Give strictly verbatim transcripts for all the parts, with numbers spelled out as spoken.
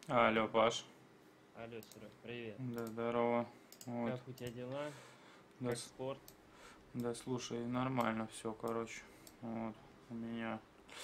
Алло, Паш. Алло, Серег, привет. Да, здорово. Вот. Как у тебя дела? Да, Как с- спорт? да, слушай, нормально все, короче. Вот. У меня.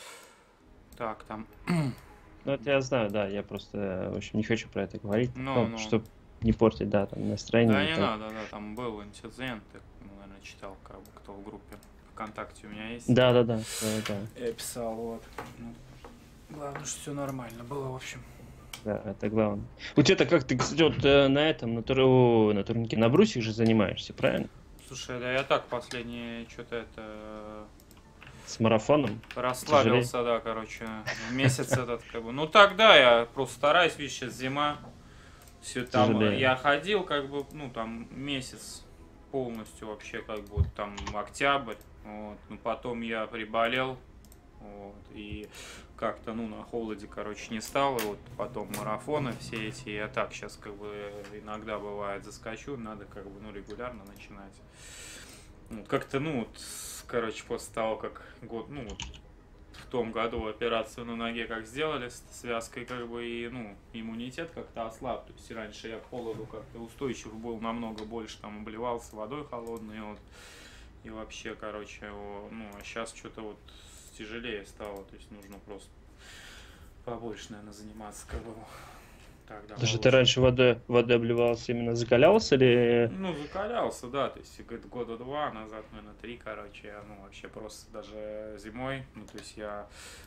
Так, там. Ну, это я знаю, да, я просто, э, в общем, не хочу про это говорить, Ну, ну, ну. чтобы не портить, да, там, Да настроение и не так. надо, да, там был инцидент, ты, ну, наверное, читал, как бы, кто в группе ВКонтакте у меня есть. Да, да, да, да, да, Я писал, вот. Ну, главное, что все нормально было, в общем. да, это главное. У тебя-то как ты, кстати, вот э, на этом, на, тур... о, на турнике, на брусьях же занимаешься, правильно? Слушай, да я так последнее что-то это С марафоном? Тяжелее? расслабился, да, короче, месяц этот, как бы. Ну тогда я просто стараюсь, видишь, сейчас зима. Все там, Тяжелее. я ходил как бы, ну там месяц полностью вообще как бы вот, там октябрь, вот, но потом я приболел, вот, и как-то, ну, на холоде, короче, не стал, и вот потом марафоны все эти, я так сейчас как бы иногда бывает заскочу, надо как бы, ну, регулярно начинать. Вот, как-то, ну, вот, короче, после того, как год, ну, вот, в том году операцию на ноге как сделали с связкой, как бы и, ну, иммунитет как-то ослаб. То есть раньше я к холоду как-то устойчив был намного больше, там обливался водой холодной, вот, и вообще, короче, его, ну, а сейчас что-то вот тяжелее стало, то есть нужно просто побольше, наверное, заниматься, как бы тогда Даже ты получше. раньше водой, водой обливался, именно закалялся или Ну, закалялся, да, то есть говорит, года два назад, наверное, три, короче, я, ну, вообще просто даже зимой, ну, то есть я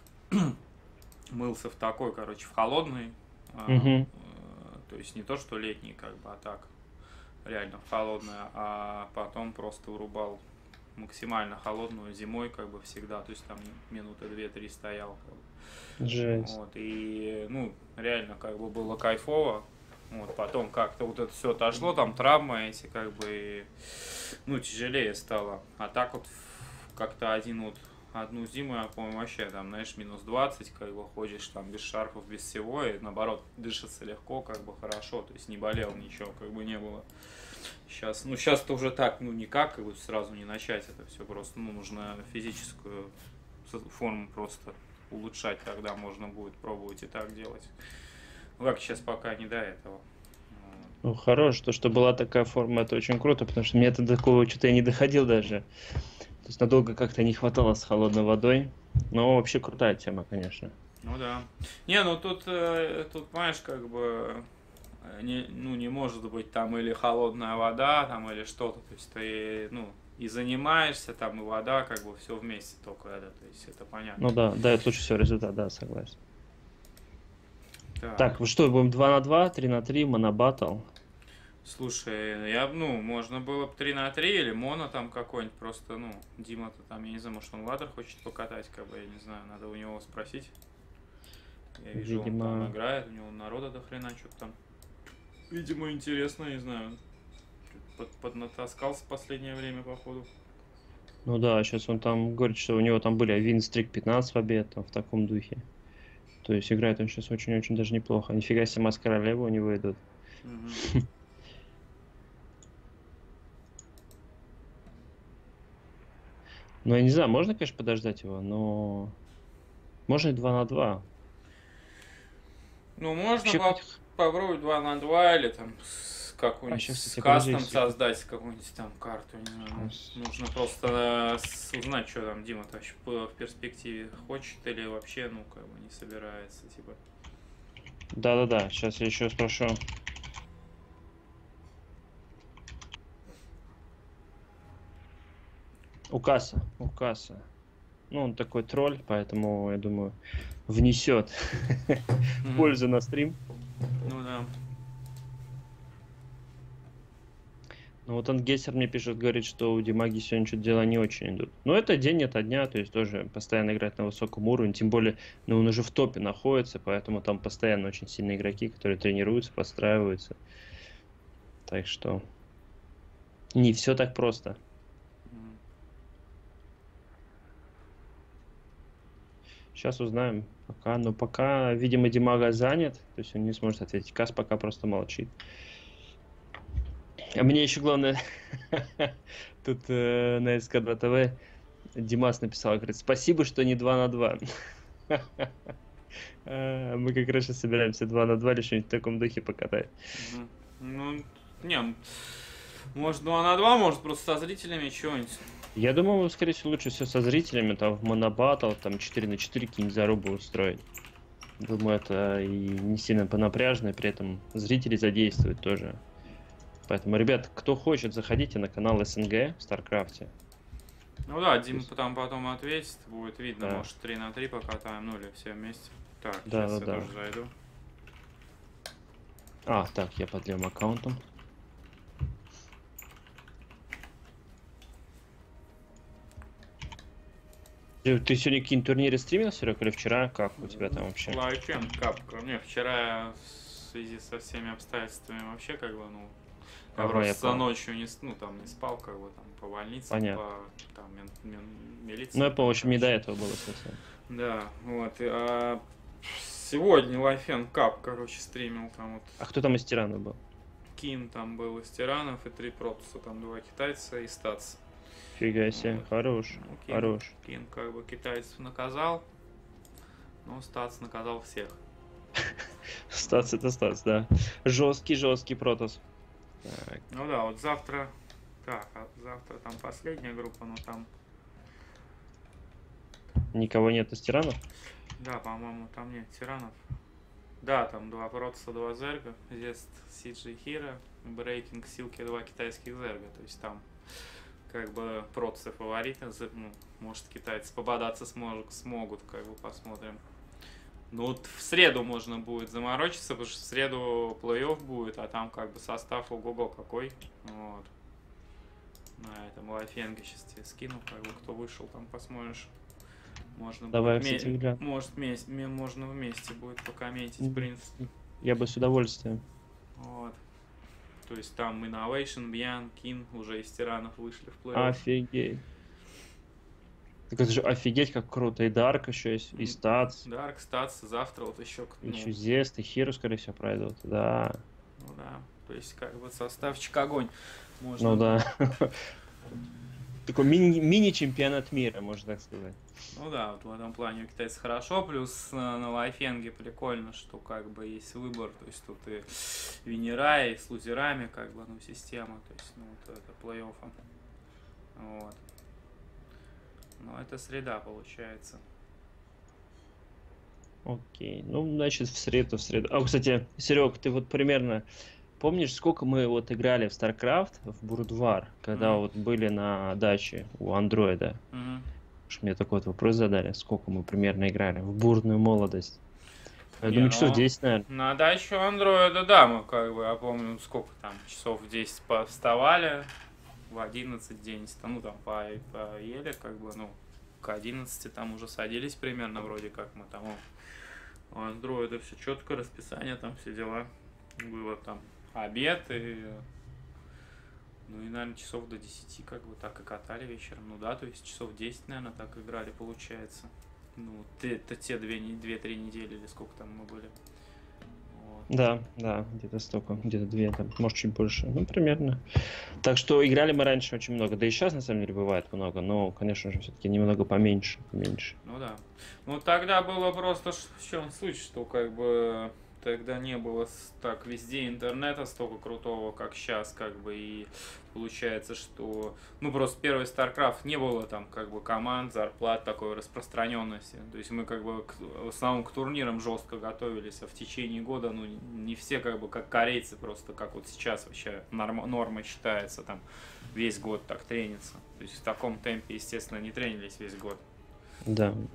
мылся в такой, короче, в холодный, а, Мгм. э, то есть не то, что летний, как бы, а так, реально в холодное, а потом просто вырубал максимально холодную зимой, как бы всегда, то есть там минуты две-три стоял, как бы. Жесть. Вот, и, ну, реально, как бы было кайфово, вот, потом как-то вот это все отошло, там травмы эти, как бы, и, ну, тяжелее стало, а так вот как-то один вот одну зиму, я помню, вообще там, знаешь, минус двадцать, как бы ходишь там без шарфов, без всего, и наоборот, дышится легко, как бы хорошо, то есть не болел ничего, как бы не было. Сейчас, ну сейчас-то уже так, ну никак, как бы сразу не начать это все, просто, ну, нужно физическую форму просто улучшать, тогда можно будет пробовать и так делать. Ну как, сейчас пока не до этого. Ну, хорош, то, что была такая форма, это очень круто, потому что мне до такого что-то я не доходил даже. То есть надолго как-то не хватало с холодной водой. Но вообще крутая тема, конечно. Ну да. Не, ну тут, э, тут, понимаешь, как бы э, не, ну, не может быть там или холодная вода, там, или что-то. То есть ты, ну, и занимаешься, там, и вода, как бы все вместе только это. То есть это понятно. Ну да, дает лучше всего результат, да, согласен. Так, Так, вы что, будем два на два, три на три, монобаттл? слушай, я, ну, можно было бы три на три или моно там какой-нибудь, просто, ну, Дима-то там, я не знаю, может он ладер хочет покатать, как бы, я не знаю, надо у него спросить. Я вижу, он там Видимо... играет, у него народа до хрена что-то там. Видимо, интересно, не знаю, под, поднатаскался в последнее время, походу. Ну да, сейчас он там говорит, что у него там были винстрик пятнадцать побед, там, в таком духе. То есть играет он сейчас очень-очень даже неплохо. Нифига себе, Маск Королевы у него идут. Угу. Ну, я не знаю, можно, конечно, подождать его, но... Можно и два на два. Ну, можно Вообще, по хоть... попробовать два на два или там с А какой-нибудь сейчас, с кстати, подожди кастом секунду. создать какую-нибудь там карту, не знаю. Ну, Щас. нужно просто узнать, что там Дима-то вообще в перспективе хочет или вообще, ну, как бы не собирается, типа. Да-да-да, сейчас я еще спрошу. У касса, у касса. Ну, он такой тролль, поэтому, я думаю, внесет Угу. пользу на стрим. Ну да. Ну, вот он Гессер мне пишет, говорит, что у Димаги сегодня что-то дела не очень идут. Но это день ото дня, то есть тоже постоянно играть на высоком уровне. Тем более, ну, он уже в топе находится, поэтому там постоянно очень сильные игроки, которые тренируются, подстраиваются. Так что не все так просто. Мгм. Сейчас узнаем. Пока, но пока, видимо, Димага занят, то есть он не сможет ответить. Кас пока просто молчит. А мне еще главное, тут э, на эс ка два тэ вэ Димас написал, говорит, спасибо, что не два на два. А, Мы как раз сейчас собираемся два на два или что-нибудь в таком духе покатать. Мгм. Ну, не, может два на два, может просто со зрителями что-нибудь. Я думаю, скорее всего, лучше все со зрителями, там в монобаттл, там четыре на четыре какие-нибудь зарубы устроить. Думаю, это и не сильно понапряжно, и при этом зрители задействуют тоже. Поэтому, ребят, кто хочет, заходите на канал СНГ в Старкрафте. Ну да, То Дима есть, потом, потом ответит, будет видно, да, может три на три покатаем, ну или все вместе. Так, да, сейчас да, я да. тоже зайду. А, так, я под левым аккаунтом. Ты, ты сегодня какие-нибудь турниры стримил, Серег, или вчера? Как у тебя там вообще? Лайфен, капка. Не, вчера в связи со всеми обстоятельствами вообще как бы, ну, я Ага, я просто за понял. ночью не, с- ну, там, не спал, как бы, там, по больницам, Понятно. по, там, мин- мин- милиции, Ну, я, по там, общем, не до короче. этого было совсем. Да, вот, и, а, сегодня Лайфен Кап, короче, стримил, там вот, А кто там из тиранов был? Кин там был из тиранов и три протуса, там два китайца и стац. Фига себе, Вот. хорош, Ну, Кин, хорош. Кин как бы китайцев наказал, но стац наказал всех. Стац это стац, да. Жесткий, жесткий протос. Так, Ну да, вот завтра, так, а завтра там последняя группа, но там, никого нет из тиранов? да, по-моему, там нет тиранов. Да, там два протуса, два зерга, Зест, Сиджи Хира, Брейкинг, Силки, два китайских зерга, то есть там как бы протусы фавориты, зе- ну, может китайцы пободаться смог- смогут, как бы посмотрим. Ну вот в среду можно будет заморочиться, потому что в среду плей-офф будет, а там как бы состав ого-го какой. Вот. На этом лайфенге сейчас тебе скину, как бы кто вышел, там посмотришь. Можно Давай, будет, кстати, ме- взгляд. может вместе, ме- можно вместе будет покомментить, в принципе. Я бы с удовольствием. Вот. То есть там Innovation, Бьян, Кин уже из тиранов вышли в плей-офф. Офигеть. Так это же офигеть, как круто. И Дарк еще есть, и Стац, Дарк, Статс, завтра вот еще, и ну, еще Зест, и Хиру, скорее всего, пройдут. Да. ну да, то есть как бы составчик огонь. Можно, Ну да. Такой мини- мини-чемпионат мира, можно так сказать. ну да, вот в этом плане у китайцев хорошо, плюс э, на лайфенге прикольно, что как бы есть выбор, то есть тут и Венера, и с лузерами, как бы, ну, система, то есть, ну, вот это плей-оффом. Вот. Ну, это среда получается. Окей. Ну, значит, в среду, в среду. А, кстати, Серег, ты вот примерно помнишь, сколько мы вот играли в StarCraft, в Бурдвар, когда Мгм. вот были на даче у андроида? Мгм. Уж мне такой вот вопрос задали, сколько мы примерно играли в бурную молодость. Я Не, думаю, часов ну, десять, наверное. на дачу андроида, да, мы как бы, я помню, сколько там, часов в десять вставали, в одиннадцать день, ну там по, поели, как бы, ну, к одиннадцати там уже садились примерно, вроде как мы там, у андроида все четко, расписание, там все дела, было там обед и, ну и, наверное, часов до десяти как бы так и катали вечером, ну да, то есть часов десять, наверное, так играли, получается. Ну, те- это те две, не- две-три недели или сколько там мы были. Вот. Да, да, где-то столько, где-то две, там, может, чуть больше, ну, примерно. Так что играли мы раньше очень много, да и сейчас, на самом деле, бывает много, но, конечно же, все-таки немного поменьше, поменьше. Ну да. Ну тогда было просто ш- в чем суть, что как бы тогда не было с- так везде интернета столько крутого, как сейчас, как бы, и получается, что, ну, просто первый StarCraft не было там, как бы, команд, зарплат, такой распространенности. То есть мы, как бы, к- в основном к турнирам жестко готовились, а в течение года, ну, не все, как бы, как корейцы, просто как вот сейчас вообще норма, нормой считается, там, весь год так трениться. То есть в таком темпе, естественно, не тренились весь год. Да. Ну,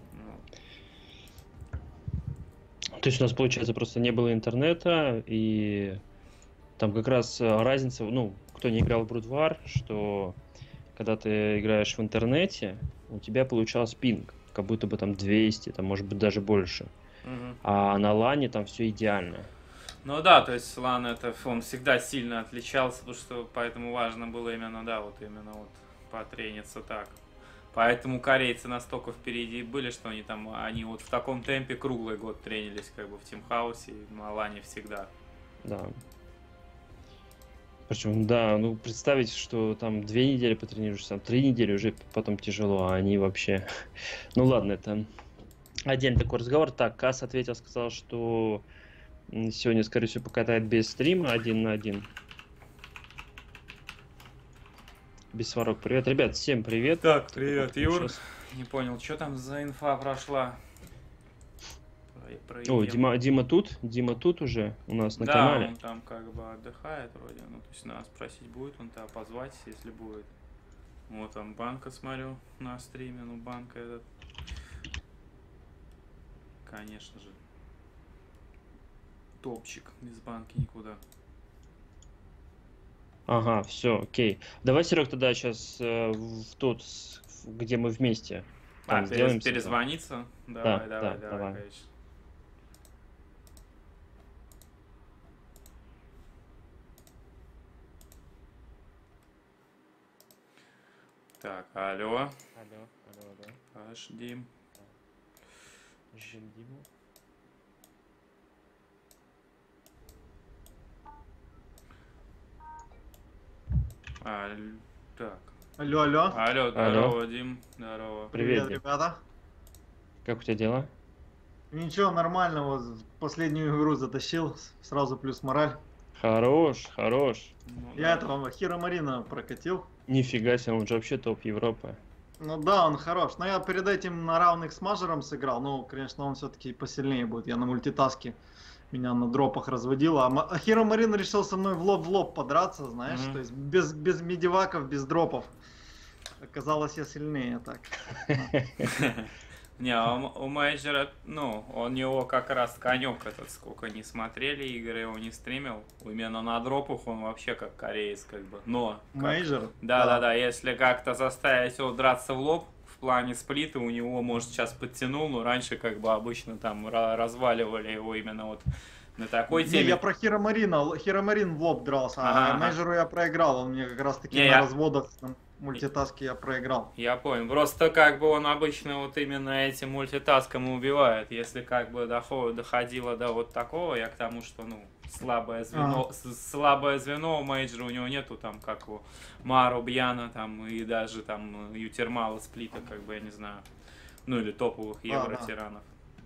То есть у нас, получается, просто не было интернета, и там как раз э, разница, ну, кто не играл в Брудвар, что когда ты играешь в интернете, у тебя получался пинг, как будто бы там двести, там, может быть, даже больше. мгм. А на лане там все идеально. Ну да, то есть Лан это он всегда сильно отличался, потому что поэтому важно было именно, да, вот именно вот потрениться так. Поэтому корейцы настолько впереди были, что они там, они вот в таком темпе круглый год тренились, как бы в Тимхаусе, и на Лане всегда. Да. Причем, да, ну, представить, что там две недели потренируешься, там три недели уже потом тяжело, а они вообще... Ну ладно, это Отдельный такой разговор. Так, Кас ответил, сказал, что м, сегодня, скорее всего, покатает без стрима один на один. Без сварок. Привет, ребят, всем привет. Так, привет, Юр. Сейчас... Не понял, что там за инфа прошла? Про, про О, Дима, Дима тут, Дима тут уже у нас на да, канале. он там как бы отдыхает вроде. Ну, то есть надо спросить, будет он тебя позвать, если будет. Вот он, Банка, смотрю, на стриме. Ну, Банка этот... Конечно же. Топчик. Без Банки никуда. Ага, все, окей. Давай, Серег, тогда сейчас э, в тот, где мы вместе. А, перез, перезвониться? Да, давай, да, давай, да, давай, давай. конечно. Так, алло. Алло, алло, да. Ждим. Ждем Диму. А, так. Алло, алло. Алло, здорово, Дим. Здорово. Привет, Привет, ребята. Как у тебя дела? Ничего, нормально. Вот последнюю игру затащил. Сразу плюс мораль. Хорош, хорош. Ну, Я да. этого Хиро Марина прокатил. Нифига себе, он же вообще топ Европы. Ну да, он хорош. Но я перед этим на равных с Мажером сыграл. Ну, конечно, он все-таки посильнее будет. Я на мультитаске. Меня на дропах разводило. А, а Хиро Марин решил со мной в лоб в лоб подраться, знаешь. Mm-hmm. То есть без, без медиваков, без дропов. Оказалось, я сильнее так. Не, у Мейджера, ну, у него как раз конек этот, сколько не смотрели игры, его не стримил. Именно на дропах он вообще как кореец, как бы. Но... Мейджер? Да-да-да, если как-то заставить его драться в лоб, в плане сплита, у него, может, сейчас подтянул, но раньше, как бы, обычно там разваливали его именно вот на такой теме. Не, я про Хиро Марина. Хиро Марин в лоб дрался, ага, а ага. Мейджеру я проиграл. Он мне как раз таки не, на я... разводах, на мультитаске я проиграл. Я понял. Просто как бы он обычно вот именно этим мультитаском и убивает. Если как бы доход, доходило до вот такого, я к тому, что, ну, слабое звено, ага. слабое звено у Мейджера, у него нету там, как у Мару, Бьяна, там, и даже там Ютермала, Сплита, как бы, я не знаю. Ну, или топовых евро-тиранов.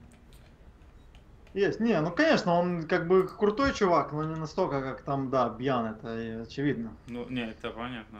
Есть, не, ну конечно, он как бы крутой чувак, но не настолько, как там, да, Бьян, это очевидно. Ну, не, это понятно.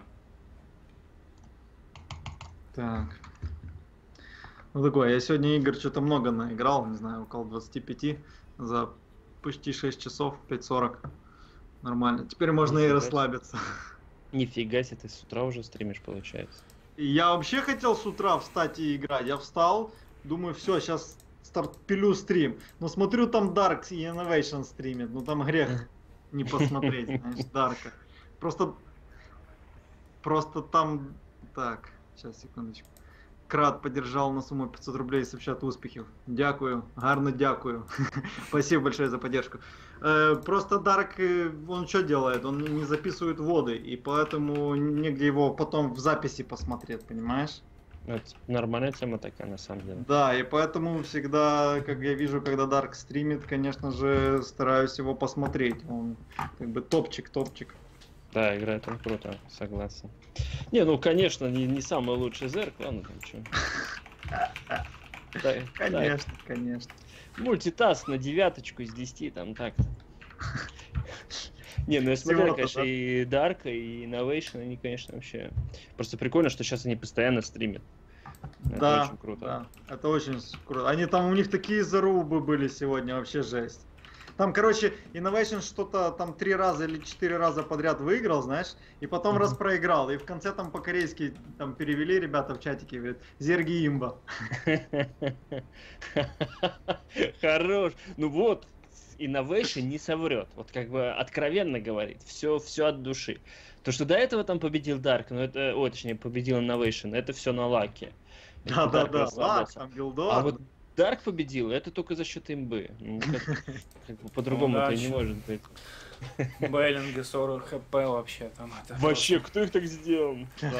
Так. Ну такое, я сегодня игр что-то много наиграл, не знаю, около двадцати пяти за почти шесть часов, пять сорок. Нормально. Теперь можно Нифига и расслабиться. Нифига себе, ты с утра уже стримишь, получается. И я вообще хотел с утра встать и играть. Я встал, думаю, все, сейчас старт пилю стрим. Но смотрю, там Dark и Innovation стримит. Ну там грех не посмотреть, знаешь, Дарка. Просто, просто там, так, сейчас, секундочку. Крат поддержал на сумму пятьсот рублей, сообщат успехов. Дякую, гарно дякую. Спасибо большое за поддержку. Просто Дарк, он что делает? Он не записывает воды, и поэтому негде его потом в записи посмотреть, понимаешь? Это нормальная тема такая, на самом деле. Да, и поэтому всегда, как я вижу, когда Дарк стримит, конечно же, стараюсь его посмотреть. Он как бы топчик, топчик. Да, играет он круто, согласен. Не, ну, конечно, не, не самый лучший зерк, ладно, там что. Конечно, конечно. Мультитаск на девяточку из десяти, там так. Не, ну я смотрю, конечно, и Dark, и Innovation, они, конечно, вообще... Просто прикольно, что сейчас они постоянно стримят. Да, это очень круто. Да, это очень круто. Они там, у них такие зарубы были сегодня, вообще жесть. Там, короче, Innovation что-то там три раза или четыре раза подряд выиграл, знаешь, и потом mm-hmm. раз проиграл. И в конце там по-корейски там перевели ребята в чатике, говорят, Зерги имба. Хорош. Ну вот, Innovation не соврет. Вот как бы откровенно говорит. Все, все от души. То, что до этого там победил Dark, ну это, ой, точнее, победил Innovation, это все на лаке. Да, да, да, лак, там билдор. А вот Dark победил, это только за счет имбы. Ну, как, как бы по-другому это не может быть. Бейлинги сорок хп вообще там. Это вообще, просто... кто их так сделал?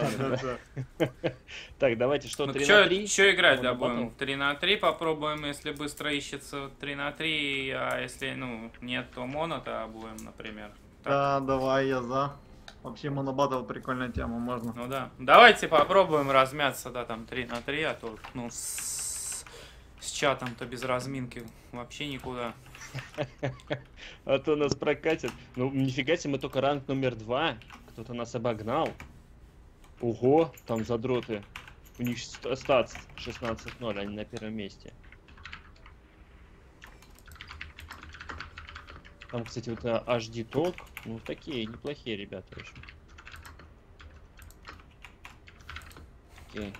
Так, давайте, что, три на три? Что играть, да, будем? три на три попробуем, если быстро ищется три на три, а если, ну, нет, то моно, то будем, например. Да, давай, я за. Вообще монобаттл прикольная тема, можно. Ну да. Давайте попробуем размяться, да, там три на три, а то, ну, с... С чатом-то без разминки вообще никуда. А то нас прокатит. Ну, нифига себе, мы только ранг номер два. Кто-то нас обогнал. Ого, там задроты. У них статс шестнадцать ноль, они на первом месте. Там, кстати, вот эйч ди Talk. Ну, такие неплохие ребята, в общем. Окей.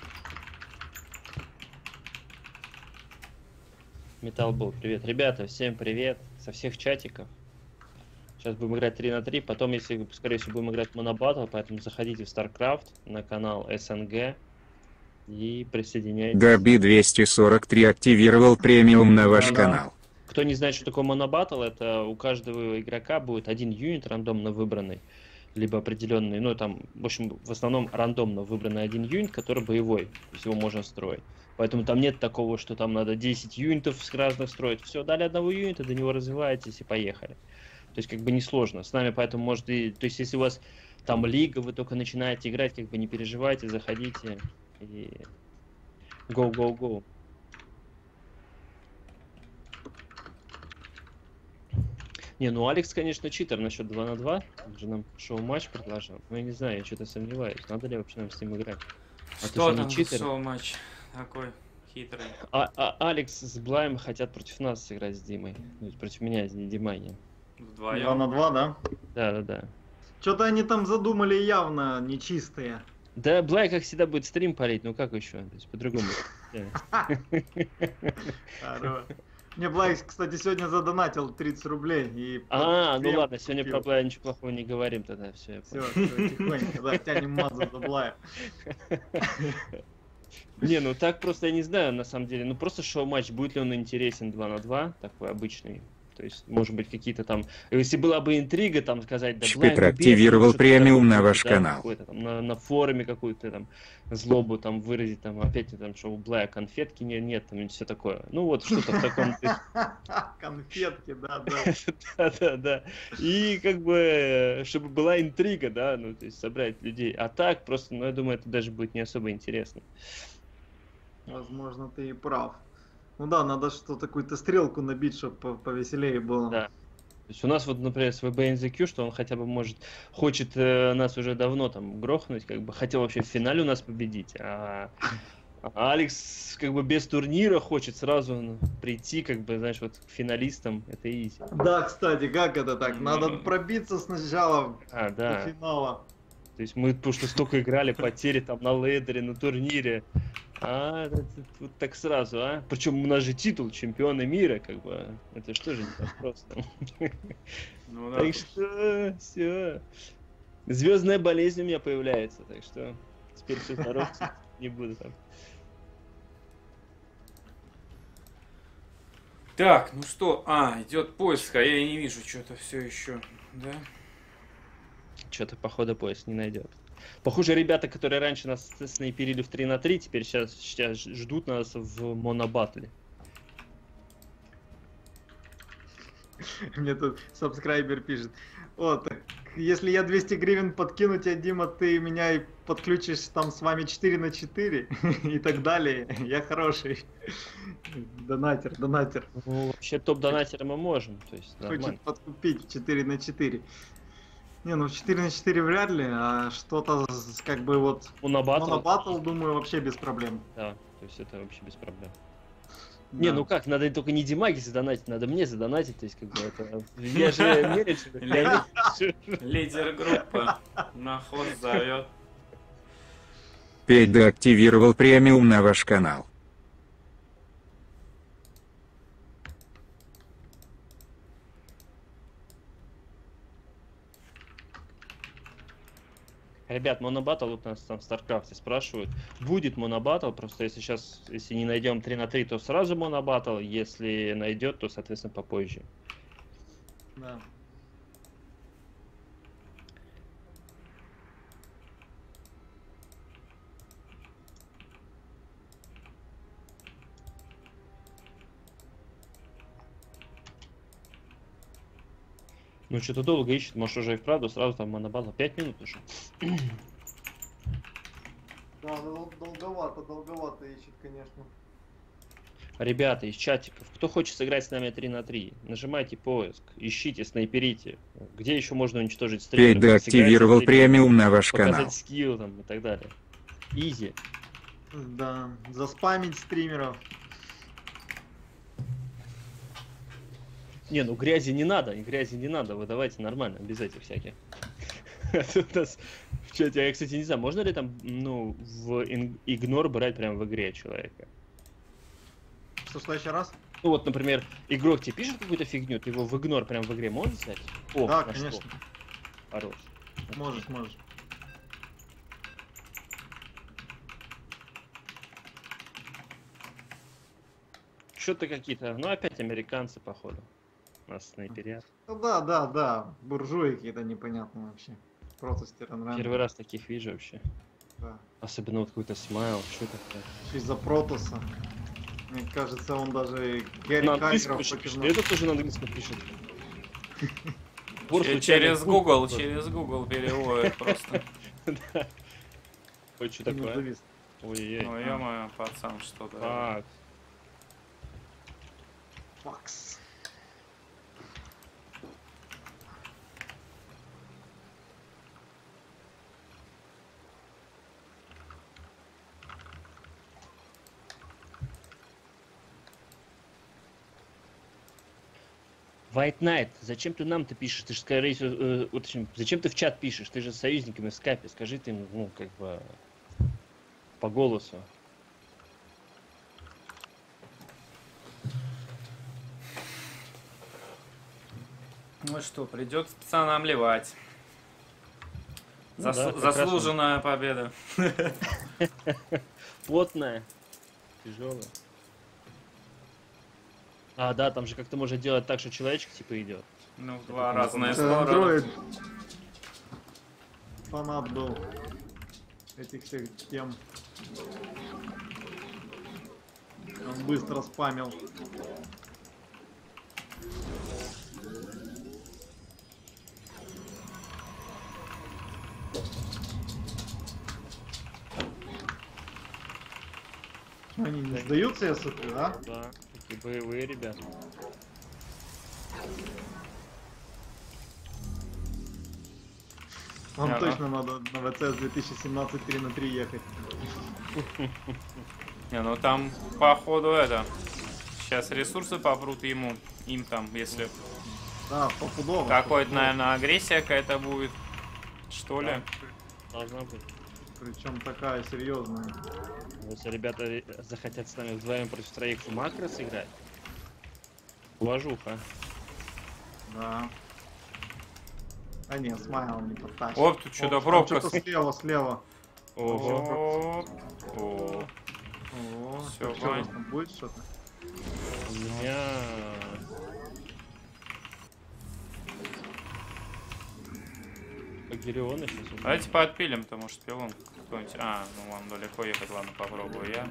Металлбол, привет. Ребята, всем привет. Со всех чатиков. Сейчас будем играть три на три. Потом, если, скорее всего, будем играть в монобаттл, поэтому заходите в StarCraft на канал СНГ и присоединяйтесь. Габи двести сорок три активировал премиум на ваш Да. канал. Кто не знает, что такое монобаттл, это у каждого игрока будет один юнит рандомно выбранный, либо определенный, ну там, в общем, в основном рандомно выбранный один юнит, который боевой, то есть его можно строить. Поэтому там нет такого, что там надо десять юнитов с разных строить. Все, дали одного юнита, до него развиваетесь и поехали. То есть как бы несложно. С нами поэтому может и... То есть если у вас там лига, вы только начинаете играть, как бы не переживайте, заходите и... Go, go, go. Не, ну Алекс, конечно, читер насчет два на два. Он же нам шоу-матч предложил. Но я не знаю, я что-то сомневаюсь. Надо ли вообще нам с ним играть? А Что ты там же не читер? шоу-матч такой хитрый? А, а Алекс с Блаем хотят против нас сыграть с Димой. То есть против меня с Димой. Два Вдвоем. на два, да? Да, да, да. Что-то они там задумали явно нечистые. Да, Блай, как всегда, будет стрим парить, ну как еще? То есть по-другому. Хорош. Мне Блайк, кстати, сегодня задонатил тридцать рублей. И А, ну крем ладно, сегодня купил. про Блая ничего плохого не говорим тогда, все, я Все, понял. тихонько, да, тянем мазу за Блая. Не, ну так просто я не знаю, на самом деле. Ну просто шоу-матч, будет ли он интересен два на два, такой обычный. То есть, может быть, какие-то там... Если была бы интрига, там сказать... Да, Шпитер Блай, активировал что-то премиум такое, на ваш да, канал. какой-то там на, на форуме какую-то там злобу там выразить, там опять там, что у Блая конфетки нет, нет, там и все такое. Ну вот что-то в таком... Конфетки, да, да. Да, да, да. И как бы, чтобы была интрига, да, ну, то есть собрать людей. А так просто, ну, я думаю, это даже будет не особо интересно. Возможно, ты и прав. Ну да, надо что-то, какую-то стрелку набить, чтобы повеселее было. Да. То есть у нас вот, например, с ви би эн зет кью, что он хотя бы может, хочет э, нас уже давно там грохнуть, как бы хотел вообще в финале у нас победить, а, а Алекс как бы без турнира хочет сразу прийти, как бы, знаешь, вот к финалистам, это изи. Да, кстати, как это так? Надо пробиться сначала А, до да. финала. То есть мы, потому что столько играли, потери там на лейдере, на турнире. А, это, это, вот так сразу, а? Причем у нас же титул чемпиона мира, как бы. Это что же не так просто. Ну да. Так что, все. Звездная болезнь у меня появляется, так что теперь все здоров, не буду там. Так, ну что, а, идет поиск, а я и не вижу что-то все еще, да? Что-то походу поезд не найдет. Похоже, ребята, которые раньше нас снайперили в три на три, теперь сейчас, сейчас ждут нас в монобатле. Мне тут сабскрайбер пишет. О, так, если я двести гривен подкину тебе, Дима, ты меня и подключишь там с вами четыре на четыре и так далее. Я хороший. Донатер, донатер. Ну, вообще топ-донатеры мы можем, то есть нормально. Хочет подкупить четыре на четыре. Не, ну четыре на четыре вряд ли, а что-то с- как бы вот... Монобаттл? Монобаттл, думаю, вообще без проблем. Да, то есть это вообще без проблем. Не, Да. ну как, надо только не Димаги задонатить, надо мне задонатить, то есть как бы это... Я же менеджер. я не- Лидер группы на ход зовет. Пейда активировал премиум на ваш канал. Ребят, монобаттл вот нас там в Старкрафте спрашивают. Будет монобаттл, просто если сейчас, если не найдем три на три, то сразу монобаттл, если найдет, то, соответственно, попозже. Да. Ну, что-то долго ищет, может уже и вправду сразу там монобаттл. пять минут уже. Да, дол- долговато, долговато ищет, конечно. Ребята из чатиков, кто хочет сыграть с нами три на три, нажимайте поиск, ищите, снайперите. Где еще можно уничтожить стримеров? Пейда активировал премиум на ваш канал. Показать скилл там и так далее. Изи. Да, заспамить стримеров. Не, ну грязи не надо, и грязи не надо, вы давайте нормально, без этих всяких. Тут у нас в чате, я, кстати, не знаю, можно ли там, ну, в игнор брать прямо в игре человека? Что, следующий раз? Ну вот, например, игрок тебе пишет какую-то фигню, ты его в игнор прям в игре можешь взять? О, Да, нашло. конечно. Хорош. Можешь, можешь. Что-то какие-то, ну опять американцы, походу. Нас снайперят. Ну да, да, да. Буржуи какие-то непонятные вообще. Просто стиран Первый раз таких вижу вообще. Да. Особенно вот какой-то смайл, что такое. Еще из-за Протоса. Мне кажется, он даже Гэри На английском Кайкеров пишет, покинул. это тоже на английском пишет. Че- Через Google, через Google переводит просто. Ой, что такое? Завис. Ой-ой-ой. Ну, ё-моё, пацан, что-то. Так, Факс. White Knight, зачем ты нам-то пишешь? Ты же, скорее всего, э, уточним, зачем ты в чат пишешь? Ты же с союзниками в скайпе, скажи ты им, ну, как бы, по голосу. Ну что, придется пацанам ливать. Ну Засу- да, как раз заслуженная победа. Плотная, тяжелая. А, да, там же как-то можно делать так, что человечек типа идет. Ну, в два Это разные Это стороны. Android фанат был этих всех тем. Он быстро спамил. Они не сдаются, я смотрю, да? Да, такие боевые ребята. Вам Ага. точно надо на ВЦС две тысячи семнадцать три на три ехать. Не, ну там, походу, это... Сейчас ресурсы попрут ему, им там, если... Да, попудово. Какой-то, наверное, агрессия какая-то будет. Что ли? Должна быть. Причем такая серьезная. Если ребята ре- захотят с нами вдвоем против троих в макро сыграть, уважуха. Да. А не, смайл не подтащит. Оп, тут что-то Там пробка. что-то слева, слева. Ого. О, о. О, Всё, что у вас Вань. там будет что-то? У меня... Гириона сейчас уже. Давайте подпилим-то, может, пилон кто-нибудь. А, ну вам далеко ехать, ладно, попробую я.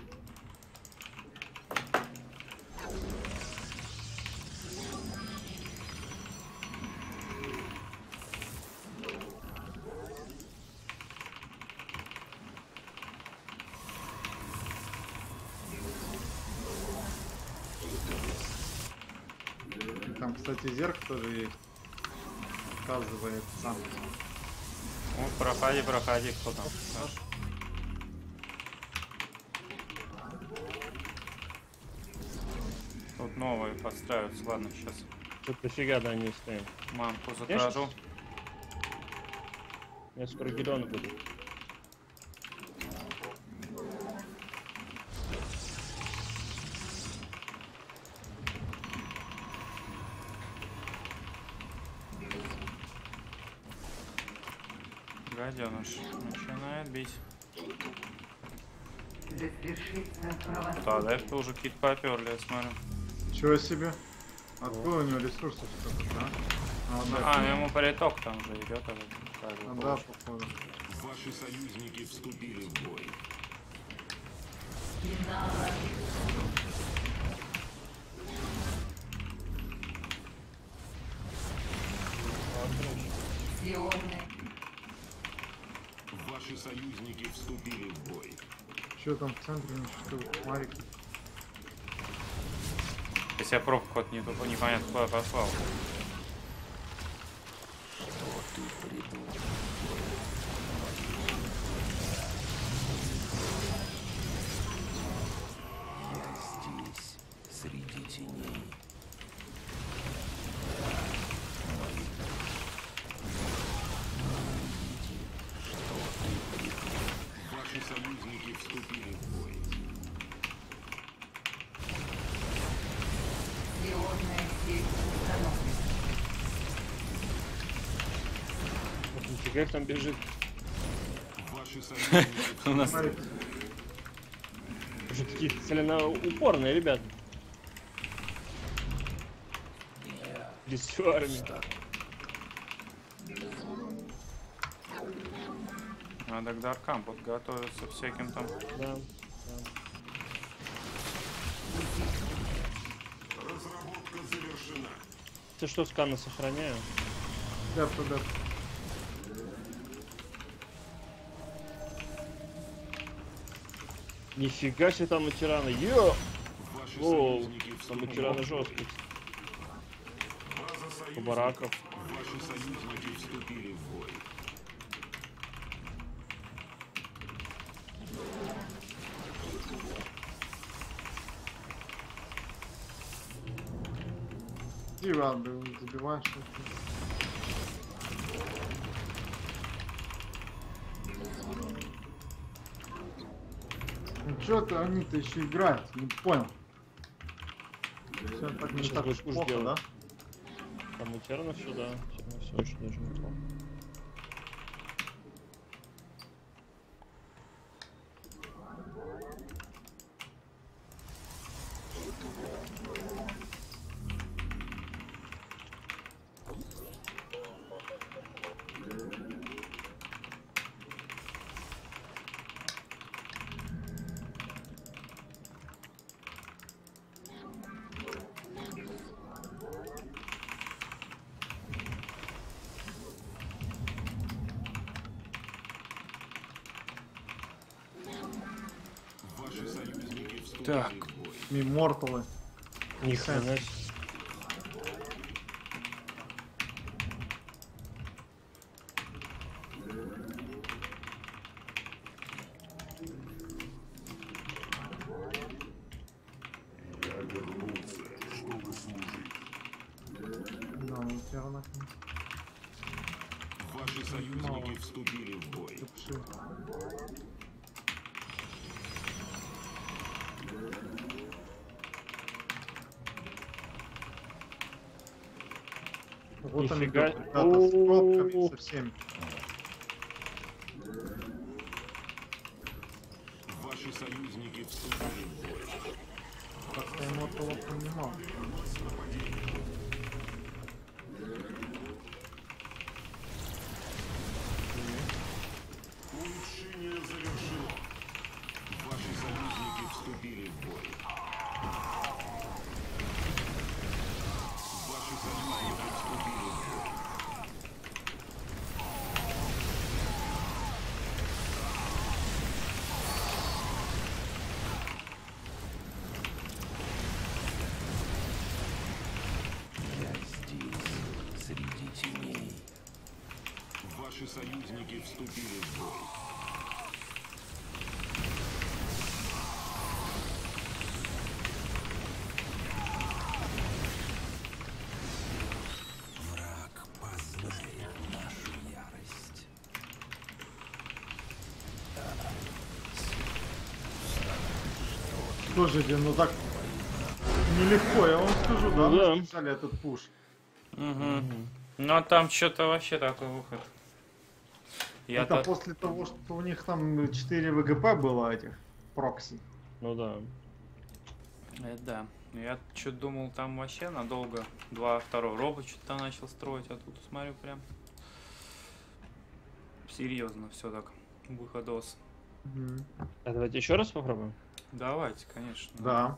И там, кстати, зерк тоже есть. Показывает сам. Ну, проходи, проходи, кто там. Тут новые подстраиваются. Ладно, сейчас Тут дофига, да, не успеем. мамку Я щас- закажу. Я скоро Гидона буду. Гаденыш начинает бить. Да, да, это уже какие-то поперли, я смотрю. Чего себе? Откуда у него ресурсов столько, да? А, да, А, ему приток там же идет. а вот так а, вот да, получше. походу. Ваши союзники вступили в бой. Ваши союзники вступили в бой. Что там в центре? Что, Марик? Ты себя пробку вот не, непонятно куда послал. Здесь, среди теней. Ваши союзники вступили в бой. Нифига их там бежит. Ваши союзники У нас Уже такие целеупорные ребята. Без всю армию. надо к даркам подготовиться всяким там. Да. Да. Разработка завершена. Ты что, сканы сохраняю? Да, да. Нифига себе там у тирана. Йо! Ваши Воу, союзники там у вступили тирана в бой. жесткий. База По союзников. бараков. Ваши союзники вступили в бой. И рады забиваешь. Ну что-то они-то еще играют, не понял. Все так не Сейчас так будет уж пуш плохо, делать. да? Там у тирана все, да. Тирана все очень даже неплохо. Ваши союзники вступили Так. в бой. Миморталы. Ни хрена себе. Я вернулся, чтобы служить. Да, ну тирана. Ваши союзники вступили в бой. Вот они Нифига. идут, ребята, с пробками, О-о-о. со всеми. Ваши союзники вступили в бой. Как-то ему этого понимал. Улучшение завершено. Ваши союзники вступили в бой. Ваши союзники вступили в бой. Я здесь, среди теней. Ваши союзники вступили в бой. Враг познает нашу ярость. Слушайте, ну так нелегко, я вам скажу, да, Ну да. мы списали этот пуш. Угу. Ну а там что-то вообще такой выход. Я Это то после того, что у них там четыре ВГП было этих прокси. Ну да. Э, да. Я что-то думал, там вообще надолго два второй робот что-то начал строить, а тут смотрю прям серьезно все так. Выходос. А давайте еще раз попробуем. Давайте, конечно. Да.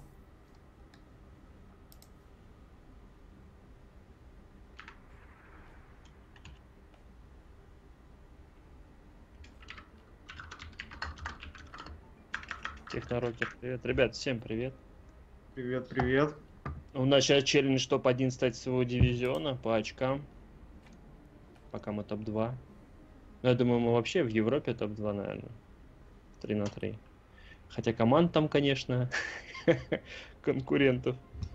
Технорокер, привет. Ребят, всем привет. Привет, привет. У нас сейчас челлендж топ один стать своего дивизиона по очкам. Пока мы топ два. Я думаю, мы вообще в Европе топ два, наверное. три на три. Хотя команд там, конечно, конкурентов.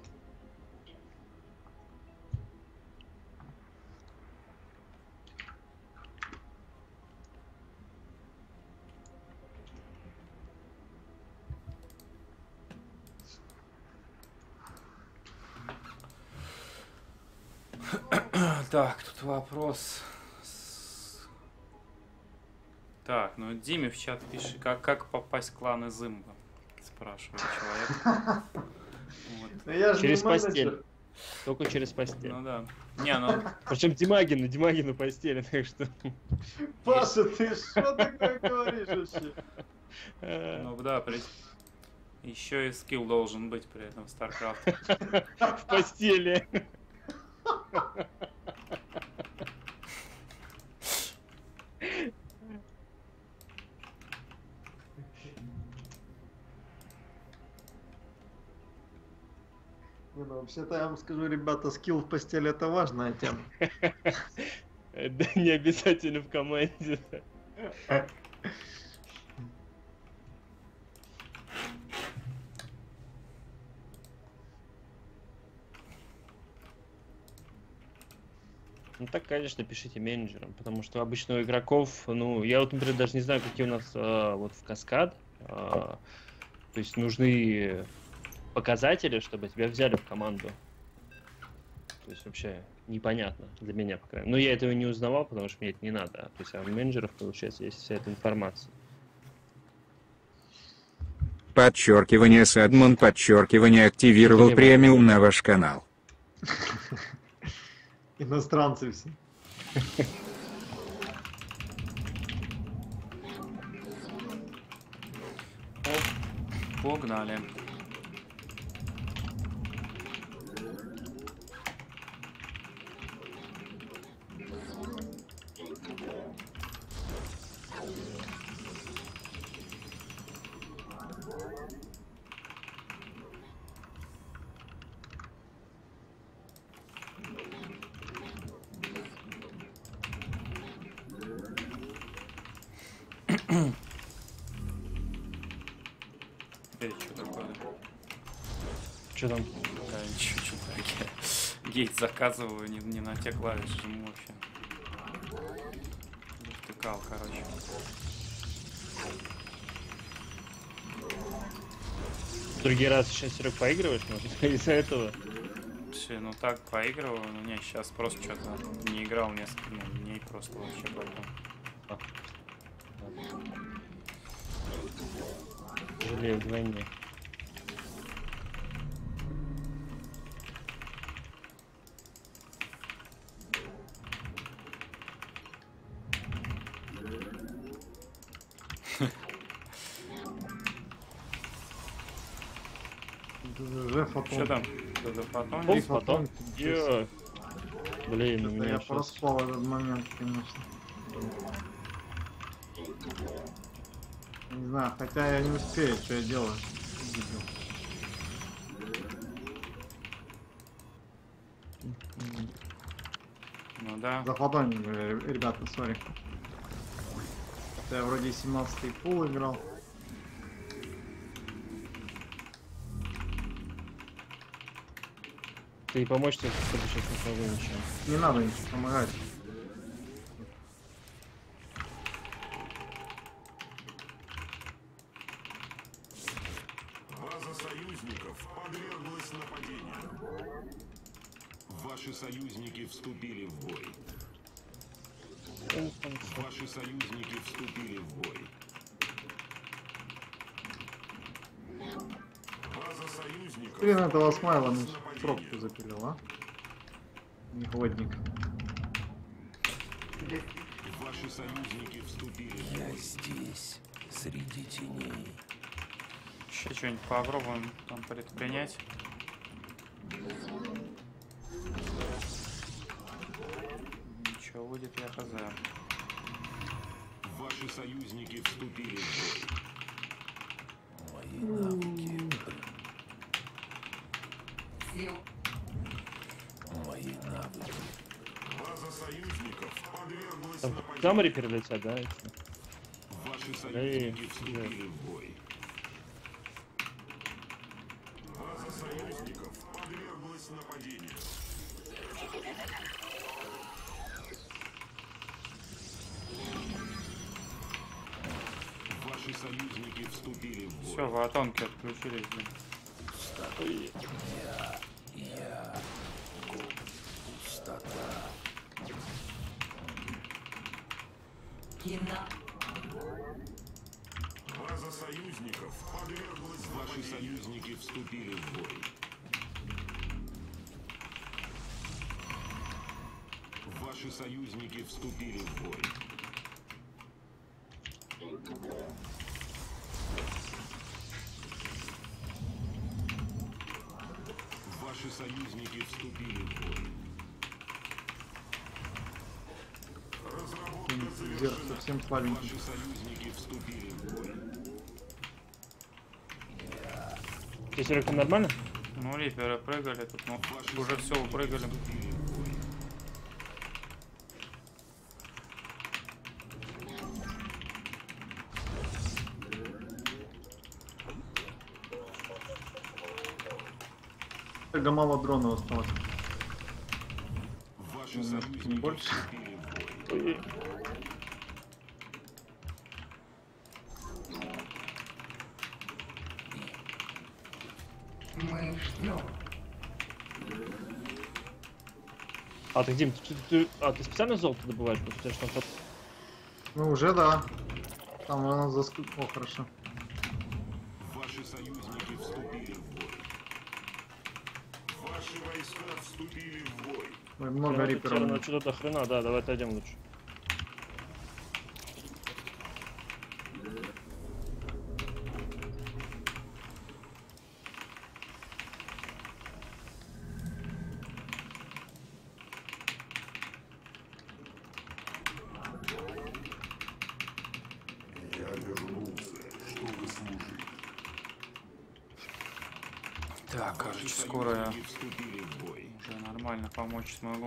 Так, тут вопрос. С- Так, ну Диме в чат пишет, как, как попасть в клан Изымба, спрашивает человек. Вот. Ну, я же Через не менеджер. постель. Только через постель. Ну да. Не, ну, Причем Димагину, Димагину постели, так что... Паша, ты что такое говоришь вообще? э, ну да, при... еще и скилл должен быть при этом в StarCraft. В постели. Не, ну, вообще-то я вам скажу, ребята, скилл в постели это важная тема. Да не обязательно в команде. Ну так, конечно, пишите менеджерам, потому что обычно у игроков, ну, я вот, например, даже не знаю, какие у нас а, вот в каскад, а, то есть нужны показатели, чтобы тебя взяли в команду. То есть вообще непонятно для меня, по крайней мере. Но я этого не узнавал, потому что мне это не надо. То есть а у менеджеров, получается, есть вся эта информация. Подчеркивание Садмон, подчеркивание активировал Не премиум на ваш канал. Иностранцы все. Оп, погнали. Это что такое? Что там? Да, ничего, что-то гейт заказываю, не, не на те клавиши жму вообще. Втыкал, короче. В другие раз сейчас, Серег, поигрываешь, может, из-за этого? Слушай, ну так поигрываю, но не, сейчас просто что-то не играл несколько ну, дней, просто вообще поэтому. Жалею вдвойне. Уже фотон. Что там? Что-то потом? Пол Три потом. фотон. Ё. Блин, у Что-то меня я сейчас... проспал этот момент, конечно. Не знаю, хотя я не успею, что я делаю. Ну да. За фотоном, э, ребята, сори. Я вроде семнадцатый пул играл. Ты помочь тебе, кстати, сейчас не смогу ничего. Не надо ничего помогать. База союзников подверглась нападению. Ваши союзники вступили в бой. Ваши союзники вступили в бой. База союзников. Блин, этого смайла мне пробку запилил, а? Негодник. Ваши союзники вступили в бой. Я здесь, среди теней. Еще что-нибудь попробуем там предпринять. Ничего будет, я хз. Ваши союзники вступили в бой. Мои навыки. Мои навыки. База союзников подверглась Там нападению. камеры перелетят, да? эти? Ваши Эй, союзники вступили в бой. База союзников подверглась нападению. Ваши союзники вступили в бой. Все, ватонки отключились, блин. База союзников подверглась Ваши нападению. союзники вступили в бой. Ваши союзники вступили в бой. Ваши союзники вступили в бой. Зерк совсем маленький. Ваши союзники вступили в бой. Ты, Серега, нормально? Ну, риперы прыгали тут, ну, Ваши уже все союзники упрыгали. вступили в бой. Только мало дронов осталось. Ваши Ну, союзники не больше. вступили в бой. А ты, Дим, ты, ты- а, ты специально золото добываешь? Потому что у тебя ж там... Ну уже да. Там она заск... О, хорошо. Ваши союзники вступили в бой. Ваши войска вступили в бой. Ой, много риперов. Ну, что-то до хрена, да, давай отойдем лучше. Я вернулся, чтобы служить. Так, короче, скоро я Союзники вступили в бой. уже нормально помочь смогу.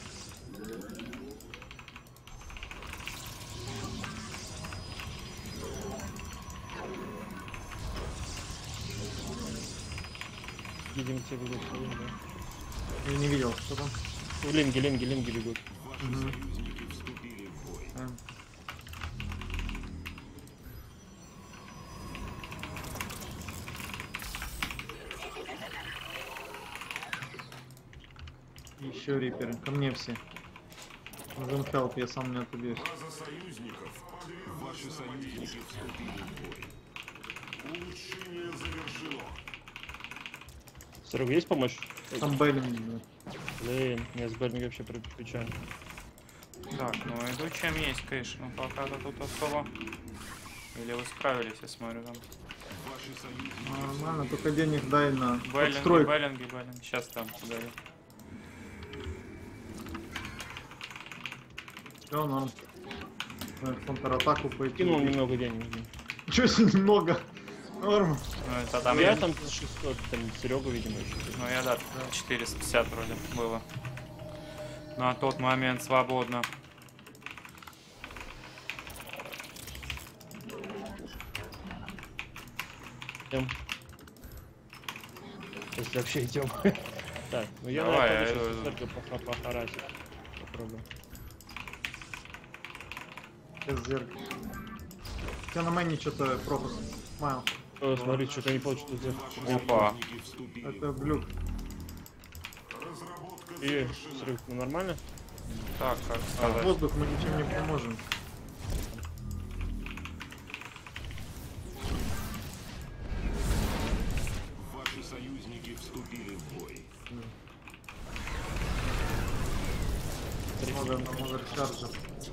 Видимо, тебе бегут. Да. Я не видел, что там. Ну, линги, линги, линги бегут. Ваши союзники вступили в бой. Еще риперы. Ко мне все. Нужен хелп, я сам не отобьюсь. База союзников подверглась Ваши союзники вступили в бой. Улучшение завершено. Серега, есть помощь? Там Беллинг. Блин, меня с Беллинга вообще приключаем. Так, ну иду чем есть, конечно, ну пока-то тут особо. Или вы справились, я смотрю там. Ваши союзники Нормально, только денег дай на Беллинги, подстройку. Беллинги, Беллинги. Сейчас там подарю. Все, норм. Надо в контратаку пойти. Кинул немного денег. Дим. Чё себе немного? Норм. Ну это там я я, там шестьсот, там Серега, видимо, еще. ну я да, четыреста пятьдесят вроде было. На тот момент свободно. Идем. Если вообще идем. Так, ну я Давай, на я сейчас иду. только поха- похарасить. Попробую. Без зерк. У тебя на мэне что-то пропуск. Майл. О, смотри, что-то не получится сделать. Опа. Союзники вступили в Это бой. глюк. Разработка И, завершена. Серег, ну нормально? Так, как А, сказать. воздух мы ничем не поможем. Ваши союзники вступили в бой. Много, много чарджа.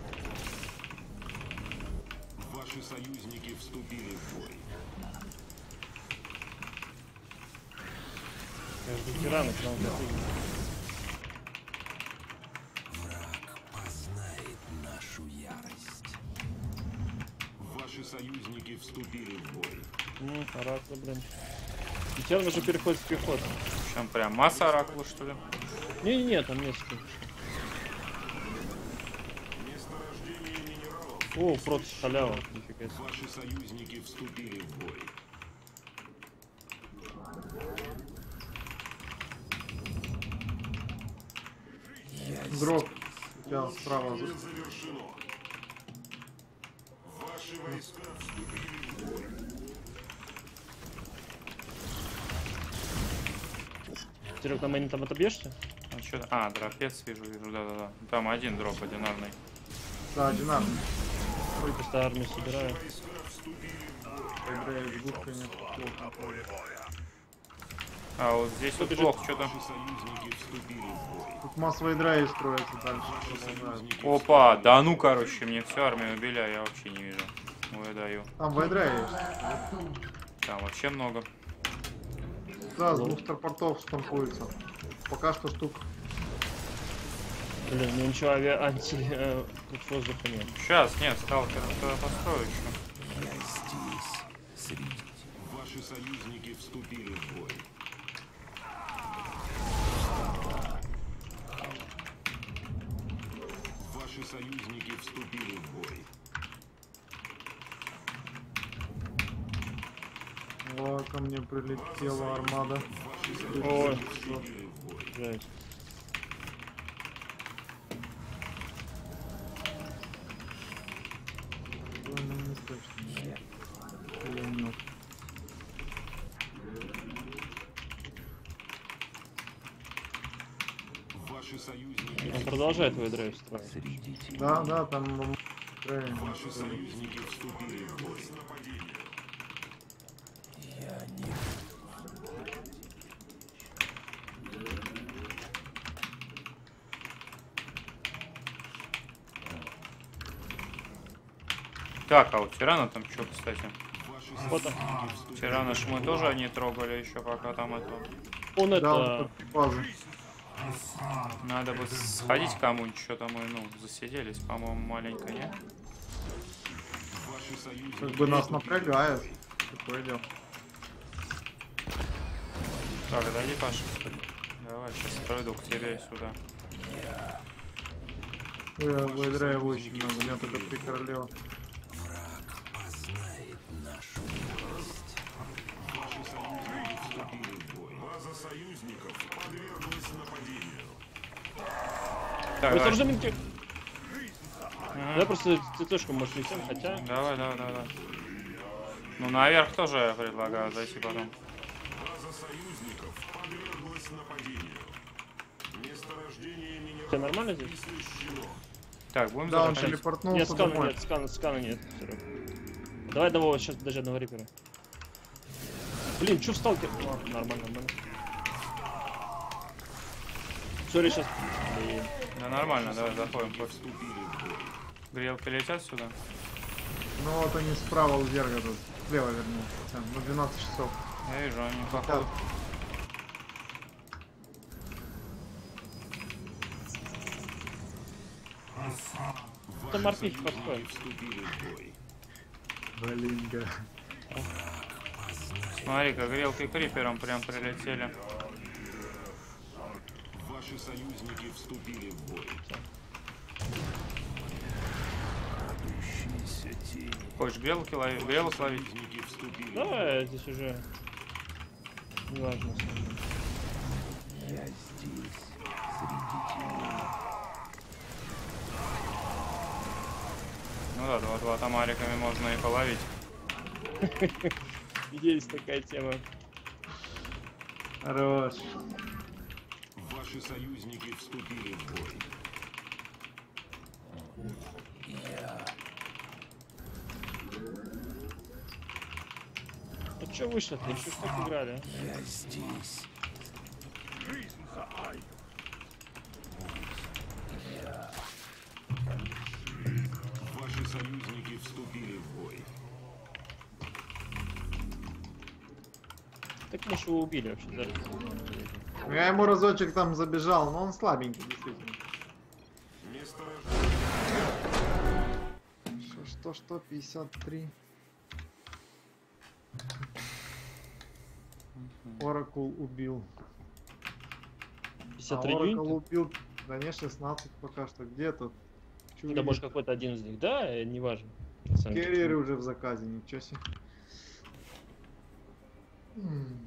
Ваши союзники вступили в бой. Я жду тирана, к нам достигнет. Враг познает нашу ярость. Ваши союзники вступили в бой. Ну, рад, блин. И тиран уже переходит в пехоту. Там прям масса оракулов, что ли? Не-не-не, там несколько. О, просто халява. Нифига себе. Ваши союзники вступили в бой. Дроп. У тебя справа. за- Завершено. Ваши войска вступили в бой. Серег, на мэне там отобьешься? А, чё- а, дропец вижу, вижу, да-да-да. Там один дроп одинарный. Да, одинарный. Ой, просто армию собираю. Поиграю с губками. Плохо. А вот здесь вот Побежит. плохо, что-то. Ваши союзники вступили в бой. Тут массовые драйвы строятся дальше. Продолжают. Опа, да ну, короче, мне всю армию убили, а я вообще не вижу. Выдаю. Там вайдрайв есть. Там вообще много. Да, с двух старпортов штампуется. Пока что штук. Блин, ну ничего, авиа анти э, тут воздуха нет. Сейчас, нет, сталкер туда построю еще. Я здесь, среди. Ваши союзники вступили в бой. Ваши союзники вступили в бой. Вот ко мне прилетела армада. Ой, Вступили в бой. жесть. Ой, ну не точно. Пулемет. Ваши союзники, Он продолжает твой драйв строить. среди тебя. Да, да, там м, драйв. Ваши союзники вступили в бой. Так, а у тирана там что, кстати? Ваши Вот он. Тирана ж мы тоже не трогали еще, пока там это. Он Да, это... вот тут базы. Надо бы сходить кому-нибудь, что-то мы, ну, засиделись, по-моему, маленько, не? Ваши союзники Как бы нас напрягает. Такое дело. Так, дойди, Паша. Давай, сейчас пройду к тебе сюда. Я вайдрайва очень много. У меня только три королева. познает нашу власть. Ваши союзники вступили в бой. База союзников подверглась нападению. Так, Ой, давай. сторожи минки. Мгм. Да, просто цветочку может несем, хотя... Давай, давай, давай, давай. Ну, наверх тоже я предлагаю зайти потом. База союзников подверглась нападению. Месторождение Ты минералов нормально здесь? освещено. Так, будем Да, он заходить? Нет, телепортнулся скана домой. нет, скана, скана нет. Серег. Давай одного, сейчас даже одного рипера. Блин, чё в сталкер? О, нормально, нормально. Сори, сейчас. Блин. Да нормально, давай заходим. Вступили в бой. Грелки летят сюда. Ну вот они справа у Зерга тут. Слева вернее. Хотя, на двенадцать часов. Я вижу, они Да. походу. Это морпич подходит. Вступили в бой. Блин, га. Смотри-ка, грелки крипером прям прилетели. Ваши союзники вступили в бой. Крадущиеся тени. Хочешь грелки ловить? Грелок ловить? Союзники вступили в бой. Давай, здесь уже... Неважно. Я здесь, среди теней. Ну да, два-два тамариками можно и половить. Есть такая тема. Хорош. Ваши союзники вступили в бой. Ну чё вышло-то? Еще ж так играли, а? Я здесь. Ваши союзники вступили в бой. Так мы ж его убили вообще, да? Я ему разочек там забежал, но он слабенький, действительно. Месторождение. Что, что, что, пятьдесят три. Оракул убил. пятьдесят А три Oracle юнита. убил, да не, шестнадцать пока что. Где тут? Чё Да, видишь? может, какой-то один из них. Да, э, неважно. На самом деле. Керриеры уже в заказе, ничего себе. М.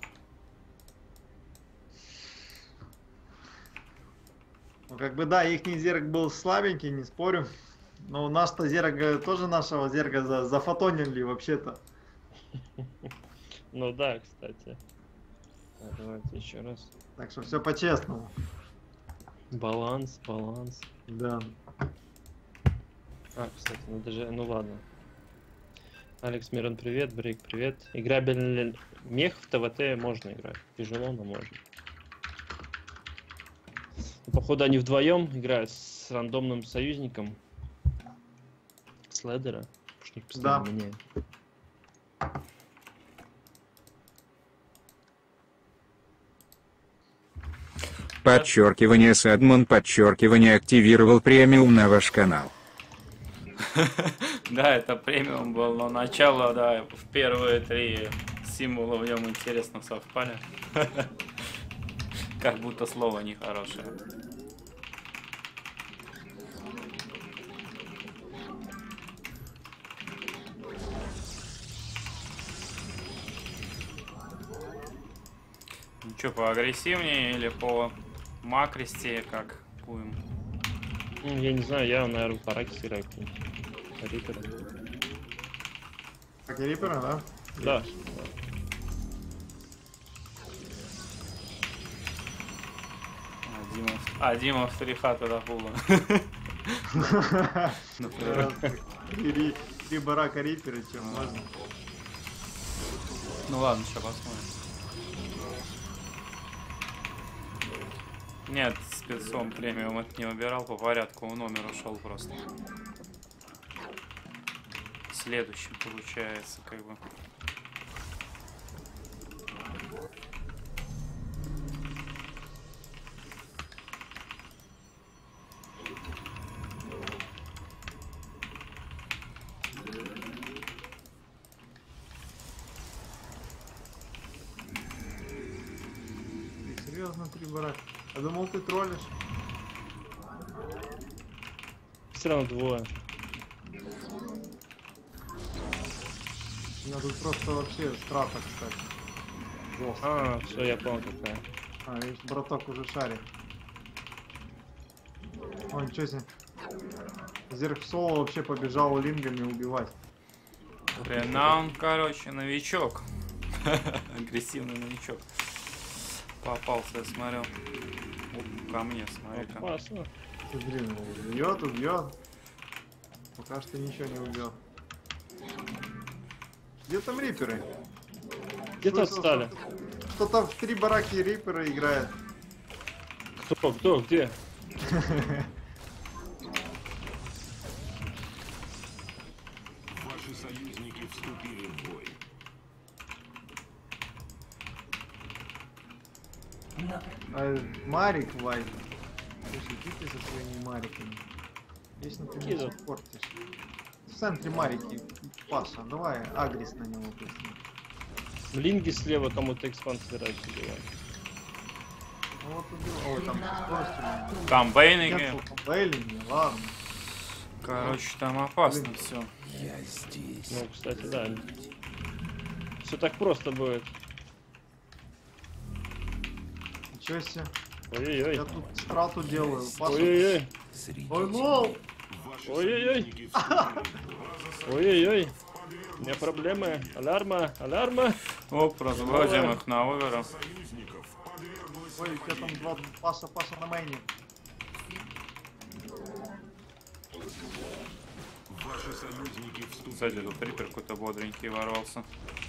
Ну, как бы да, их зерк был слабенький, не спорю. Но наш-то зерк э, тоже нашего зерга за, зафотонили вообще-то. Ну да, кстати. Так, давайте еще раз. Так что все по-честному. Баланс, баланс. Да. А, кстати, ну даже, ну ладно. Алекс Мирон, привет, Брейк, привет. Играбельный мех в ТВТ можно играть. Тяжело, но можно. Ну, походу они вдвоем играют с рандомным союзником. Следера. Что постоянно Да. меняет. Подчеркивание Садмон, подчеркивание активировал премиум на ваш канал. Да, это премиум был, но начало, да, в первые три символа в нем интересно совпали. Как будто слово нехорошее. Ну что, поагрессивнее или по макристее, как будем? Ну, я не знаю, я, наверное, по Ракис играю. Рипера. Как и Рипера, да? Да. А, Дима, а, Дима в стриха туда пула. Три три барака Рипера, чем можно. Ну ладно, сейчас посмотрим. Нет, спецом премиум это не убирал, по порядку у номера ушел просто. Следующий получается, как бы. Ты серьезно три барака? Я думал, ты троллишь. Все равно двое. У меня тут просто вообще страта, кстати. Жестко. А, все, я понял какая. А, видишь, браток уже шарит. Ой, ничего себе. Зерк соло вообще побежал лингами убивать. Ренаун, короче, новичок. Агрессивный новичок. Попался, я смотрел. Оп, ко мне, смотри-ка. Опасно. Смотри, ну, убьет, убьет. Пока что ничего не убьет. Где там риперы? Где-то Слышал, отстали. что- Кто-то в три бараки рипера играет. Кто, кто, где? Ваши союзники вступили в бой. А, Марик Вайт. Слушай, иди ты со своими мариками. Вечно ты Какие меня тут? портишь. В центре марики. Паша, давай агресс на него пусть. Линги слева кому-то экспанс собираются делать. Ну вот убил. Ой, там скоростью. Там Бейнинги. Бейлинги, ладно. Короче, там опасно Блин. все. Я здесь. Ну, кстати, да. Все так просто будет. Ничего себе. Ой-ой-ой. Я тут страту делаю. Паша. Ой-ой-ой. Среди Ой, ну! Ваши Ой-ой-ой. союзники вступили в бой. Ой-ой-ой. У меня проблемы. Алярма, алярма. Оп, разводим их на овера. Союзников подверглась Ой, у тебя там два Паша, Паша на мейне. Ваши союзники вступили. Кстати, тут рипер какой-то бодренький ворвался.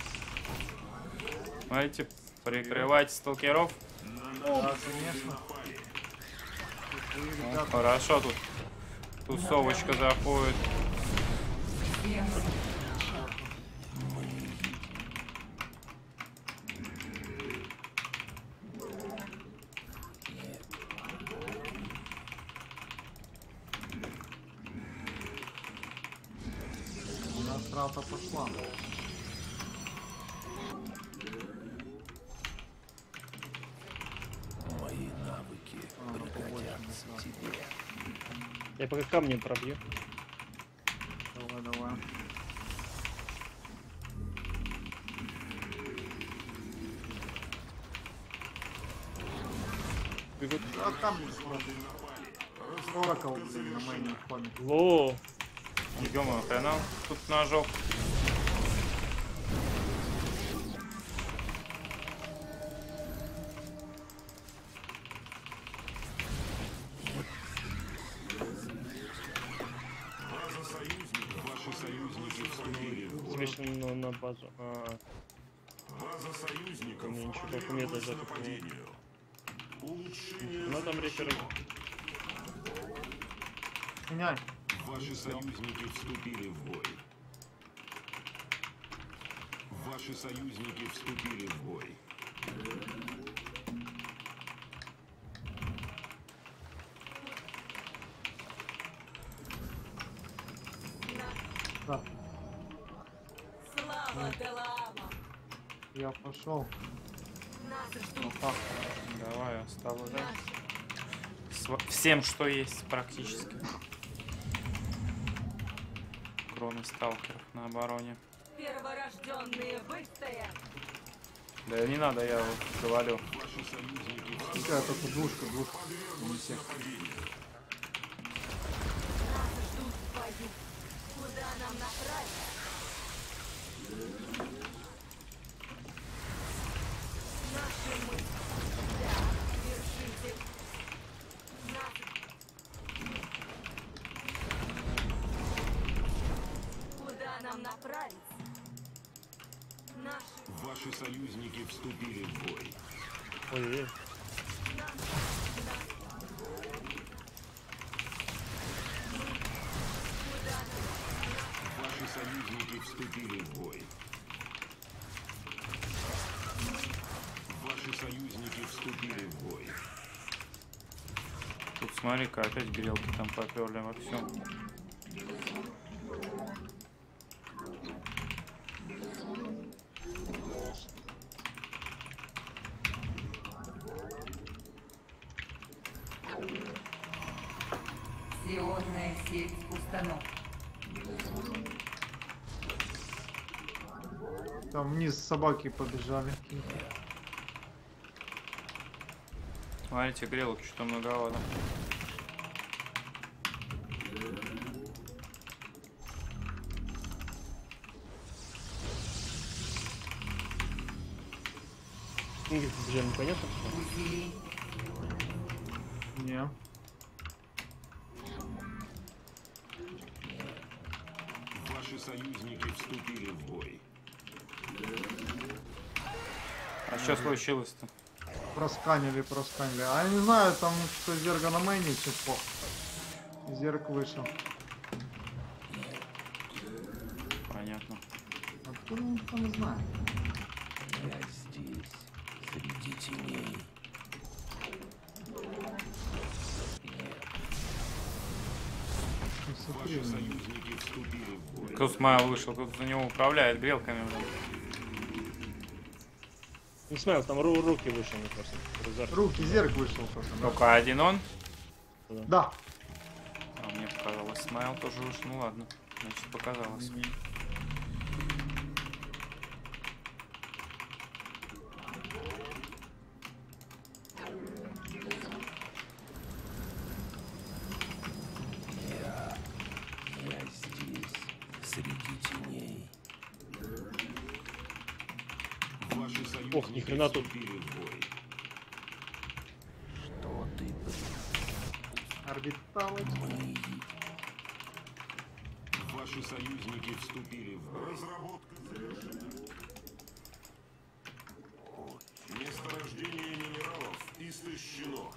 Знаете, прикрывайте сталкеров. Да, конечно. Вы, Ну, ребята, хорошо, тут тусовочка заходит. у нас страта пошла. мои навыки. Я пока камнем пробью. Давай, давай. Бегут. А там Оракл, блин, на моем фоне. Во! Ё-моё, хрена тут ножок. База союзников. Ваши союзники вступили в бой. Смешан на, на базу. А, База союзников. у меня ничего как у меня подверглась даже нападению. Улучшение ну там реперы. завершено. Меняй. Ваши союзники вступили в бой. Ваши союзники вступили в бой. Да, Слава Делаама! я пошел. Нас ждут Ну как? Давай, оставляй. С- Всем, что есть практически. Кроме сталкеров на обороне. перворожденные выстоят! Да не надо, я вот говорю. Ваши союзники Какая только двушка, двушка. Не всех. Нас ждут в бою! Куда нам направиться? Наши мысли! Да, вершитель! Нас... Куда нам направиться? Наши... Ваши союзники вступили в бой. Ой-ой-ой. Ваши союзники вступили в бой. Ваши союзники вступили в бой. Тут смотри-ка, опять грелки там поперли во всем. Сионная сеть установок. Там вниз собаки побежали. Смотрите, грелок что-то многовато. Где побежали, непонятно. Усилий. Не. Ваши союзники вступили в бой. А что случилось-то? Просканили, просканили. А я не знаю, там что Зерга на мэне чего. Зерг вышел. Понятно. Откуда он там знает? Я здесь, среди теней. Ну, смотри, Ваши ну. союзники вступили в бой. Тут Смайл вышел, тут за него управляет грелками. блин. Не смотрел, там ру- руки вышли мне просто. Рузар. Руки, Зерг вышел просто. Да. Только один он. Да. А мне показалось, Смайл тоже вышел. Ну ладно, значит показалось. Я здесь, среди теней. Ваши союзники Ох, ни хрена тут. вступили в бой. Что ты Орбиталы. мы? Ваши союзники вступили в бой. Разработка завершена. Месторождение минералов истощено.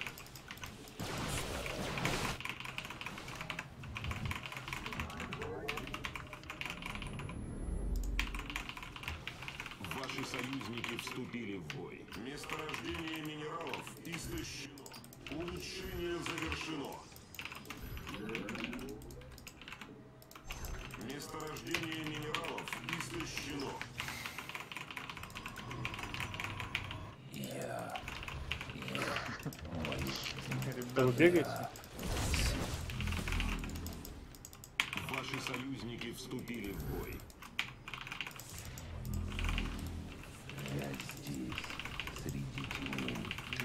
Ваши союзники вступили в бой. Месторождение минералов истощено. Улучшение завершено. Месторождение минералов истощено. Я, Да вы бегаете? Ваши союзники вступили в бой. Я здесь, среди теней.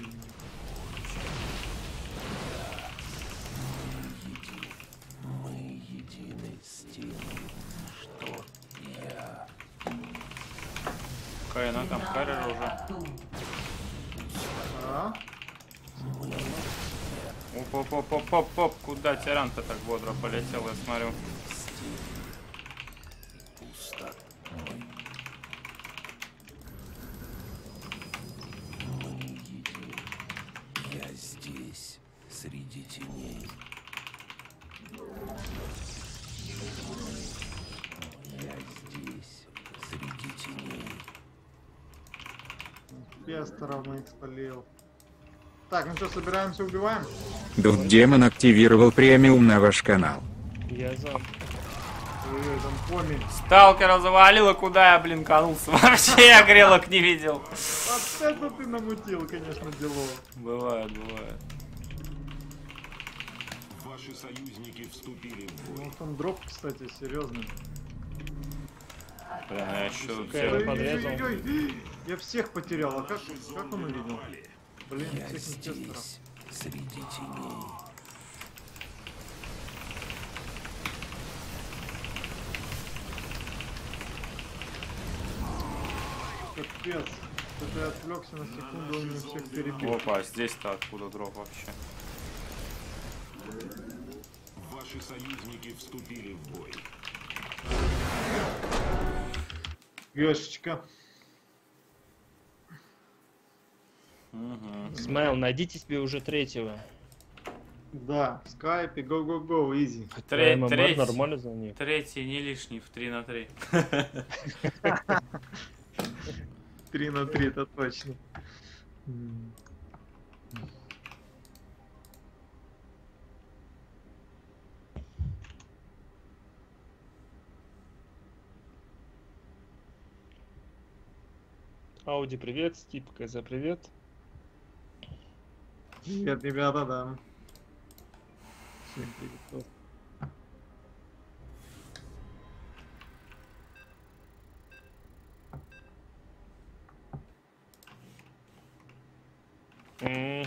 Мы едины с тем, что я. Какая она там, Каррер уже. А? Оп-оп-оп-оп-оп, куда тиран-то так бодро полетел, я смотрю. Пусто. Мы едины. Я здесь, среди теней. Я здесь, среди теней. Пестеров мы их спалил. Так, ну что, собираемся, убиваем? Дух Демон активировал премиум на ваш канал. Я за. Ой-ой, там поми. Сталкера завалило, куда я, блин, канулся. Вообще я грелок не видел. Вот это ты намутил, конечно, дело. Бывает, бывает. Ваши союзники вступили в бой. Ну там дроп, кстати, серьезный. Блин, а я еще Первый подрезал. Ой-ой-ой, я всех потерял, а как, как он увидел? Блин, Я всех инвесторов. здесь, среди теней. Капец. Это я отвлекся на секунду, он меня всех перебил. Опа, здесь-то откуда дроп вообще? Ваши союзники вступили в бой. Гешечка. Угу. Смайл, найдите себе уже третьего. Да, в скайпе, го-го-го, изи. Тре- ММР третий, нормально за них. третий не лишний в три на три. Три на три, это точно. Ауди, привет. Стип, КЗ, привет. Привет, ребята, да. Всем привет. М.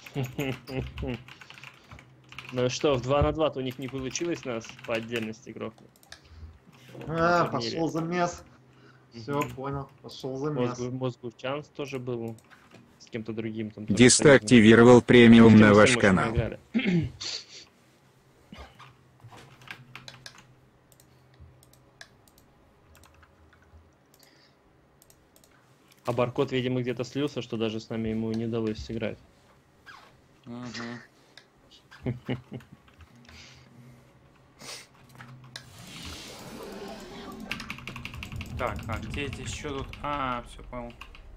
Ну что, в два на два у них не получилось нас по отдельности грохнуть. А, в турнире. пошел замес. Все, Мгм. понял. Пошел замес. Мозгу, Мозгурчанс тоже был с кем-то другим. Там тоже Диста союзным. активировал премиум С кем на мы ваш всем очень канал. играли. А Баркот, видимо, где-то слился, что даже с нами ему не удалось сыграть. Угу. Так, а где здесь что тут? А, все понял.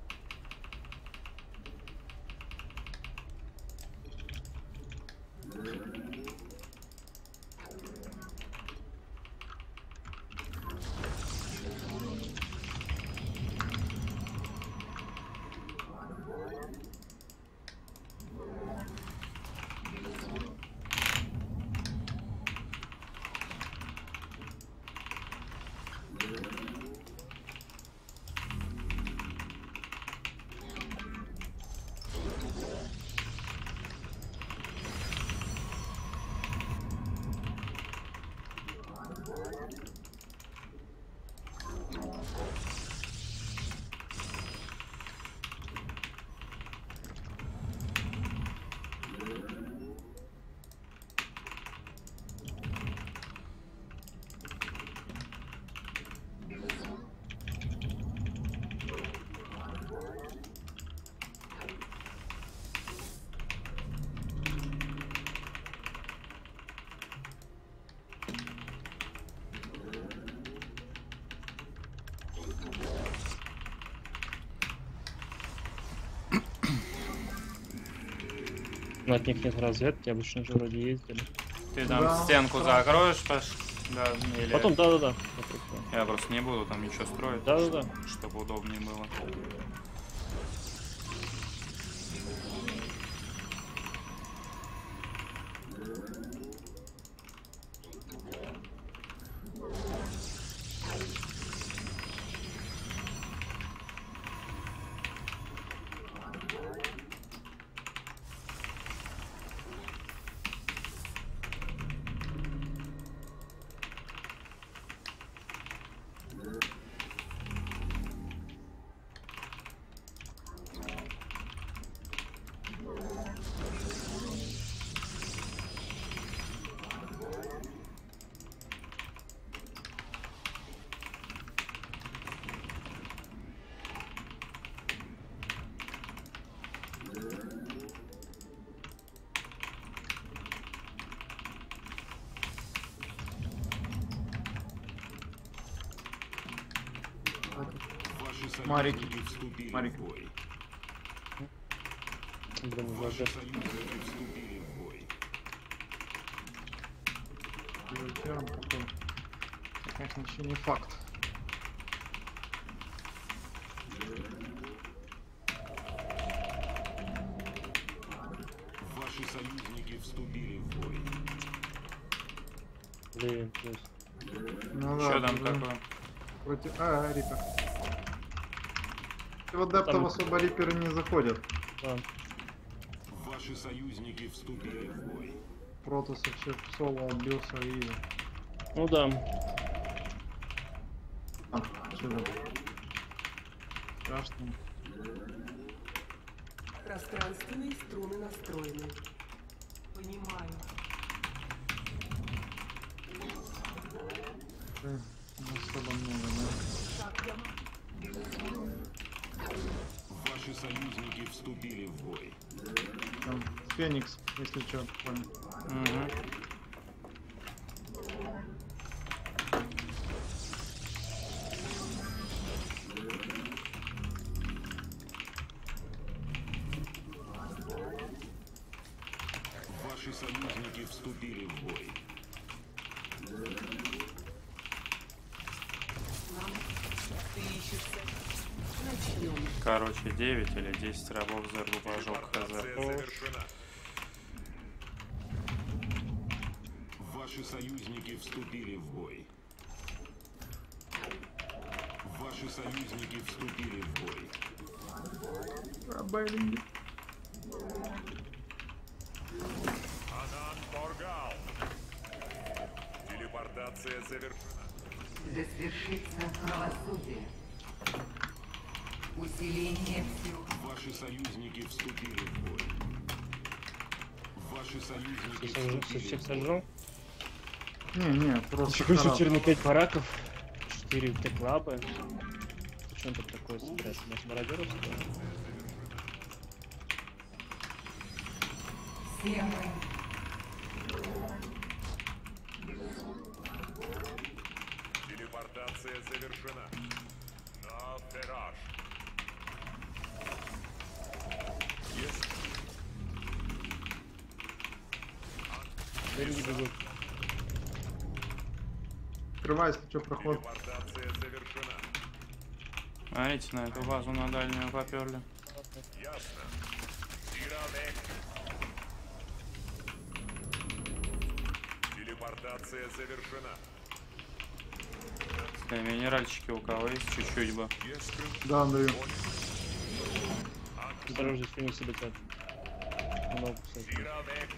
Но от них нет разведки, обычно же вроде ездили. Ты там Да, стенку страшно. закроешь, Паш? Да, или... Потом, да-да-да. вокруг, да. Я просто не буду там ничего строить, Да-да-да. чтобы удобнее было. Марик. союзники вступили Марик. в бой. Блин, Ваши уже союзники вступили в бой. Приоритетом потом. Конечно, еще не факт. Ваши союзники вступили в бой. блин, плюс. Ну Что да, там да. такое? Против... А, Рипер. В адептов Там- особо Риперы не заходят. Да. Ваши союзники вступили в бой. Протус вообще в соло отбился и... Ну да. А, что там? Страшно. Пространственные струны настроены. Понимаю. Блин, не особо много, да? Как я могу? Ваши союзники вступили в бой. Там Феникс, если что, понял. Угу. Ваши союзники вступили в бой. Ты ищешься. Начнем. Короче, девять или десять рабов за рубажок хз. Ваши союзники вступили в бой. Ваши союзники вступили в бой. Телепортация завершена. Да свершится правосудие. Усиление всего. Ваши союзники вступили в бой. Ваши союзники Всех сожжу- вступили всех в бой. сожжу. Не, не, просто Еще хочу характер. теперь на пять бараков. четыре теклабы. Что тут такое собирать? Может, мародеров собирать? Все мы. Телепортация завершена. На Ферраж. Деньги бегут. Открывай, если что, проход. Телепортация завершена. Смотрите, на эту базу на дальнюю поперли. Ясно. Тировек. Телепортация завершена. Э, Минеральчики у кого есть? Чуть-чуть бы. Я скрыл. Да, даю. Осторожно, фениксы летят. Много, кстати. Тировек.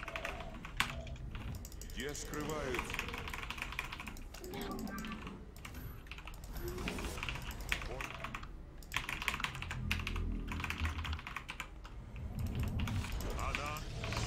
Где скрываются? Она.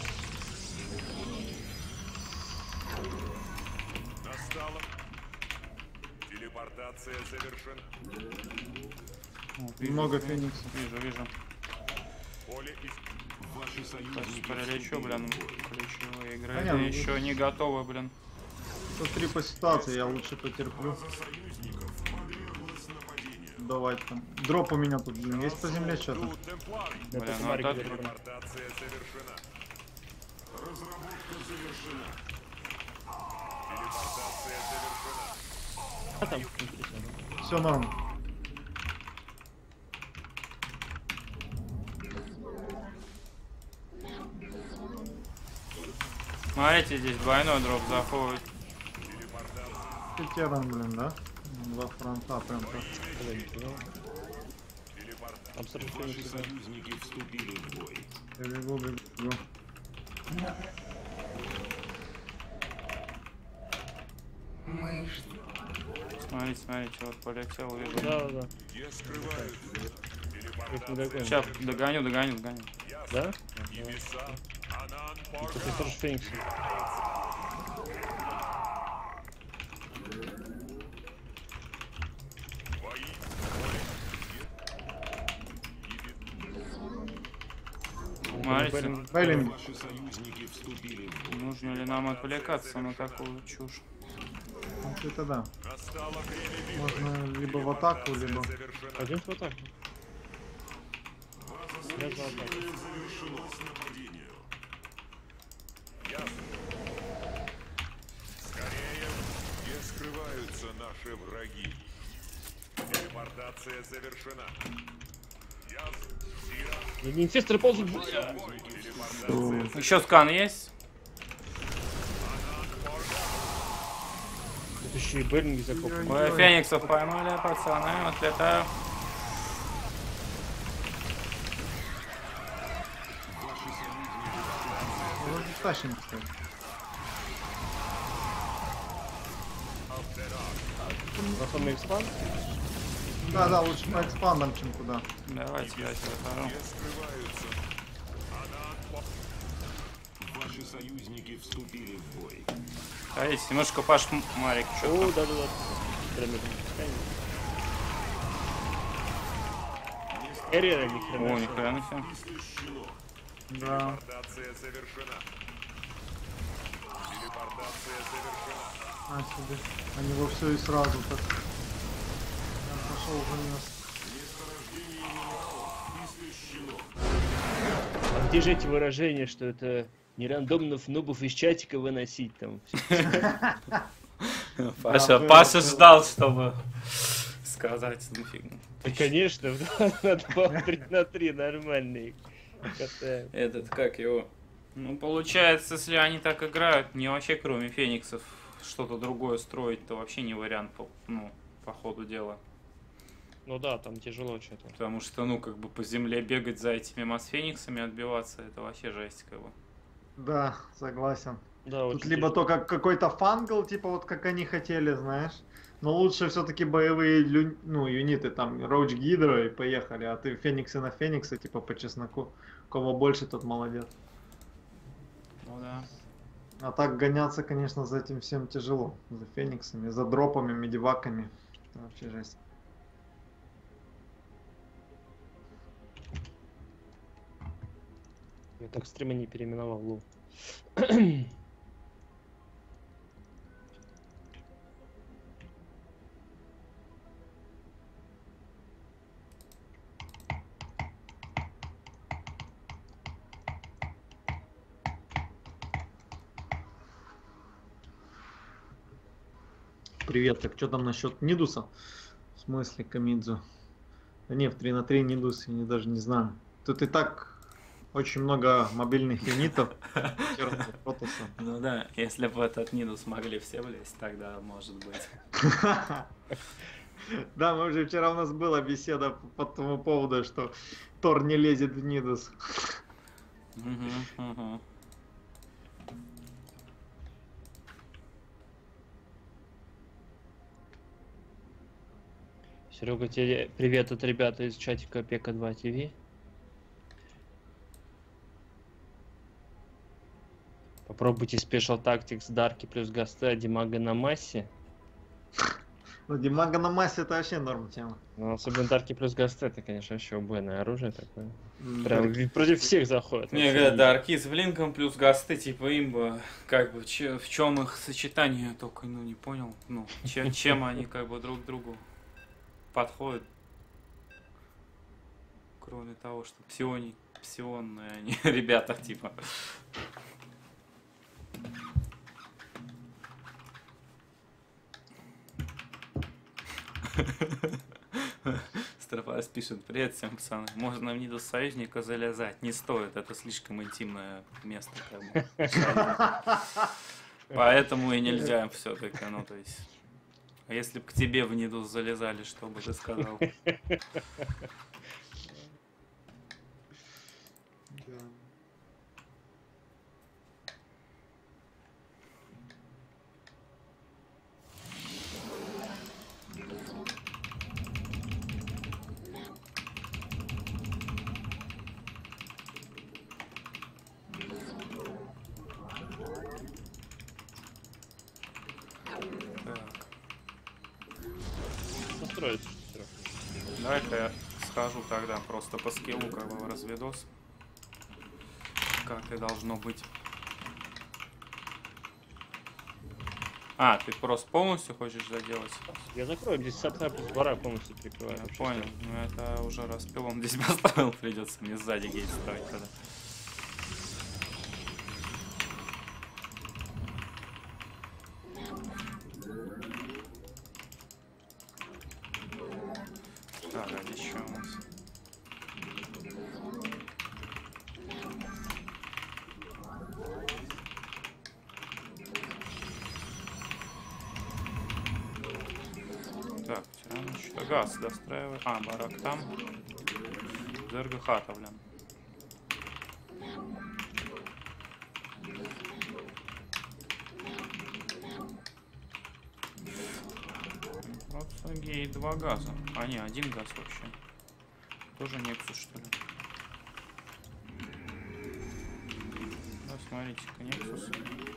Настала. Телепортация завершена. Вот, вижу, Много вижу, фениксов. Вижу, вижу. Поле из... Ваши Сейчас союзники пролечу, вступили блин. в бой. Ключевые игры. Понятно. Еще не готовы, блин. Смотри по ситуации, я лучше потерплю. База союзников подверглась нападению. Давай там. Дроп у меня тут, блин, есть по земле что-то? Жду темпларий. Это Бля, ну Марик это берет. Телепортация завершена. Разработка завершена. Телепортация завершена. А там, интересно. Все норм. Смотрите, здесь двойной дроп заходит. Пятером, блин, да? Два фронта прям так. Блин, ну, там сразу Ваши фениксы, да. союзники вступили в бой. Я бегу, бегу, бегу. Мы ж- Смотрите, смотрите, вот полетел, вижу. Да, да, да. Где скрываются? Их не догоним. Сейчас догоню, догоню, догоню. Да? Небеса. Анан Тут Поргал. тоже фениксы. Бои. Смотрите, Бейлин, Ваши союзники вступили в бой. нужно ли нам отвлекаться на такую чушь? Вот это да. Настало время битвы. Можно либо в атаку, либо... Завершена. Один в атаку. Я за атаку. Завершено с нападением. Ясно. Скорее, где скрываются наши враги. Телепортация завершена. Ясно. Сира. Не инфесторы ползут, бля! Телепортация Еще скан есть? Тут еще и берлинги закопаны. Ой, фениксов поймали, пацаны, отлетаю. Вроде тащим, кстати. Потом экспанд. Да, да, лучше по экспандам, чем куда. Давайте я сюда хожу. где скрываются. Ваши союзники вступили в бой. Смотрите, немножко Паш М- Марик О, что-то. да, да, да. Прям это пускай. Эрера ни хрена. О, ни себе. хрена себе. Да. Телепортация завершена. Телепортация завершена. А, себе. Они во все и сразу так. Я пошел за нас. А где же эти выражения, что это не рандомных нубов из чатика выносить там? Паша, было, Паша было. ждал, чтобы сказать. Нафиг. Да, конечно, в два на два, в три на три нормальные. Катаем. Этот, как его? Ну, получается, если они так играют, мне вообще кроме фениксов что-то другое строить-то вообще не вариант, по, ну, по ходу дела. Ну да, там тяжело что-то. Потому что, ну, как бы по земле бегать за этими масс-фениксами, отбиваться, это вообще жесть, как бы. Да, согласен. Да, Тут очень либо тяжело. только какой-то фангл, типа вот как они хотели, знаешь. Но лучше все-таки боевые лю- ну, юниты, там, Роуч Гидро и поехали. А ты фениксы на фениксы, типа по чесноку. У кого больше, тот молодец. Ну да. А так гоняться, конечно, за этим всем тяжело. За фениксами, за дропами, медиваками. Это вообще жесть. Я так стрима не переименовал, лол. Привет, так что там насчет Нидуса? В смысле Камидзу? Да не, в три на три Нидус, я не, даже не знаю. Тут и так очень много мобильных юнитов. Тернов, Протоса. Ну да, если бы этот Нидус смогли все влезть, тогда может быть. Да, мы уже вчера у нас была беседа по тому поводу, что Тор не лезет в Нидус. Мгм, мгм. Серега, тебе привет от ребята из чатика Пека два ТВ. Попробуйте Special Tactics, Дарки плюс Гасты, а Димага на массе. Ну, Димага на массе это вообще норм тема. Ну, особенно Дарки плюс Гасты, это, конечно, вообще убойное оружие такое. М, Прям да. против всех заходит. Не, вообще. говорят, да, арки с блинком плюс гасты, типа имба, как бы, че- в чем их сочетание, я только, ну, не понял, ну, чем, чем они, как бы, друг к другу подходят, кроме того, что псиони, псионные они, ребята, типа. Страфас пишет: привет всем, пацаны. Можно в Нидус союзника залезать? Не стоит, это слишком интимное место, как бы. Поэтому и нельзя все-таки, ну то есть. А если бы к тебе в Нидус залезали, что бы ты сказал? Так, Настроиться, Серега. давай-ка я схожу тогда просто по скиллу, как бы в разведос. Как и должно быть. А, ты просто полностью хочешь заделать? Я закрою, здесь сапса плюс барак полностью прикрываю. Я вообще понял. всё. Ну это уже раз пилон здесь поставил, придется мне сзади гейт ставить тогда. Так, а здесь что у нас? Так, тиран что-то газ достраивает. А, барак там. Зерга хата, блин. Вот гей два газа. А, не, один газ вообще. Тоже Нексус, что ли? Да, смотрите-ка, Нексус.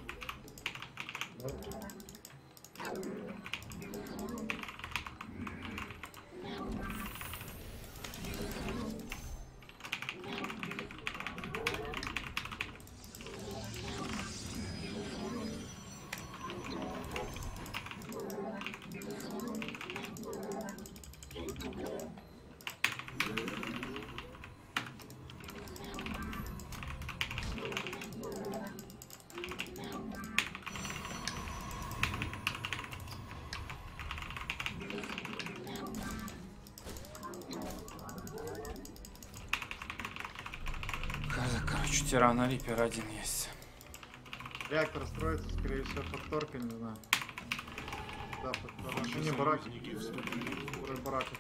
Короче, тирана Риппер один есть. Реактор строится, скорее всего, факторка, не знаю. Да, факторка. Ваши Не барак. союзники вступили в бой. Уже барак.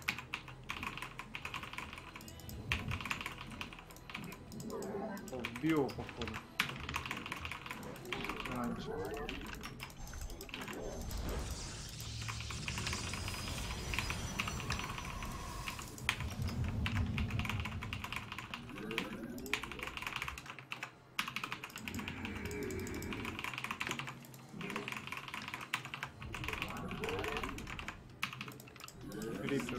О, в био, походу. Раньше. Риппер.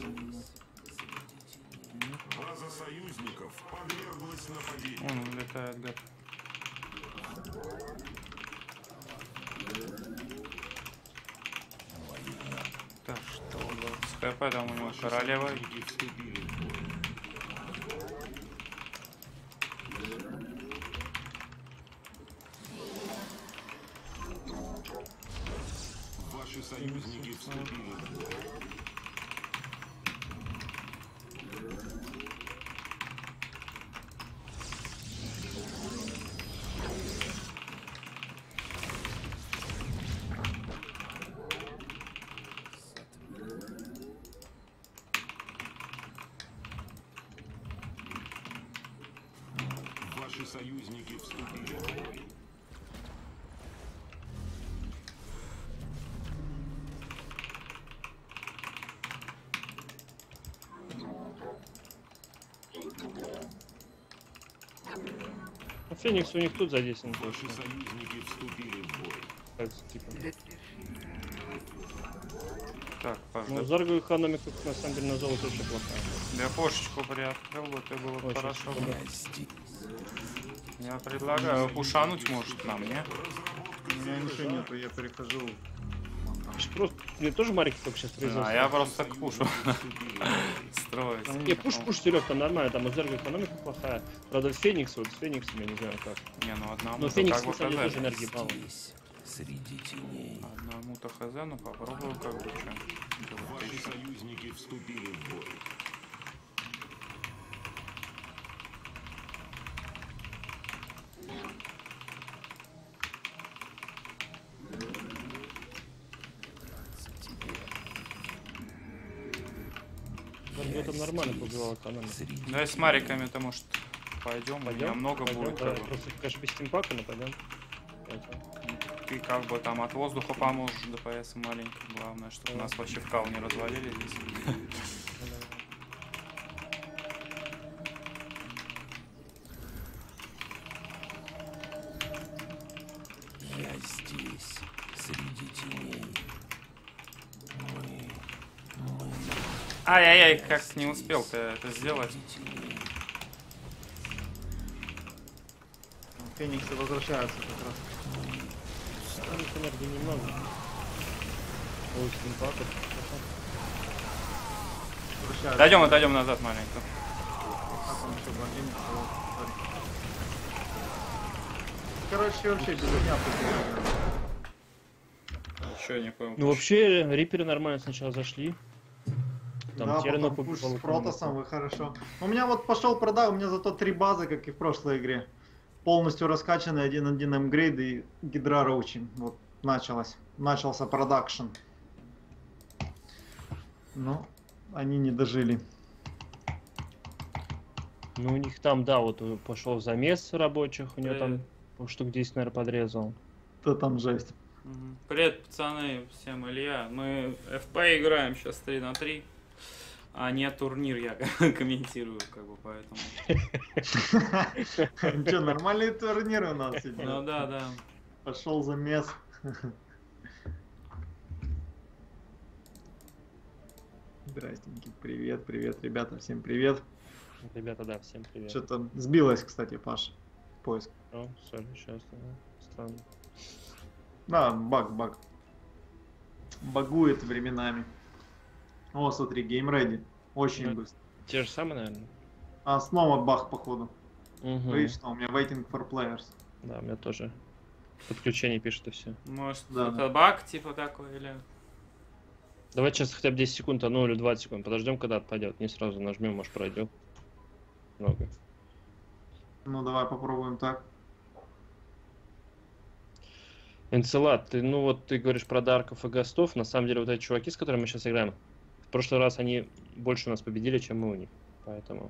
База союзников подверглась нападению. Он летает, гад. Так, что у нас? С ХП там у него Ваши королева. союзники вступили в бой. Ваши союзники вступили в бой. Ваши союзники вступили в бой. Ну, Феникс у них тут задействован Ваши точно. союзники вступили в бой. Так, типа. Так, Ну, пожалуйста. Заргу экономика, на самом деле, на золото очень плохая. Я кошечку приоткрыл, вот и было бы Очень хорошо. сильно. Я предлагаю пушануть, может, нам, не? У меня ничего нету, я перехожу. Просто, мне тоже Марик только сейчас произвел. А я просто так пушу. Строить. Не, пуш, пуш, Серег, там нормально, там у Зерга экономика плохая. Правда, Феникс, вот с Фениксом я не знаю как. Не, ну одному Но то Феникс, как на бы самом деле, тоже хз. энергии мало. Среди теней. Одному-то хз, ну попробую как бы что. Ваши союзники вступили в бой. Зерга там нормально побивал экономику. Да и с мариками-то, может, пойдем, у меня Пойдем? много Пойдем, будет. да, Как бы. просто, конечно, без стимпака, но пойдем. Пойдем. Ты как бы там от воздуха поможешь, ДПС маленько. Главное, чтобы нас вообще в кал не развалили здесь. Я здесь, среди теней. Ай-яй-яй, как не успел ты это сделать. Фениксы возвращаются как раз. У них энергии немного. Ой, стимпак. Отойдем, отойдем назад маленько. Как он еще богинь? Короче, вообще без огня тут. Еще не понял. Ну вообще, риперы нормально сначала зашли. Там Да, Терну потом пуш побежал, с Протосом, вы хорошо. У меня вот пошел продаж, у меня зато три базы, как и в прошлой игре. Полностью раскачанный один один эмгрейд и гидра роучинг. Вот началось. Начался продакшн. Но они не дожили. Ну у них там, да, вот пошел замес рабочих, у него Привет. там штук десять, наверное, подрезал. То там жесть. Мгм. Привет, пацаны, всем Илья. Мы эф пи играем сейчас три на три. А не турнир я комментирую, как бы, поэтому. Че, нормальные турниры у нас сегодня? Ну да, да. Пошел замес. Здрастеньки, привет, привет, ребята, всем привет. Ребята, да, всем привет. Что-то сбилось, кстати, Паш, поиск. О, сори, сейчас, да. Странно. Да, баг, баг. Багует временами. О, смотри, Game Ready. Очень Да. быстро. Те же самые, наверное? А снова баг, походу. Угу. Видишь, что у меня waiting for players. Да, у меня тоже подключение пишет и все. Может, Да, это да. баг типа такой или. Давайте сейчас хотя бы десять секунд, а ну или двадцать секунд. Подождем, когда отпадет. Не сразу нажмем, может пройдет. Много. Ну, давай попробуем так. Энцелад, ты, ну вот ты говоришь про Дарков и Гостов. На самом деле вот эти чуваки, с которыми мы сейчас играем, в прошлый раз они больше нас победили, чем мы у них. Поэтому...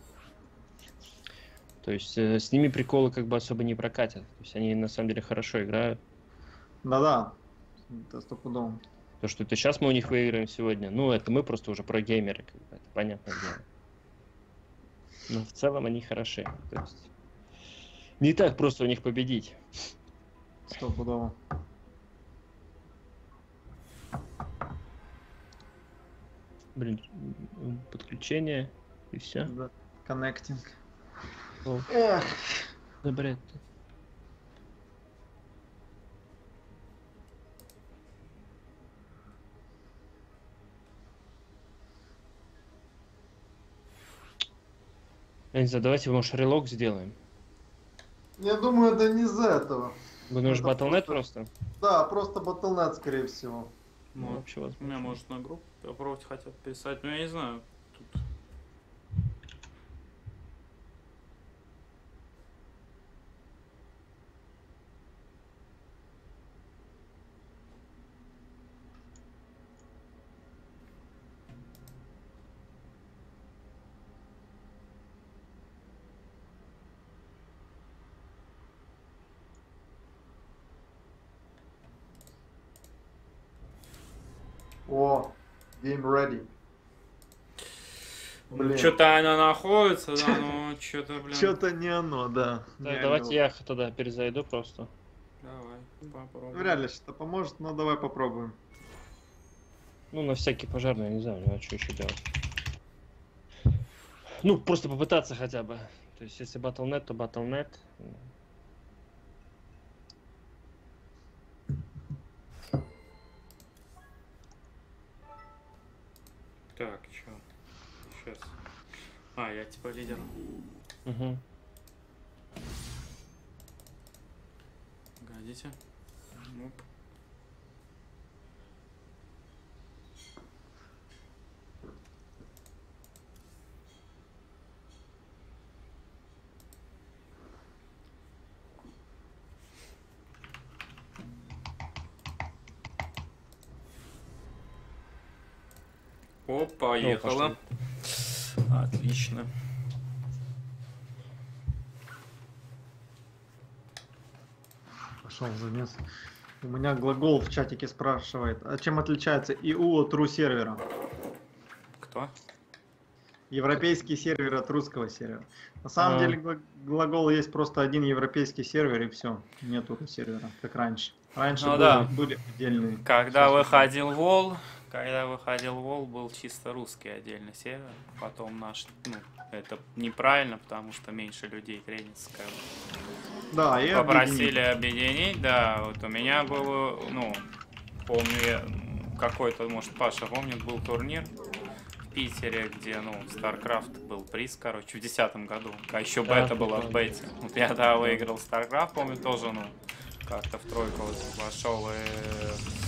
То есть э, с ними приколы как бы особо не прокатят. То есть они на самом деле хорошо играют. Да-да, это стопудово. То, что это сейчас мы у них выиграем сегодня, ну это мы просто уже про геймеры, как бы, это понятное дело. Но в целом они хороши. То есть не так просто у них победить. Стопудово. Блин, подключение и все. Да. Connecting. О, Эх. да, бред. Я не знаю, давайте, может, релог сделаем. Я думаю, это не из-за этого. Вы нужен Это батл.нет просто? Да, просто батл.нет, скорее всего. Ну, Вот. вообще У возможно. меня, может, на группу попробовать хотят писать, но я не знаю. Тут... О, game ready. Блин. Что-то она находится, да, но что-то, блин. Что-то не оно, да. Так, Не давайте оно. я тогда перезайду просто. Давай, попробуем. Вряд ли что-то поможет, но давай попробуем. Ну, на всякий пожарный, я не знаю, а что еще делать. Ну, просто попытаться хотя бы. То есть, если батл.нет, то батл.нет. Так, что? Сейчас. А, я типа лидер. Угу. Погодите. Оп. О, поехала. Отлично. Пошел замес. У меня глагол в чатике спрашивает, а чем отличается и ю от ру сервера? Кто? Европейский сервер от русского сервера. На самом А. деле гла- глагол есть просто один европейский сервер и все. Нету ру сервера, как раньше. Раньше Ну были, да. были отдельные. Когда Сейчас выходил Вол, когда выходил Вол, был чисто русский отдельный сервер. Потом наш, ну, это неправильно, потому что меньше людей тренится, как бы. Да, и попросили объединить. объединить, да, вот у меня было, ну, помню, я, какой-то, может, Паша помнит, был турнир в Питере, где, ну, StarCraft был приз, короче, в десятом году, а еще Да, бета была в прикольно. бете. Вот я, да, выиграл StarCraft, помню, тоже, ну, как-то в тройку вот вошел, и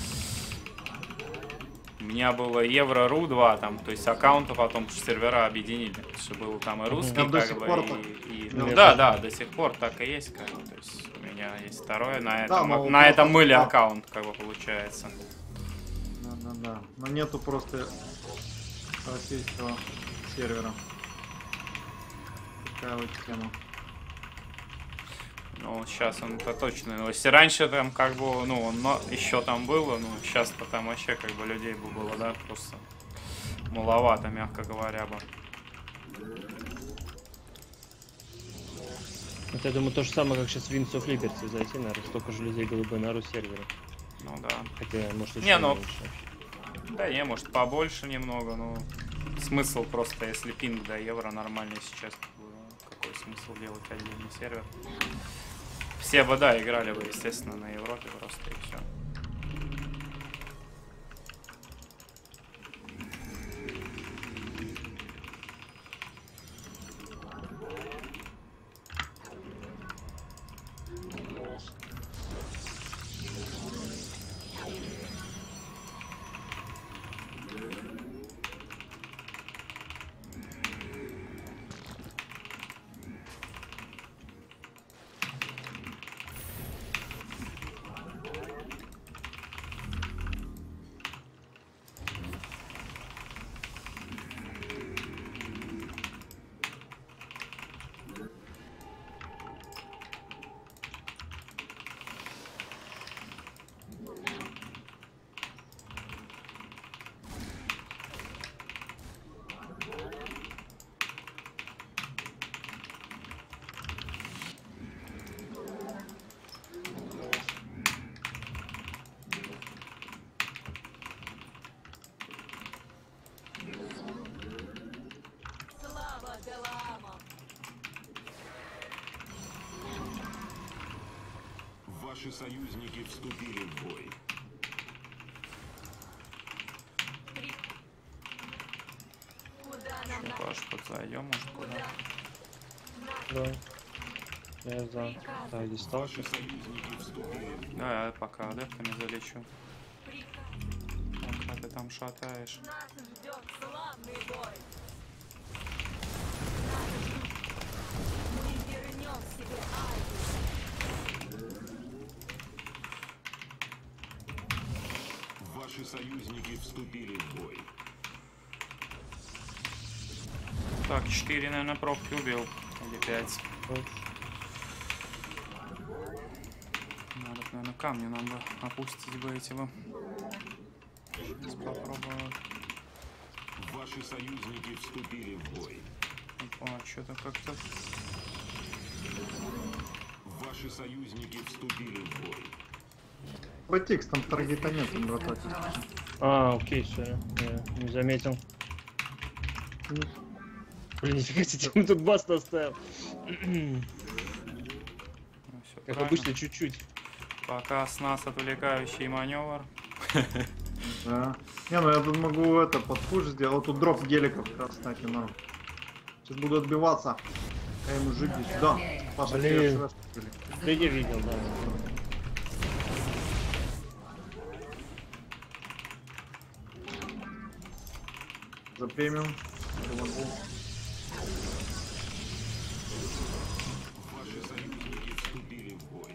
у меня было Евро.ру два, там, то есть аккаунты потом сервера объединили, потому что был там и русский, Там до как сих бы, пор и, так. и- Ну, ну я да, тоже. да, до сих пор так и есть, как бы, то есть у меня есть второй, на Да, этом, но на этом просто- мыле да. аккаунт, как бы, получается. Да, да, да. Но нету просто российского сервера. Такая вот тема. Ну, сейчас он это точно. Ну, если раньше там как бы, ну, он еще там было, ну, сейчас-то там вообще как бы людей бы было, да, просто маловато, мягко говоря бы. Это, я думаю, то же самое, как сейчас в Wings of Liberty зайти, наверное, столько же людей было бы на ру-сервере. Ну да. Хотя, может, еще Не, ну, меньше. да не, может побольше немного, но смысл просто, если пинг до евро нормальный сейчас, как бы, какой смысл делать отдельный сервер? Все бы, да, играли бы, естественно, на Европе просто и все. Слава Делаамам! Ваши союзники вступили в бой. Куда нам Что, Паш, подзайдем, может, куда? Да. Я за. Так, здесь Ваши сталкер. союзники вступили в бой. Да, я пока адептами залечу. приказ? Пока ты там шатаешь. Нас ждет славный бой! Мы вернем себе Айду! Ваши союзники вступили в бой. Так, четыре, наверное, пробки убил. Или пять. Надо, наверное, камни нам бы опустить бы эти бы. Сейчас попробую. Ваши союзники вступили в бой. О, что-то как-то... Ваши союзники вступили в бой. Батикс, там таргета нет, браток. А, окей, все. Я не заметил. Блин, нифига себе, ты тут бас оставил. Ну, всё Как правильно. обычно, чуть-чуть. Пока с нас отвлекающий маневр. Да. Не, ну я тут могу это подпуш сделать. Вот тут дроп геликов как раз, кстати, норм. Сейчас буду отбиваться. Эй, мужик, иди сюда. Паша, Блин. тебе сюда, что ли? Да я видел, да. За премиум. Помогу. Ваши союзники вступили в бой.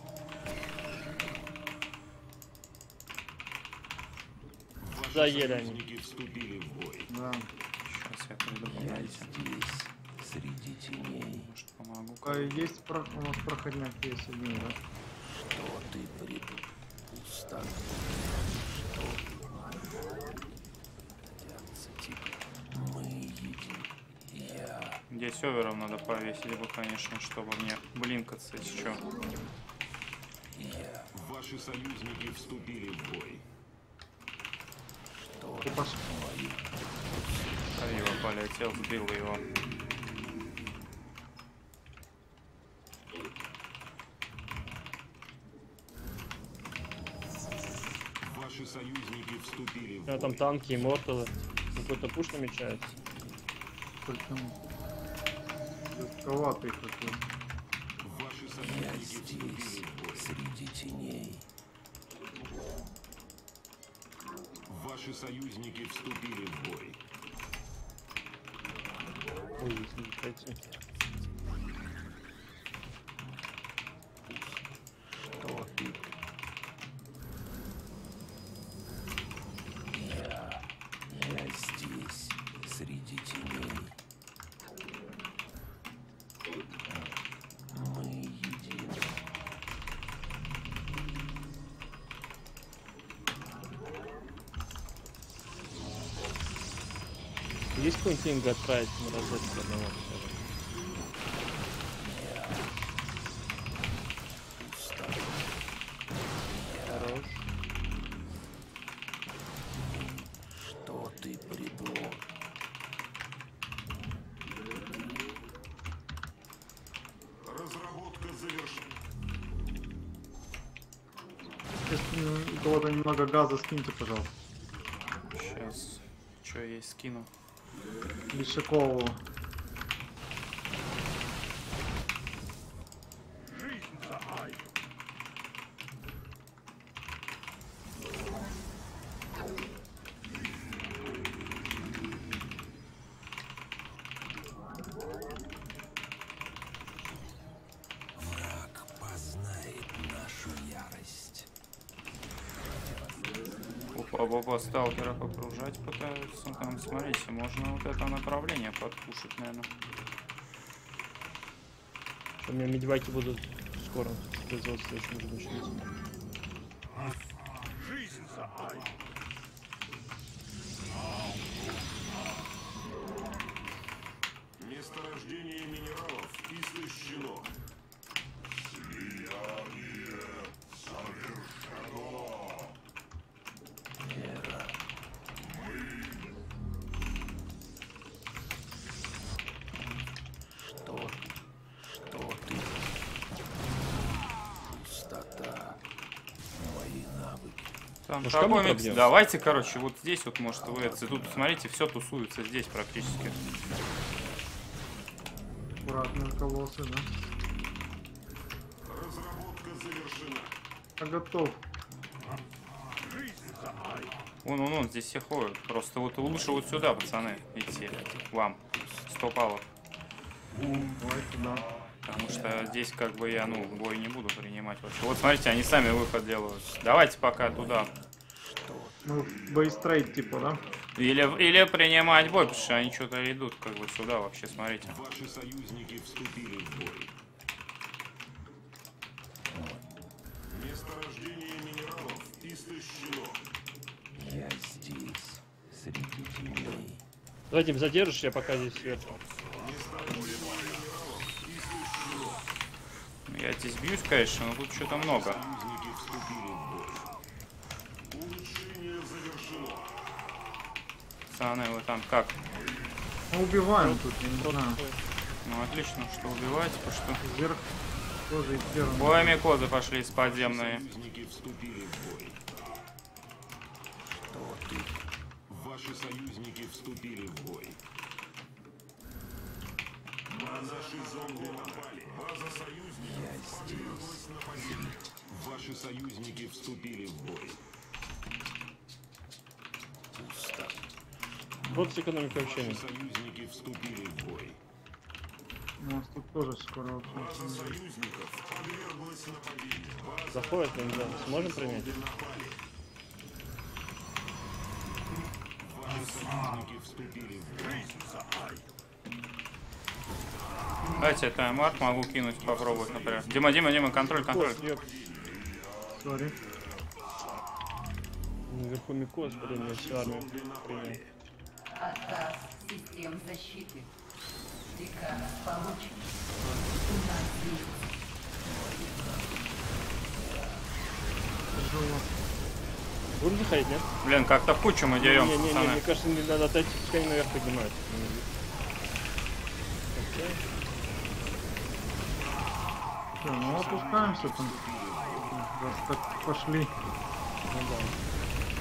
Ваши Заели они. союзники вступили в бой. Да. Сейчас я приду, погодите. Среди теней. Может, помогу. А есть про... у нас проходняк есть один, да? Что ты пред... Пусто. Мы едим. Я. Здесь овером надо повесить бы, конечно, чтобы мне блинкаться, если что. Ваши союзники вступили в бой. Ты Паша. Криво полетел, сбил его. Ваши союзники вступили в У него там бой. танки, имморталы. Какой-то пуш намечается. Почему? Легковатый какой. Ваши союзники вступили в бой. Среди теней. Ваши союзники вступили в бой. Ой, если не пойти. Что ты? Я. Я здесь, среди теней. Мы едины. Есть какой-нибудь линк отправить на разведку одного? скажем? Хорош. Что ты приблок? Разработка завершена. Если у кого-то немного газа скиньте, пожалуйста. Сейчас. Что есть, скину. Лишакову. Враг познает нашу ярость. Опа, оба сталкеров окружать пытаются. Там, смотрите, можно вот это направление подкушать, наверное. У меня медваки будут скоро в производстве очень уже начнется. Месторождение минералов истощено. Что? Что ты? Пустота. Мои навыки. Там Может, какой кому микс? пробьем? Давайте, короче, вот здесь вот, может, вы это. Тут, смотрите, все тусуется здесь практически. Аккуратные колоссы, да? Разработка завершена. Я готов. Вон, вон, вон, здесь все ходят. Просто вот лучше вот сюда, пацаны, идти. К вам. Сто палок. Давай сюда. Потому что здесь как бы я, ну, бой не буду принимать вообще. Вот смотрите, они сами выход делают. Давайте пока туда. Ну, бейстрейт типа, да? Или, или принимать бой, потому что они что-то идут как бы сюда вообще, смотрите. Ваши союзники вступили в бой. Месторождение минералов истощено. Я здесь, среди теней. Вадим, задержишь, я пока здесь сверху. Я здесь бьюсь, конечно, но тут что-то много. Союзники вступили в бой. Улучшение завершено. Пацаны, вы там как? Мы убиваем тут, я не знаю. Ну отлично, что убиваете, потому что... Вверх тоже и первым. Боями козы пошли из подземные. Союзники вступили в бой. Что ты? Ваши союзники вступили в бой. На наши зомби напали. База союзников подверглась нападению. Ваши союзники вступили в бой. Пусто. Вот экономика Ваши общения. союзники вступили в бой. У нас тут тоже скоро вообще. База союзников подверглась нападению. База Заходит, но не знаю, сможем принять? напали. Ваши союзники вступили в бой. Давайте таймарк могу кинуть, попробовать, например. Дима, Дима, Дима, контроль, контроль. Сори. Наверху Микос, блин, я всю армию принял. Отказ систем защиты. Приказ получен. У нас есть Будем заходить, нет? Блин, как-то в кучу мы дерем, Не, не, не, пацаны. мне кажется, не надо отойти, пускай они наверх поднимают. Всё, ну опускаемся там. Раз так пошли. Ну да.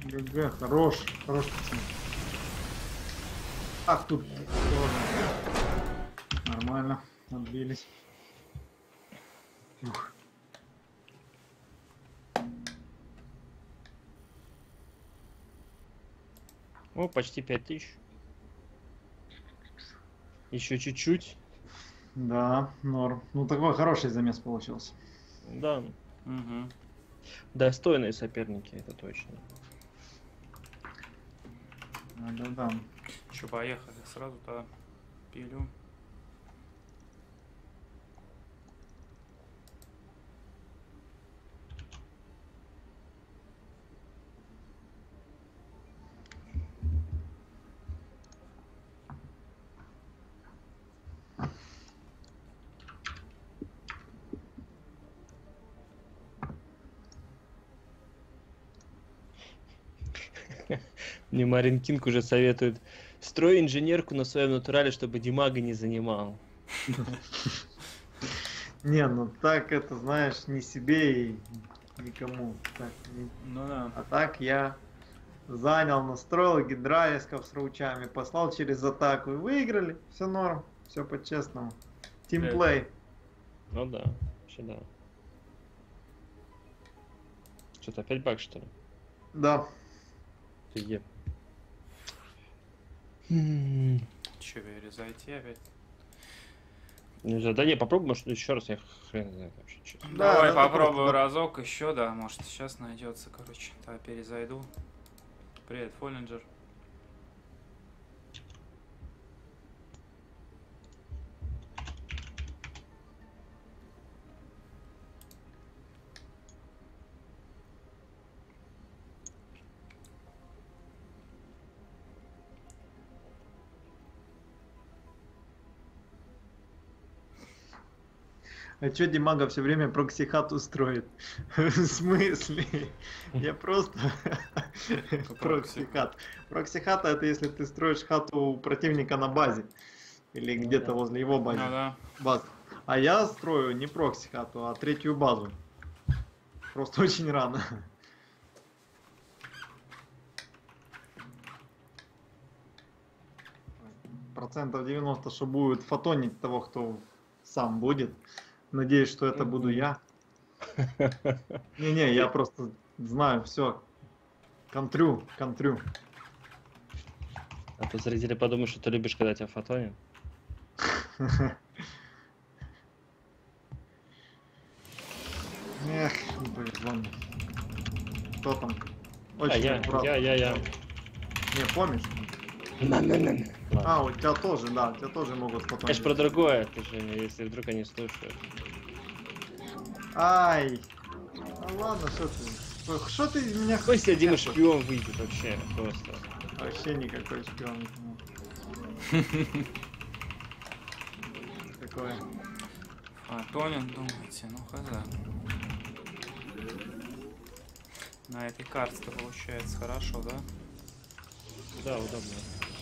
ГГ, хорош, хорош пацан. Ах, тут тоже. Нормально, отбились. Ух. О, почти пять тысяч. Еще чуть-чуть. Да, норм. Ну такой хороший замес получился. Да, Угу. достойные соперники, это точно. Да-да-да. Че, поехали. Сразу-то пилю. Мне Марин Кинг уже советует: строй инженерку на своем натурале, чтобы Димага не занимал. Не, ну так это, знаешь, не себе и никому. Так, не- Ну да. А так я занял, настроил гидралисков с ручами, послал через атаку и выиграли. Все норм, все по-честному. Тимплей. Ну да, вообще да. Что-то опять баг, что ли? Да. Ты где? М, Че, перезайти опять? Не знаю, да не, попробуй, может, еще раз, я хрен знает вообще, честно. Да, Давай надо попробую просто- разок еще, да, может сейчас найдется, короче. Да, перезайду. Привет, Фоллинджер. А чё Димага все время прокси-хату строит? В смысле? Я просто... Прокси-хат. Прокси-хата это если ты строишь хату у противника на базе. Или Ну где-то да. возле его Ну базы. да. Баз. А я строю не прокси-хату, а третью базу. Просто очень рано. Процентов девяносто, что будет фотонить того, кто сам будет. Надеюсь, что это буду я. Не-не, я просто знаю, все. Контрю, контрю. А то зрители подумают, что ты любишь, когда тебя фотонят. Эх, не повезло мне. Кто там? А, Очень я, аккуратно. я, я, я. Не, помнишь? Ладно. А, у тебя тоже, да, у тебя тоже могут Я ж фотонить. про другое, ты же, если вдруг они слушают. Ай! Ну ладно, что ты? Что ты из меня Какой себе Дима хочешь? шпион выйдет вообще, просто. Вообще никакой шпион. Такое. Фотонин, думаете? Ну хз. На этой карте-то получается хорошо, да? Да, удобно.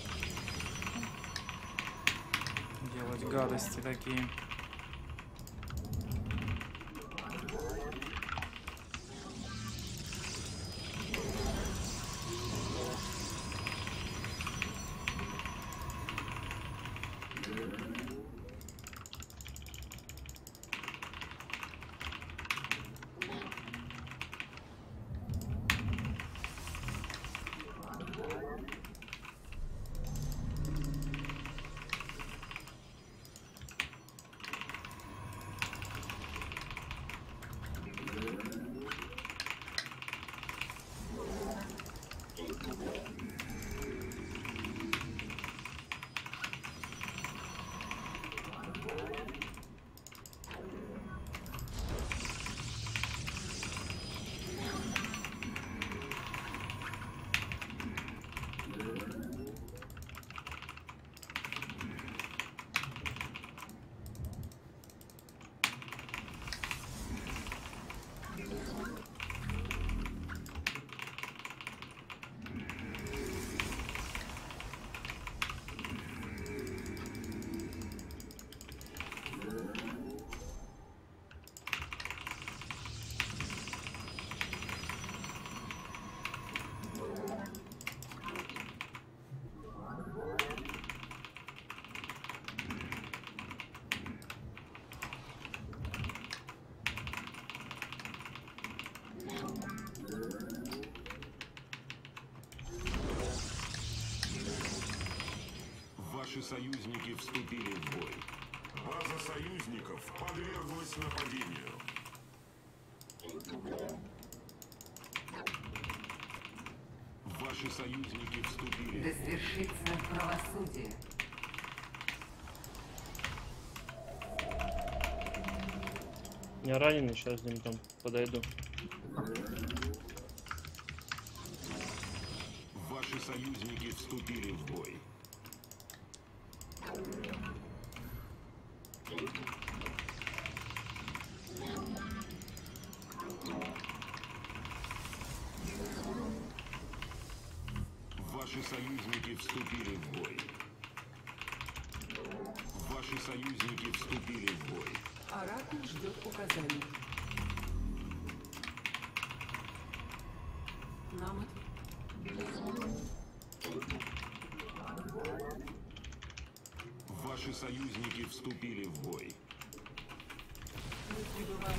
Делать гадости такие. союзники вступили в бой. База союзников подверглась нападению. Ваши союзники вступили. Да свершится правосудие. Я раненый, сейчас к ним там подойду. Ваши союзники вступили в бой. Ваши союзники вступили в бой. Ваши союзники вступили в бой. Оракул ждет указаний. Нам Ваши союзники вступили в бой. мы пребываем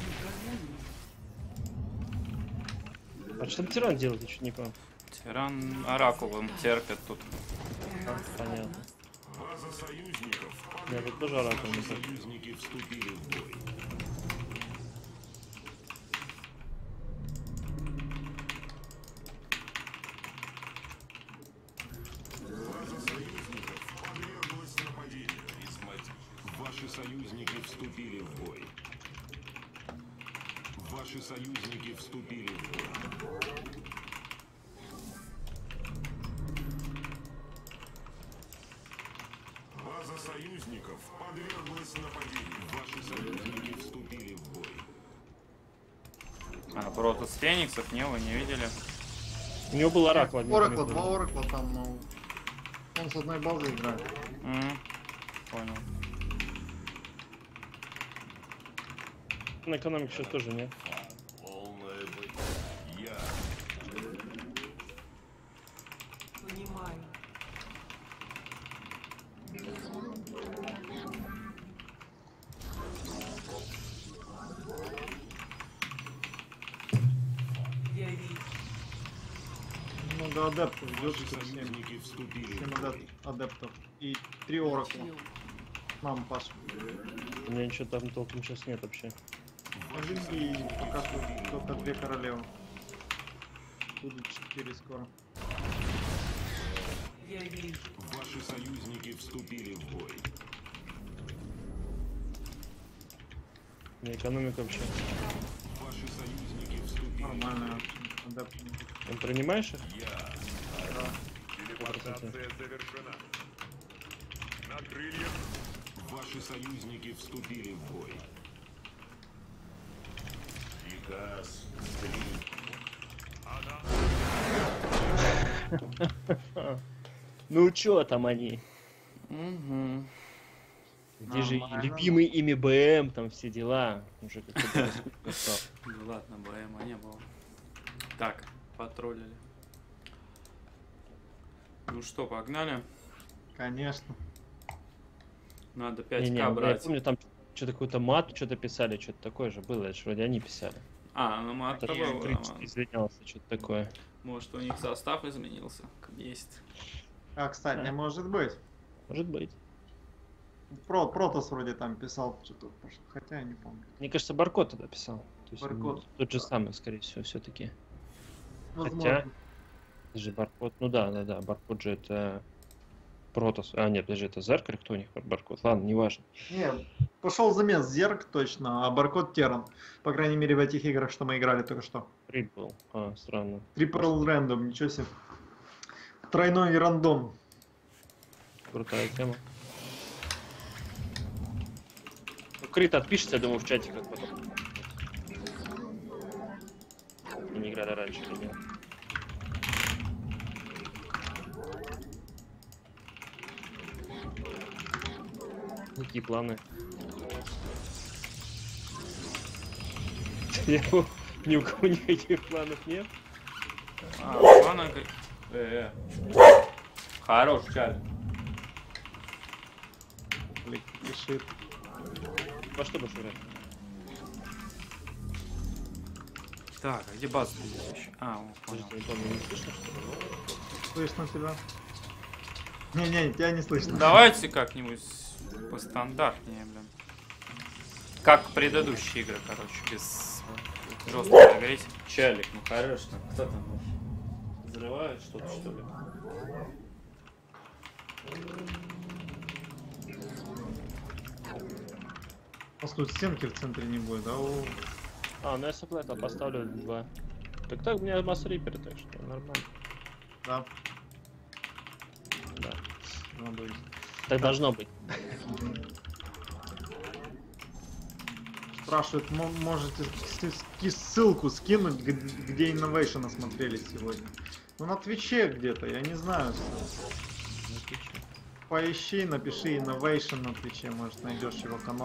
в гармонии. А что там тиран делает, я чуть не понял. Тиран оракулом терпит тут. А, понятно. База союзников. Я тут тоже оракул не Ваши знаю. союзники вступили в бой. База союзников подверглась нападению. Ваши союзники вступили в бой. Ваши союзники вступили в бой. База союзников подверглась нападению. Ваши союзники вступили в бой. А, Протос Фениксов, не, вы не видели? У него был оракул. один Оракла, там два был. оракла там, ну... Он с одной базы играет. М, Понял. На экономике сейчас тоже нет. Полное бы... Я. Понимаю. Я вижу. Много адептов, идет Ваши всем. союзники вступили семь в бой. адеп- адептов. И три оракла. Начнем. Нам, Паш. У меня ничего там толком сейчас нет вообще. Один и пока что только две королевы. Будут четыре скоро. Я вижу. Ваши союзники вступили в бой. У меня экономика вообще. Ваши союзники вступили. Нормально. Адепты. Он принимаешь их? Телепортация завершена. На крыльях. Ваши союзники вступили в бой. Приказ. Ну чё там они? Угу. Где же Нормально. любимый ими БМ, там все дела. Уже как-то скучно стало. Ну ладно, БМа не было. Так, потроллили. Ну что, погнали? Конечно. Надо Не, пять не, ка я брать. помню, там что-то какой-то мат, что-то писали, что-то такое же было. Это же вроде они писали. А, ну мы Это было, Крич ладно. извинялся, что-то такое. Может, у них состав изменился? Есть. А, кстати, не может быть. Может быть. Про, Протос вроде там писал что-то, хотя я не помню. Мне кажется, Баркод тогда писал. То есть, Баркод. м, тот же самый, скорее всего, все-таки. Возможно. Это же Баркод. Ну да, да, да. Баркод же это Протос. А, нет, даже это Зерк или кто у них Баркод? Ладно, неважно. Не, пошел замес Зерк точно, а Баркод Теран. По крайней мере в этих играх, что мы играли только что. Крит был. А, странно. Трипл рандом, ничего себе. Тройной рандом. Крутая тема. Ну, Крит отпишется, я думаю, в чате как потом. Мы не играли раньше или нет. Какие планы? Я- Ни у кого никаких планов нет. А, плана... Э, э. Хорош, чат. Пишет. Во что будешь играть? Так, а где база здесь еще? А, вот, понял. Подождите, не помню, не слышно, что ли? Слышно тебя. Не-не, тебя не слышно. Давайте как-нибудь постандартнее, блин. Как предыдущие игры, короче, без жесткой агрессии. Чалик, ну хорош, ну кто там взрывает что-то, что ли? У нас тут стенки в центре не будет, да? О, А, ну я соплета поставлю два. Так так, у меня масс рипер, так что нормально. да, Да. надо быть. Так должно быть. Спрашивают, мо- можете с- с- ссылку скинуть, г- где Innovation смотрели сегодня? Ну на Твиче где-то, я не знаю. Поищи, напиши Innovation на Твиче, может найдешь его канал.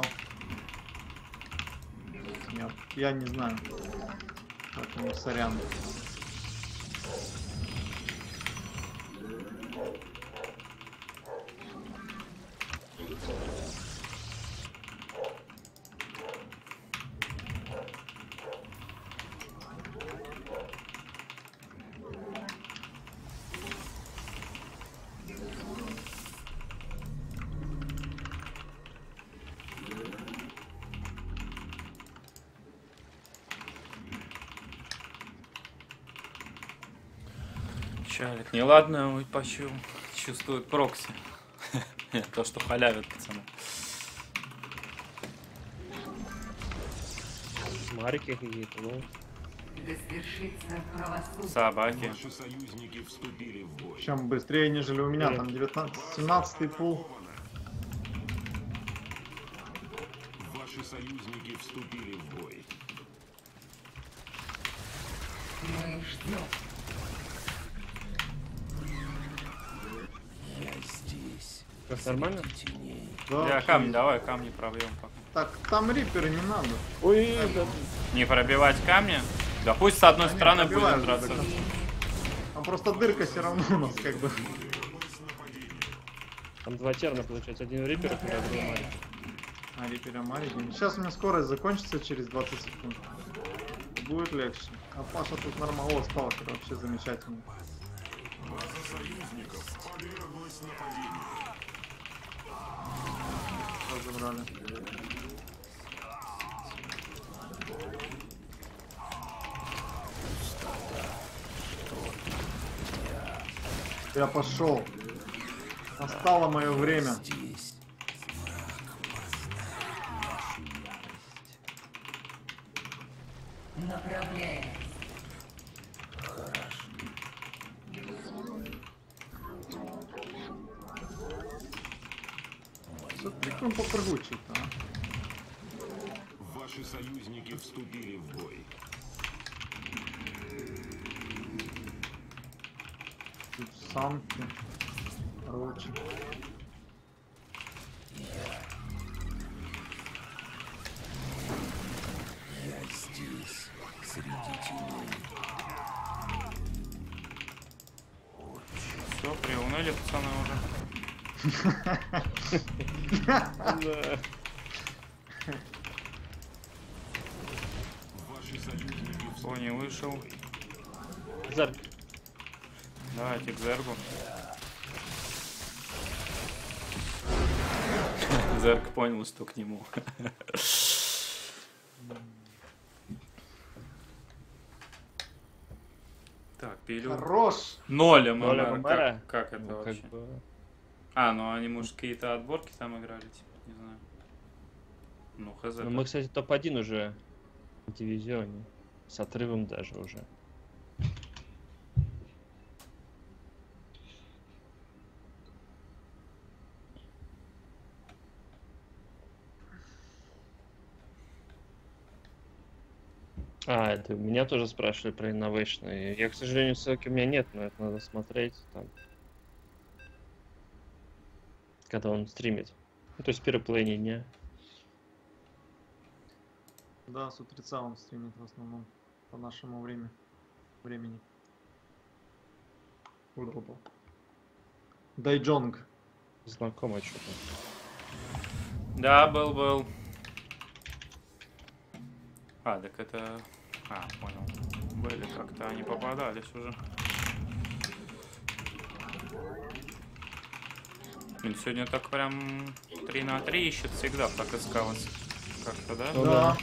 Нет, я не знаю. Поэтому сорян. Чалик, неладно, ой, почу. Чувствует прокси. То, что халявят, пацаны. Марики какие-то, ну. Да свершится правосудие. Собаки. Ваши союзники вступили в бой. Чем быстрее, нежели у меня, Нет. там девятнадцать, семнадцатый пул. Ваши союзники вступили в бой. Мы ждем. Я здесь. Как нормально? Теней. Да, Да, вообще камни, есть. давай камни пробьем пока. Так, там риперы не надо. Ой, да. Не пробивать камни? Да пусть с одной Да не, стороны пробивают будем же, драться. да. Там просто дырка все равно у нас как бы. Там два терна получается, один в риперах, а другой в марике. А, рипера маленький. Сейчас у меня скорость закончится через двадцать секунд. Будет легче. А Паша тут нормально. О, сталкер вообще замечательно. Разобрали. Я пошел. Настало мое время. Здесь. Направляем. Смотри, как он попрыгучий-то, а? Ваши союзники вступили в бой. Тут самки. Короче. Я здесь. Среди теней. Все, приуныли, пацаны, уже. Да. Ваши союзники Кто не вышел? Зарк. Давайте к Зергу. Зерг понял, что к нему. Так, пилю. Хорош! Ноль Ноль ММР. ММР? Как, как это Ну, вообще? как бы... А, ну они, может, какие-то отборки там играли, типа, не знаю. Ну, хз. Ну, мы, кстати, топ один уже в дивизионе. С отрывом даже уже. А, это меня тоже спрашивали про Innovation. И я, к сожалению, ссылки у меня нет, но это надо смотреть там. Когда он стримит. Ну, то есть первый половине дня. Да, с утреца он стримит в основном. По нашему времени. Времени. Удобно. Дайджонг. Знакомо что-то. Да, был, был. А, так это... А, понял. Были как-то, они попадались уже. Блин, сегодня так прям три на три ищет всегда, так искалось. Как-то, да? Ну Да.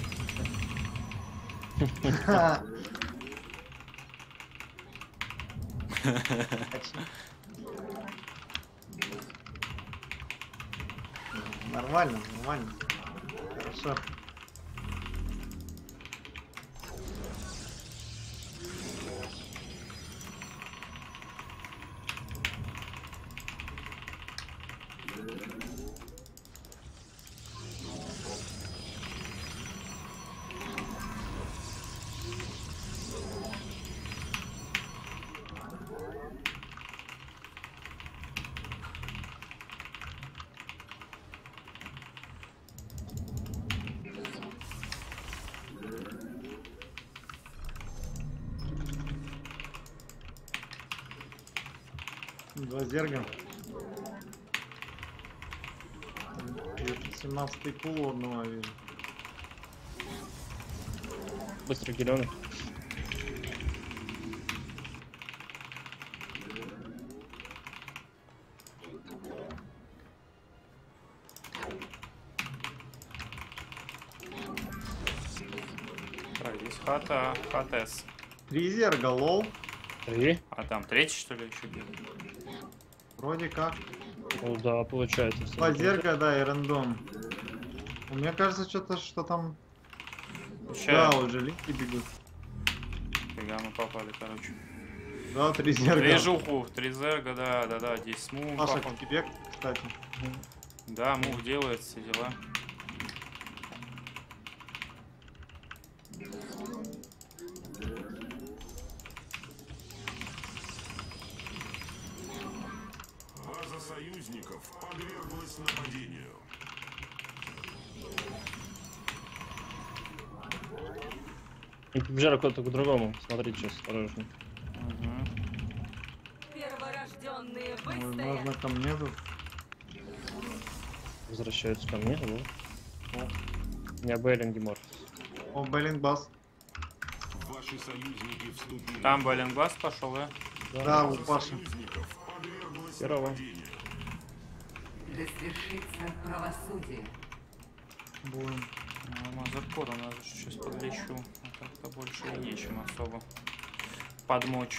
Нормально, нормально. Хорошо. Два зерга. семнадцатый пул у одного вижу. Быстро геленок. Так, здесь хата, хатес. Три зерга, лол. Три. А там третий, что ли, еще где-то? Вроде как. Ну да, получается. если Два не зерга, да, и рандом. Мне кажется, что-то, что там... Ща, Да, уже линки бегут. фига мы попали, короче. Да, три зерга. Движуху, три зерга, да, да, да, здесь мув. Паша, походу. к тебе, кстати. Да, мув делает, все дела. База союзников подверглась нападению. Не побежали куда-то к другому. Смотрите сейчас, осторожно. Мгм. Перворожденные Возможно, выстоят. ко мне тут. Возвращаются ко мне. Вот. У меня Бейлинги Мортис. О, Бейлинг Бас. Ваши союзники вступили. Там Баленглас пошел, да? Да, у База Паши. союзников подверглась Здорово. нападению. Да свершится правосудие. Будем. Ну, Мазеркор у нас сейчас подлечу. А как-то больше и нечем особо подмочь.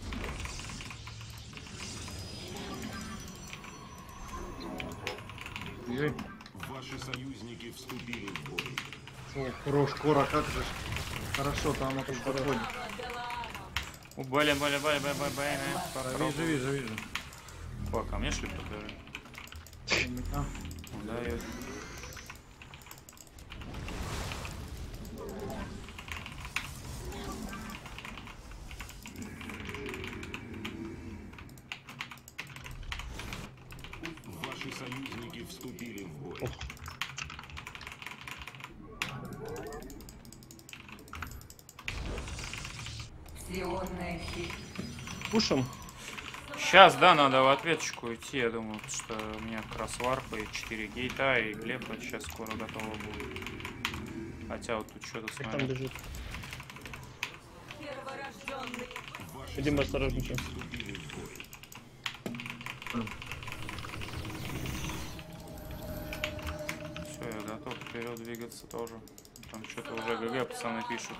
Ей. Ваши союзники вступили в бой. О, хорош, Кора, как же. ж. Хорошо, там оно тут подходит. У Бали, Бали, Бали, Бали, Бали, Бали. Да, вижу, вижу, вижу. О, ко мне шли подбежали. А, Да, я... Ваши союзники вступили в бой. Сионная щит. Пушим. Сейчас, да, надо в ответочку идти. Я думаю, что у меня как раз варпа и четыре гейта, и глеб сейчас скоро готово будет. Хотя вот тут что-то Как там смотрю. бежит? Перворожденные. Идем осторожнее. Все, я готов вперед двигаться тоже. Там что-то уже ГГ пацаны пишут.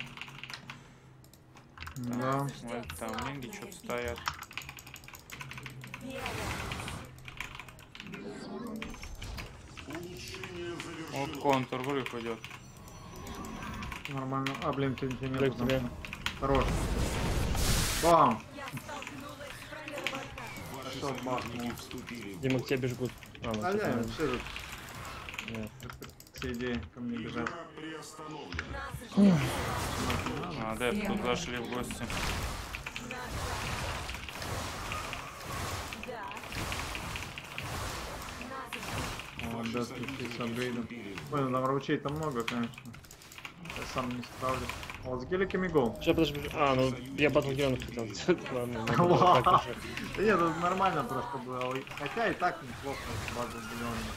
да. Вот там линги что-то стоят. Вот контур врыв идет. Нормально. А, блин, ты тебе Блин, нет. тебе. Хорош. Бам! Я столкнулась с первоком. Ваши Что, союзники вступили в Дима, к тебе бежит. А, ну, А, тут не, надо. вообще тут Нет. все идеи ко мне бежать. игра приостановлена. А, да, тут зашли в гости. Да. О, да, тут с апгрейдом. Ой, ну там ручей-то много, конечно. Я сам не справлюсь. О, с геликами гол. Сейчас, подожди. А, ну я батл геленок хотел сделать. Ладно, надо было Ладно. так уже. Да нет, тут нормально просто было. Хотя и так неплохо базу зеленый.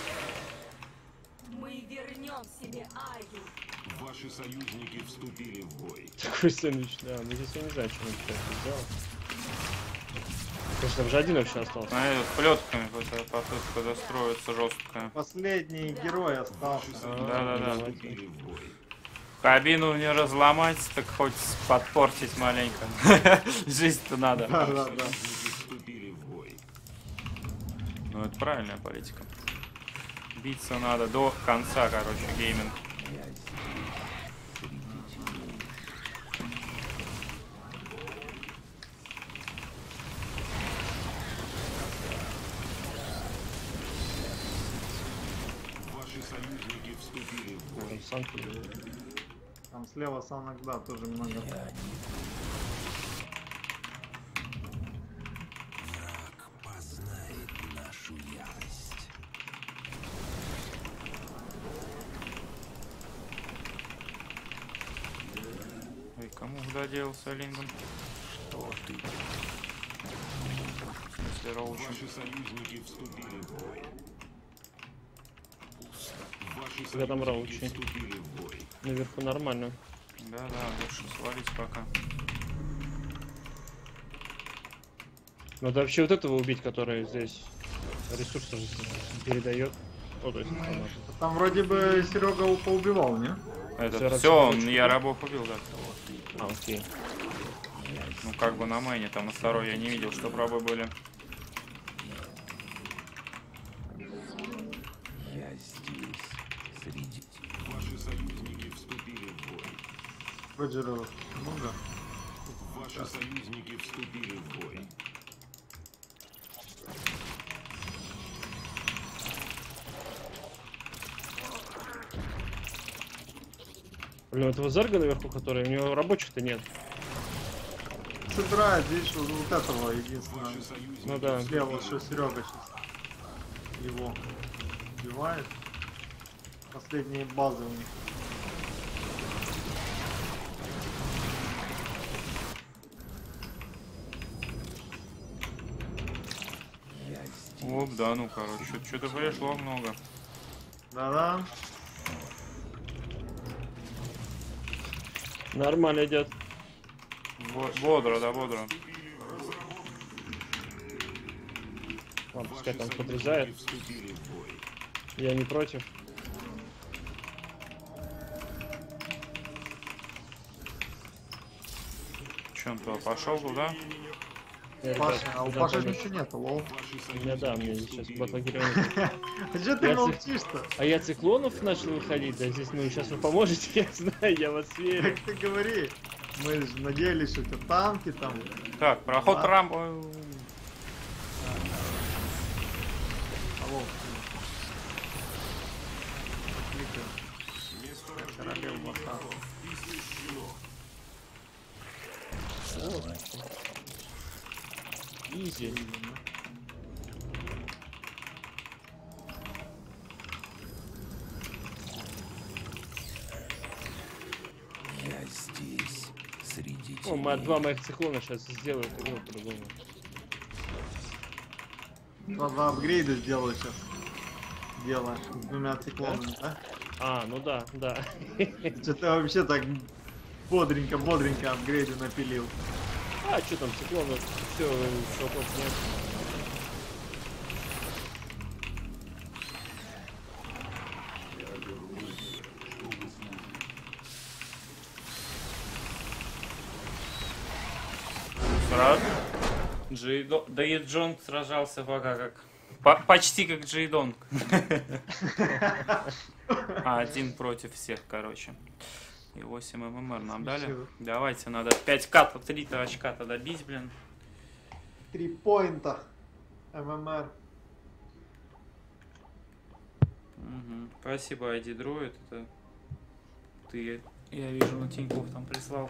Мы вернем себе Айю. Ваши союзники вступили в бой. Такой сэндвич, да. Ну здесь я не знаю, что он это сделал. Значит, там же один вообще остался. На этот плетками попытка достроиться жесткая. Последний герой остался. Да-да-да. Давайте. Кабину не разломать, так хоть подпортить маленько. Жизнь-то надо. Да, да, да. Вступили в бой. Ну это правильная политика. Биться надо до конца, короче, гейминг. Ваши союзники вступили в бой. Там санки. Там слева санок, да, тоже много. Враг познает нашу ярость. Ой, кому доделался Лингон? Что ты? В смысле, Роучем. Ваши союзники вступили в бой. Ваши Я там союзники Раучи. вступили в бой. Наверху нормально. Да-да, лучше свалить пока. Надо вообще вот этого убить, который здесь ресурсы передает. О, то есть информацию. Там вроде бы Серега поубивал, не? Это Всё, все, он, рабочий я путь. рабов убил, да. А, окей. Ну как бы на мэне, там на второй я не видел, что рабы были. Я здесь, среди... Ваши союзники вступили в бой. Роджеров много. Ваши союзники вступили в бой. Блин, этого Зерга наверху, который, у него рабочих-то нет. Собирает, видишь, вот, вот этого единственного. Ваши союзники Ну да. Слева, что Серега сейчас его убивает. Последние базы у них. Оп, да, ну короче, что-то пришло много. Да-да. Нормально идет. Бо- Бодро, да, бодро. Ладно, пускай там подрезает. вступили в бой. Я не против. Че он туда пошел туда? Я, Паша, ребят, а у куда Паши помочь? ничего нету, лол. У меня, да, мне сейчас батлогерия. А что ты Я молчишь-то? А я циклонов начал выходить, да, здесь, ну, сейчас вы поможете, я знаю, я вас верю. Как ты говори? Мы же надеялись, что это танки там. Так, проход Да. рам... Алло. Кликаю. Королев Баха. Изи. Я здесь, среди О, мы теней. два моих циклона сейчас сделают игру по-другому. Два, два апгрейда сделаю сейчас. Дело с двумя циклонами, да? А, ну да, да. Что-то вообще так бодренько-бодренько апгрейды напилил. А, что там, циклонов, все, шотов нет. Сразу. Джейдо... Да и Джон сражался пока как... По- почти как Джейдонг. А один против всех, короче. И восемь ММР нам дали. Смешно. Давайте, надо пять ката, три-то очка-то добить, блин. Три поинта. ММР. Мгм. Спасибо, Айди Дроид. Это ты, я вижу, на Тинькофф там прислал.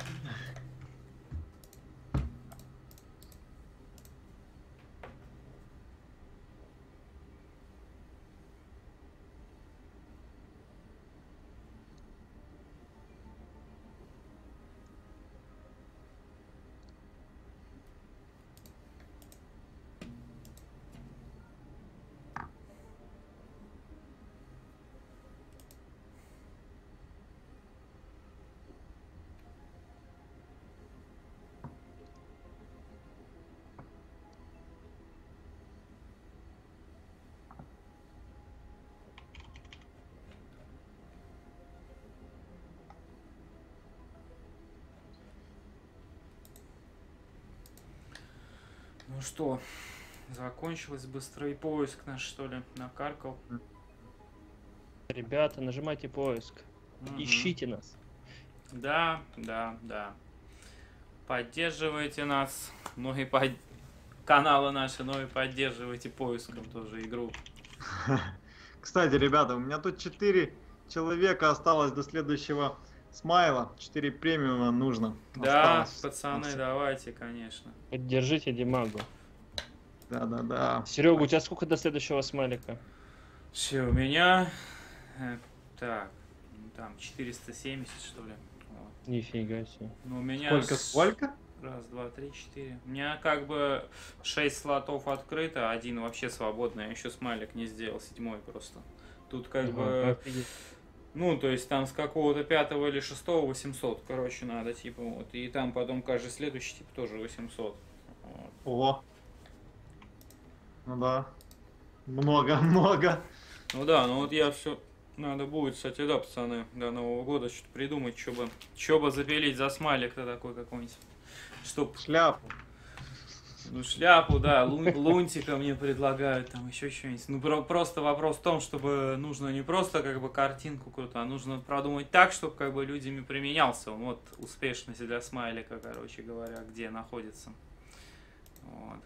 Ну что, закончилось быстрый поиск наш, что ли, накаркал. Ребята, нажимайте поиск. Мгм. Ищите нас. Да, да, да. Поддерживайте нас, ну и под... каналы наши, ну и поддерживайте поиском тоже игру. Кстати, ребята, у меня тут четыре человека осталось до следующего смайла. четыре премиума нужно. Да, Осталось. пацаны, давайте, конечно. Поддержите Димагу. Да, да, да. Серега, у тебя сколько до следующего смайлика? Все, у меня... э, Так, ну, там четыреста семьдесят, что ли. Вот. Нифига себе. Ну, у меня... Сколько, с- сколько? Раз, два, три, четыре. У меня как бы шесть слотов открыто, один вообще свободный, я еще смайлик не сделал, седьмой просто. Тут как Ага, бы... офигеть. Ну, то есть там с какого-то пятого или шестого восемьсот, короче, надо, типа, вот. И там потом каждый следующий, типа, тоже восемьсот. Вот. О. Ну да. Много, много. Ну да, ну вот я все... Надо будет, кстати, да, пацаны, до Нового года что-то придумать, что бы, что бы запилить за смайлик-то такой какой-нибудь. Чтоб, Шляпу. ну, шляпу, да, лун- лунтика мне предлагают, там еще что-нибудь. Ну, про- просто вопрос в том, чтобы нужно не просто как бы картинку какую-то, а нужно продумать так, чтобы как бы людьми применялся. Он. Вот успешность для смайлика, короче говоря, где находится. Вот.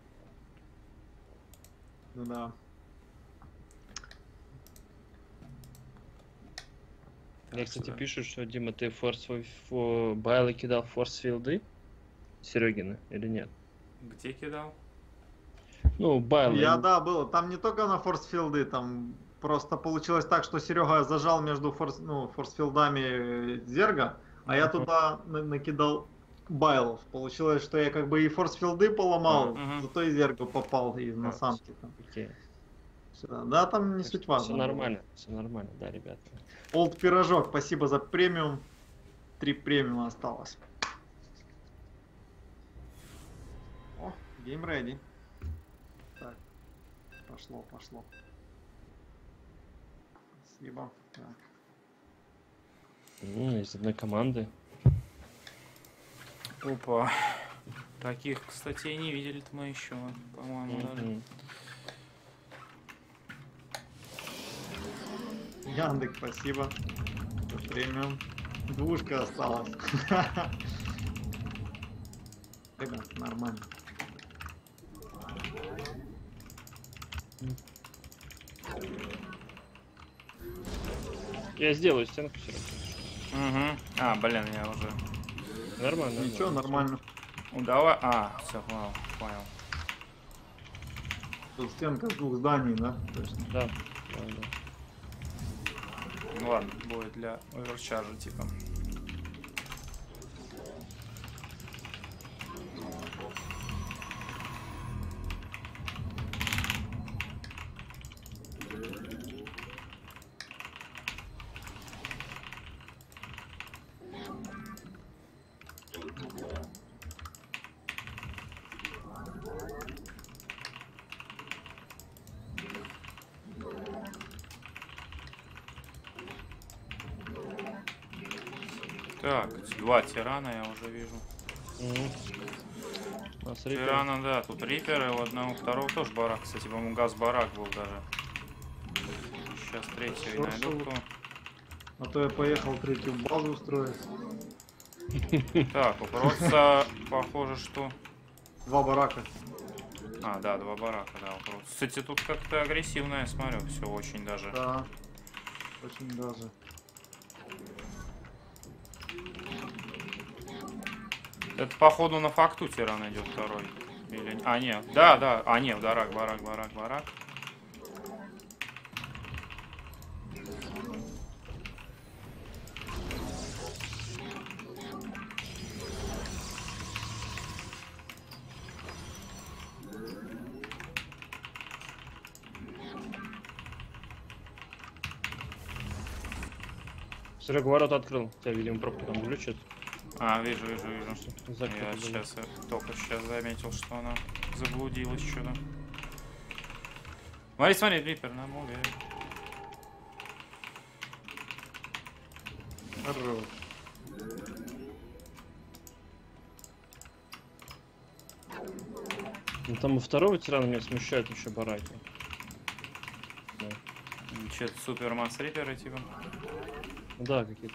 Ну да. Мне, Так кстати, что- пишут, что, Дима, ты форс фо- Байлы кидал форс-филды? Серегина или нет? Где кидал? Ну, Байлы. Я, да, было. Там не только на форсфилды, там просто получилось так, что Серега зажал между форс, ну, форсфилдами Зерга, а я Мгм. туда на- накидал байлов. Получилось, что я как бы и форсфилды поломал, Мгм. зато и Зергу попал и на А, самки там. Окей. Всё. Да, там не суть важно. Все нормально, все нормально, да, ребята. Олд Пирожок, спасибо за премиум. Три премиума осталось. О, гейм ready. Так, пошло, пошло. Спасибо. Так. Ну, из одной команды. Опа. Таких, кстати, и не видели мы еще, по-моему, даже. Мгм. Яндекс, спасибо. За премиум. Двушка осталась. Ребят, нормально. Я сделаю стенку, Серега. Угу. А, блин, я уже... Нормально. Ничего, нормально. Ну, давай... А, все, понял, понял. Тут стенка с двух зданий, да? Точно. Да, да, да. Ну ладно, будет для оверчаржа, типа. Так, два тирана я уже вижу. Мгм. У нас рипер. Тирана, да, тут риперы, у одного, у второго тоже барак. Кстати, по-моему, газ-барак был даже. Сейчас третью и найду, Хорошо. кто. А то я поехал третью базу устроить. Так, у Протса, похоже, что... Два барака. А, да, два барака, да, у Протса. Кстати, тут как-то агрессивно, я смотрю, все очень даже. Да. Очень даже. Это, походу, на факту тиран идет второй. Или... А, нет, да, да, а, нет, барак, барак, барак, барак. Серега ворота открыл. Тебя, видимо, пробка там глючит. А, вижу, вижу, вижу. Закрыто Я было. сейчас только сейчас заметил, что она заблудилась что-то. Смотри, смотри, Рипер на муве. Хорош. Ну, там у второго тирана меня смущают еще бараки. Да, Че-то супер масс риперы, типа. ну, да какие-то.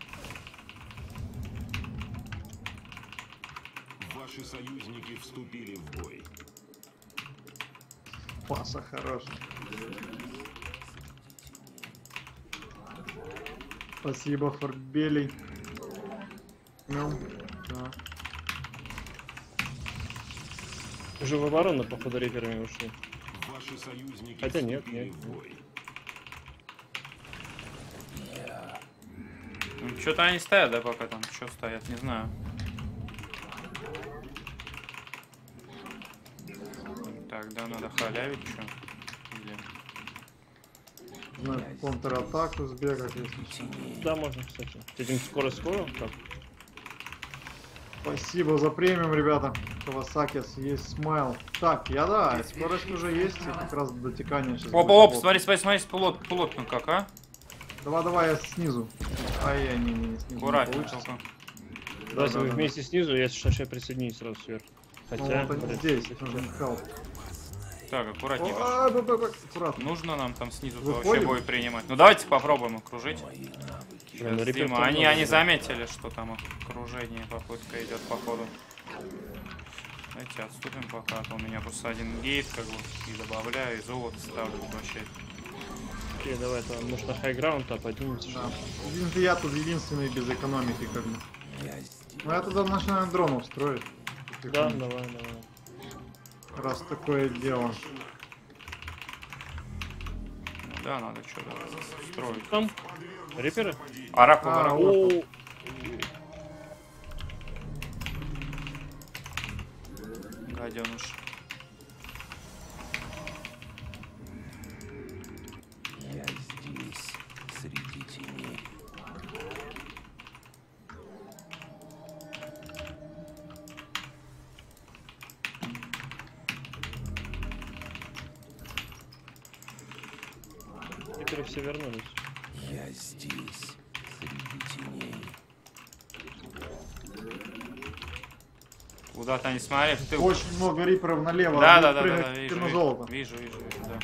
Ваши союзники вступили в бой. Паса хороший. Спасибо, Форбелей. Ну, да. Уже в оборону, походу, риперами ушли. Ваши союзники Хотя нет, вступили нет. в бой. Ну, что-то они стоят, да, пока там. Что стоят, не знаю. Тогда надо халявить, что? Или... На контратаку сбегать, если что. Да, можно, кстати. Этим скоро-скоро, как? Спасибо за премиум, ребята. Кавасакис, есть смайл. Так, я да, скорость уже есть, и как раз до дотекания сейчас. Оп, оп, смотри, смотри, смотри, плот, плотно как, а? Давай, давай, я снизу. А я не, не, не снизу. Аккуратнее Не получится. только. Давайте да, вы да. вместе снизу, я сейчас присоединюсь сразу сверху. Ну, Хотя, вот они блядь, здесь, это нужен фигня. хелп. Так, аккуратнее. Паш. А, да, да, да, аккуратно. Нужно нам там снизу Выходим? вообще бой принимать. Ну давайте попробуем окружить. Блин, Сейчас, репер Дима, там они, много, они да. заметили, что там окружение, попытка идет по ходу. Давайте отступим пока, а то у меня просто один гейт, как бы, и добавляю, и золото ставлю вообще. Окей, давай, то, может, на хайграунд, а поднимемся. Да. Един- Я тут единственный без экономики, как бы. Ну я туда начинаю дронов строить. Да, давай, давай. Раз такое дело. Ну да, надо что-то строить. Там риперы? Оракул, А, оракул. О, Гаденыш. Я здесь, среди теней. риперы все вернулись. Я здесь, среди теней. Куда-то не смотри, ты... Очень много риперов налево. Да, а да, вы да, да, прыгаете да, вижу, на вижу, золото. вижу, вижу, вижу, да.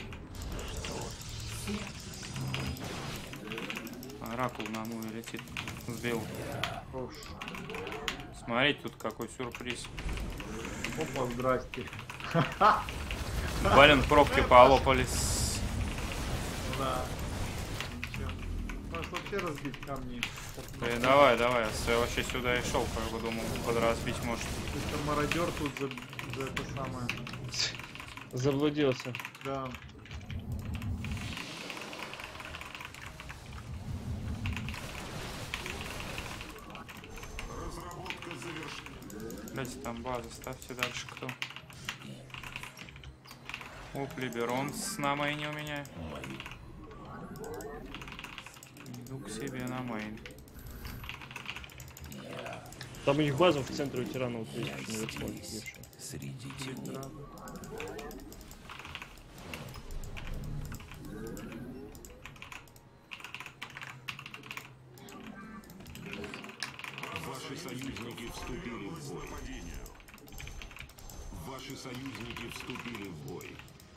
Оракул на ну и летит. Сбил. Хорош. Смотрите, тут какой сюрприз. Опа, здрасте. Блин, пробки полопались. Да. Ничего. Может вообще разбить камни. Да, давай, давай, я вообще сюда и шел, как бы думал, подразбить может. Это мародер тут за, за это самое. Заблудился. Да. Блять, там база, ставьте дальше кто. Оп, Либерон на мейне у меня. Иду к себе на мейн. Там у них база в центре у тирана вот есть, Я наверху, здесь, видишь. среди теней. Ваши союзники вступили в бой. Ваши союзники вступили в бой.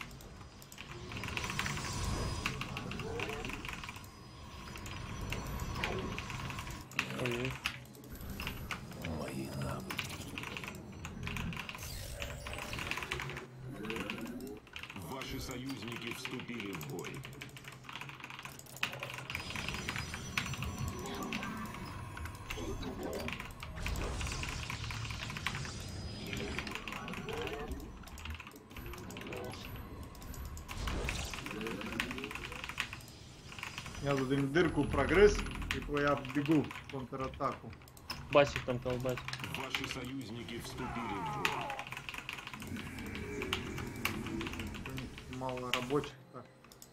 Ой, Мои навыки. Ваши союзники вступили в бой. Я тут им дырку прогресс, и я бегу в контратаку. басик там колбасит. Ваши союзники вступили в бой. У них мало рабочих. Так.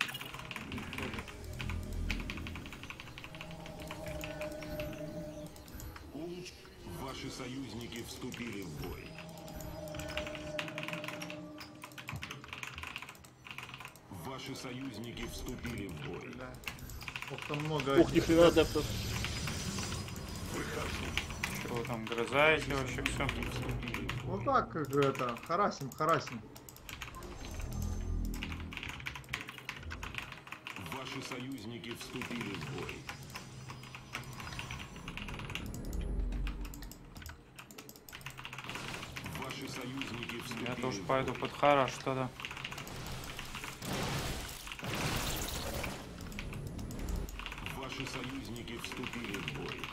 Ваши союзники вступили в бой. Ваши союзники вступили в бой. Да. Ох, там много. Ух, ни хрена адептов. Что там, грызаете вообще все? Ну так, как это, харасим, харасим. Ваши союзники вступили в бой. Ваши союзники вступили Я тоже в пойду бой. под хараш тогда. Ваши союзники вступили в бой.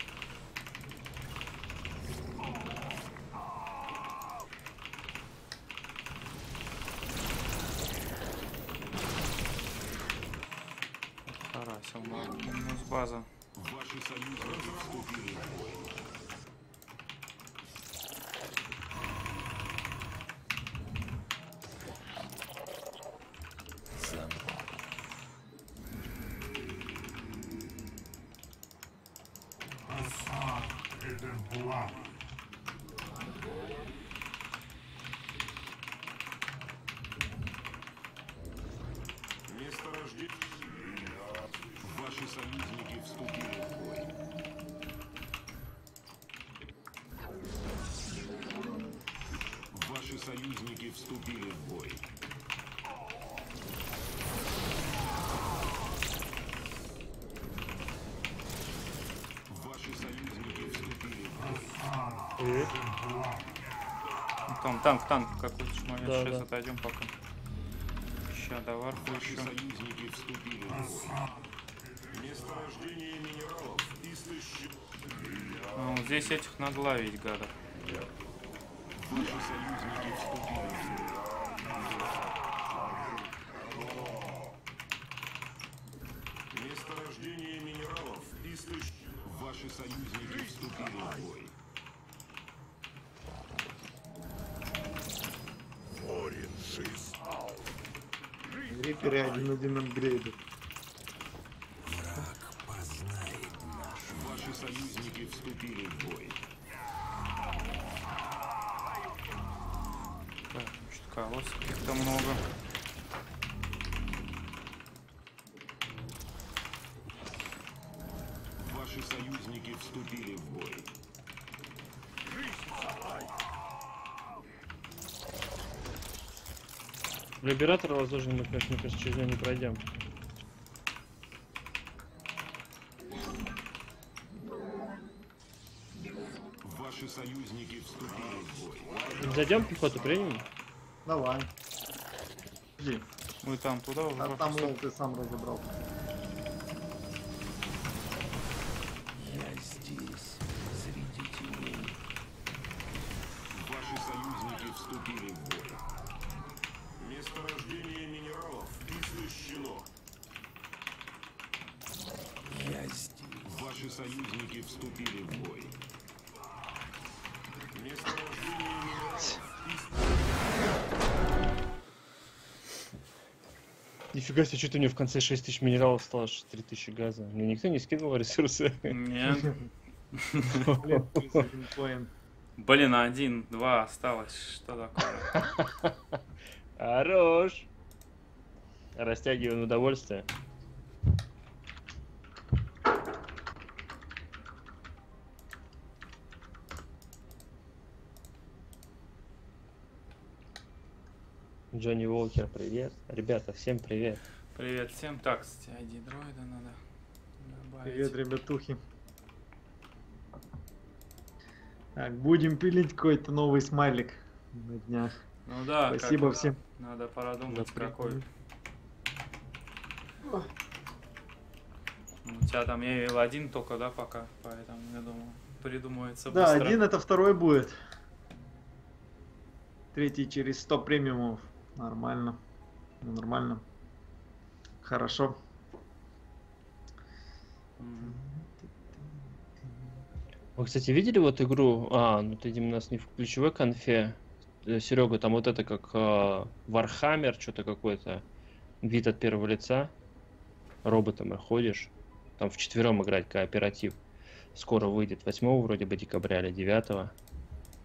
Харасил, минус база. Ваши союзники вступили в бой. Месторождение. Ваши союзники вступили в бой. Ваши союзники вступили в бой. Ваши союзники вступили в бой. Ну, там танк, танк какой-то шмалец. Да, Сейчас да. отойдем пока. Ща до варку Ваши еще. союзники вступили в бой. Месторождение минералов истощено. Ну, вот здесь этих надо ловить, гадов. Ваши союзники вступили в бой. Месторождение минералов истощено. Ваши союзники вступили в бой. Риперы один-один апгрейды. Ваши союзники вступили в бой. Так, что-то колосс каких-то много. Ваши союзники вступили в бой. Либератор возложен, мы, конечно, мне кажется, через него не пройдем. Ваши союзники вступили в бой. Зайдем пехоту, примем? Давай. Иди. Мы там туда уже. А ваше там всё. лол ты сам разобрал. Я здесь, среди теней. Ваши союзники вступили в бой. Месторождение минералов истощено. Я здесь. Ваши союзники вступили в бой. Месторождение минералов Нифига себе, что-то у него в конце шесть тысяч минералов стало, аж три тысячи газа. Мне никто не скидывал ресурсы. Нет. Блин, плюс один поинт. Блин, один, два осталось. Что такое? Хорош! Растягиваем удовольствие. Джонни Уолкер, привет. Ребята, всем привет. Привет всем. Так, кстати, ай ди дроида надо добавить. Привет, ребятухи. Так, будем пилить какой-то новый смайлик на днях. Ну да, Спасибо как- всем. Надо продумать За какой. прикол. Ну, у тебя там я эл один только, да, пока. Поэтому, я думаю, придумается Да, быстро. один это второй будет. Третий через сто премиумов. Нормально. Ну, нормально. Хорошо. Мгм. Вы, кстати, видели вот игру? А, ну ты, Дим, у нас не в ключевой конфе. Серега, там вот это как э, Warhammer, что-то какой-то. Вид от первого лица. Роботом ходишь. Там вчетвером играть кооператив. Скоро выйдет восьмого вроде бы декабря или девятого.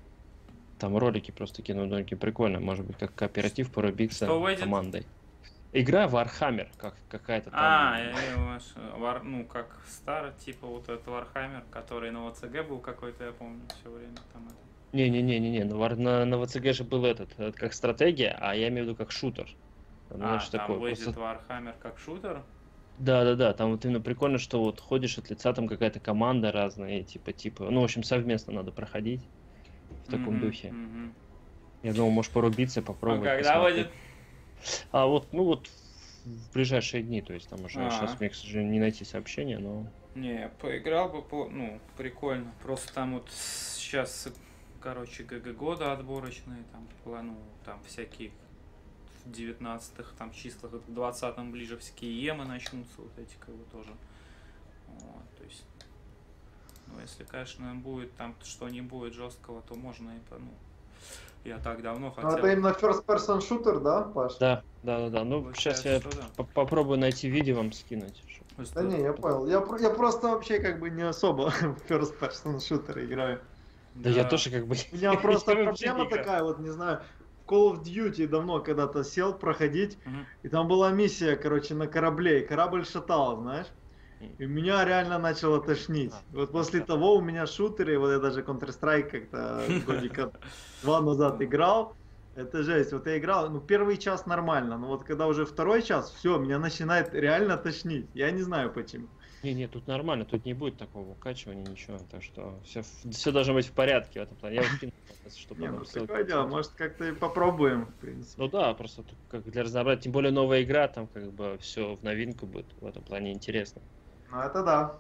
Там ролики просто кинул, довольно прикольно. Может быть, как кооператив порубиться Что выйдет? командой. Игра Warhammer, как какая-то там. А, я, я, ваш, вар, ну, как старый, типа вот этот Warhammer, который на ОЦГ был какой-то, я помню, все время там это. Не-не-не-не-не, на, War- на, на ВЦГ же был этот, э, как стратегия, а я имею в виду как шутер. Там, А, знаешь, там такой, выйдет просто- Warhammer как шутер? Да-да-да, там вот именно прикольно, что вот ходишь от лица, там какая-то команда разная, и типа, типа, ну, в общем, совместно надо проходить в таком Мгм, духе. мгм. Я думал, может порубиться, А попробовать. когда посмотреть. выйдет? А вот, ну вот в ближайшие дни, то есть там уже А. сейчас мне, к сожалению, не найти сообщения, но... Не, поиграл бы, по, ну, прикольно. Просто там вот сейчас, короче, ГГ года отборочные, там, пла- ну, там всякие в девятнадцатых там числах, в двадцатом ближе всякие емы начнутся, вот эти как бы тоже. Вот, то есть, ну, если, конечно, будет там что-нибудь жесткого, то можно и, по- ну, я так давно Ну, хотел. это именно first person shooter, да, Паш? Да, да-да-да, ну сейчас Получается, я что да. по- попробую найти видео вам скинуть. чтоб- То есть Да тут- не, я понял. Я, про- я просто вообще как бы не особо в first person shooter играю. Да, я тоже как бы... У меня просто я вообще проблема не играю. такая, вот не знаю, в Call of Duty давно когда-то сел проходить, Мгм. и там была миссия, короче, на корабле, и корабль шатал, знаешь. И меня реально начало тошнить. А, Вот ну после да. того у меня шутеры, вот я даже Counter-Strike как-то годика два назад играл, это жесть. Вот я играл, ну первый час нормально, но вот когда уже второй час, все, меня начинает реально тошнить. Я не знаю почему. Не, не, тут нормально, тут не будет такого укачивания, ничего, так что все, все должно быть в порядке в этом плане. Я вот скину, чтобы Не, потом ну ссылку такое дело, посмотреть. может как-то и попробуем, в принципе. Ну да, просто тут как для разнообразия, тем более новая игра, там как бы все в новинку будет, в этом плане интересно. Ну это да.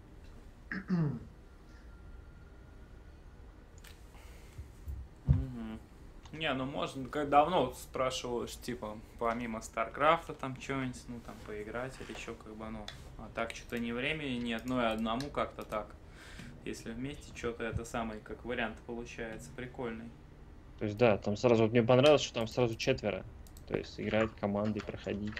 Мгм. Не, ну можно, как давно вот спрашиваешь, типа, помимо Старкрафта там что-нибудь, ну там поиграть или что, как бы, ну, а так что-то ни времени нет, ну и одному как-то так. Если вместе что-то, это самый, как вариант получается, прикольный. То есть да, там сразу, вот мне понравилось, что там сразу четверо, то есть играть командой, проходить.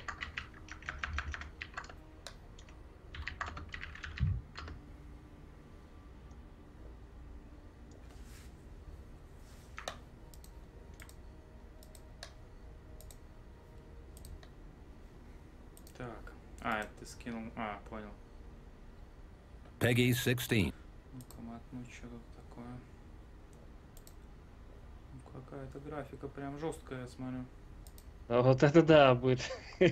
Так, а, это ты скинул, а, понял. Peggy sixteen. Ну-ка, мотну, что тут такое. Ну, какая-то графика прям жесткая, я смотрю. А вот это да, будет.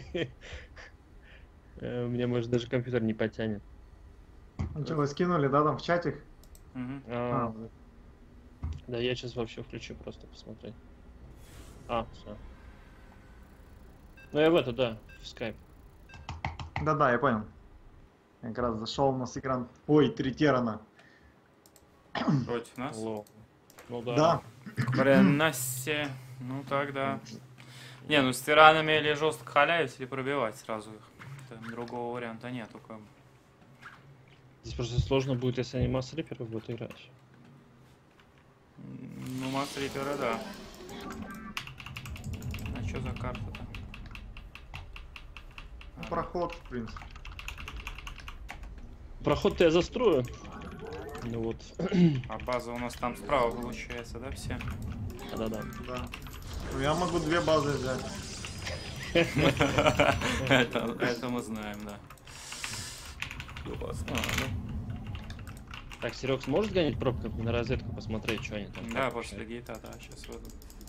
Э, У меня, может, даже компьютер не потянет. Ну что, вы скинули, да, там в чатик? Мгм. А, А, вот. Да, я сейчас вообще включу просто посмотреть. А, все. Ну я в это, да, в скайп. Да-да, я понял. Я как раз зашел, у нас экран... Ой, три терана. Против нас? Лол. Ну да. Да. Хрена себе. Ну тогда. Не, ну с тиранами или жестко халявить, или пробивать сразу их. Там другого варианта нету, как бы. Здесь просто сложно будет, если они масс-риперы будут играть. М, Ну, масс-риперы, да. А что за карта-то? А, Проход, в принципе. Проход-то я застрою. Ну вот. а база у нас там справа получается, да, все? Да-да. Да. Ну я могу две базы взять. Это это мы знаем, да. Классно. Так, Серег, сможет гонять пробку на розетку, посмотреть, что они там? Да, как после вообще? гейта, да, сейчас выйду.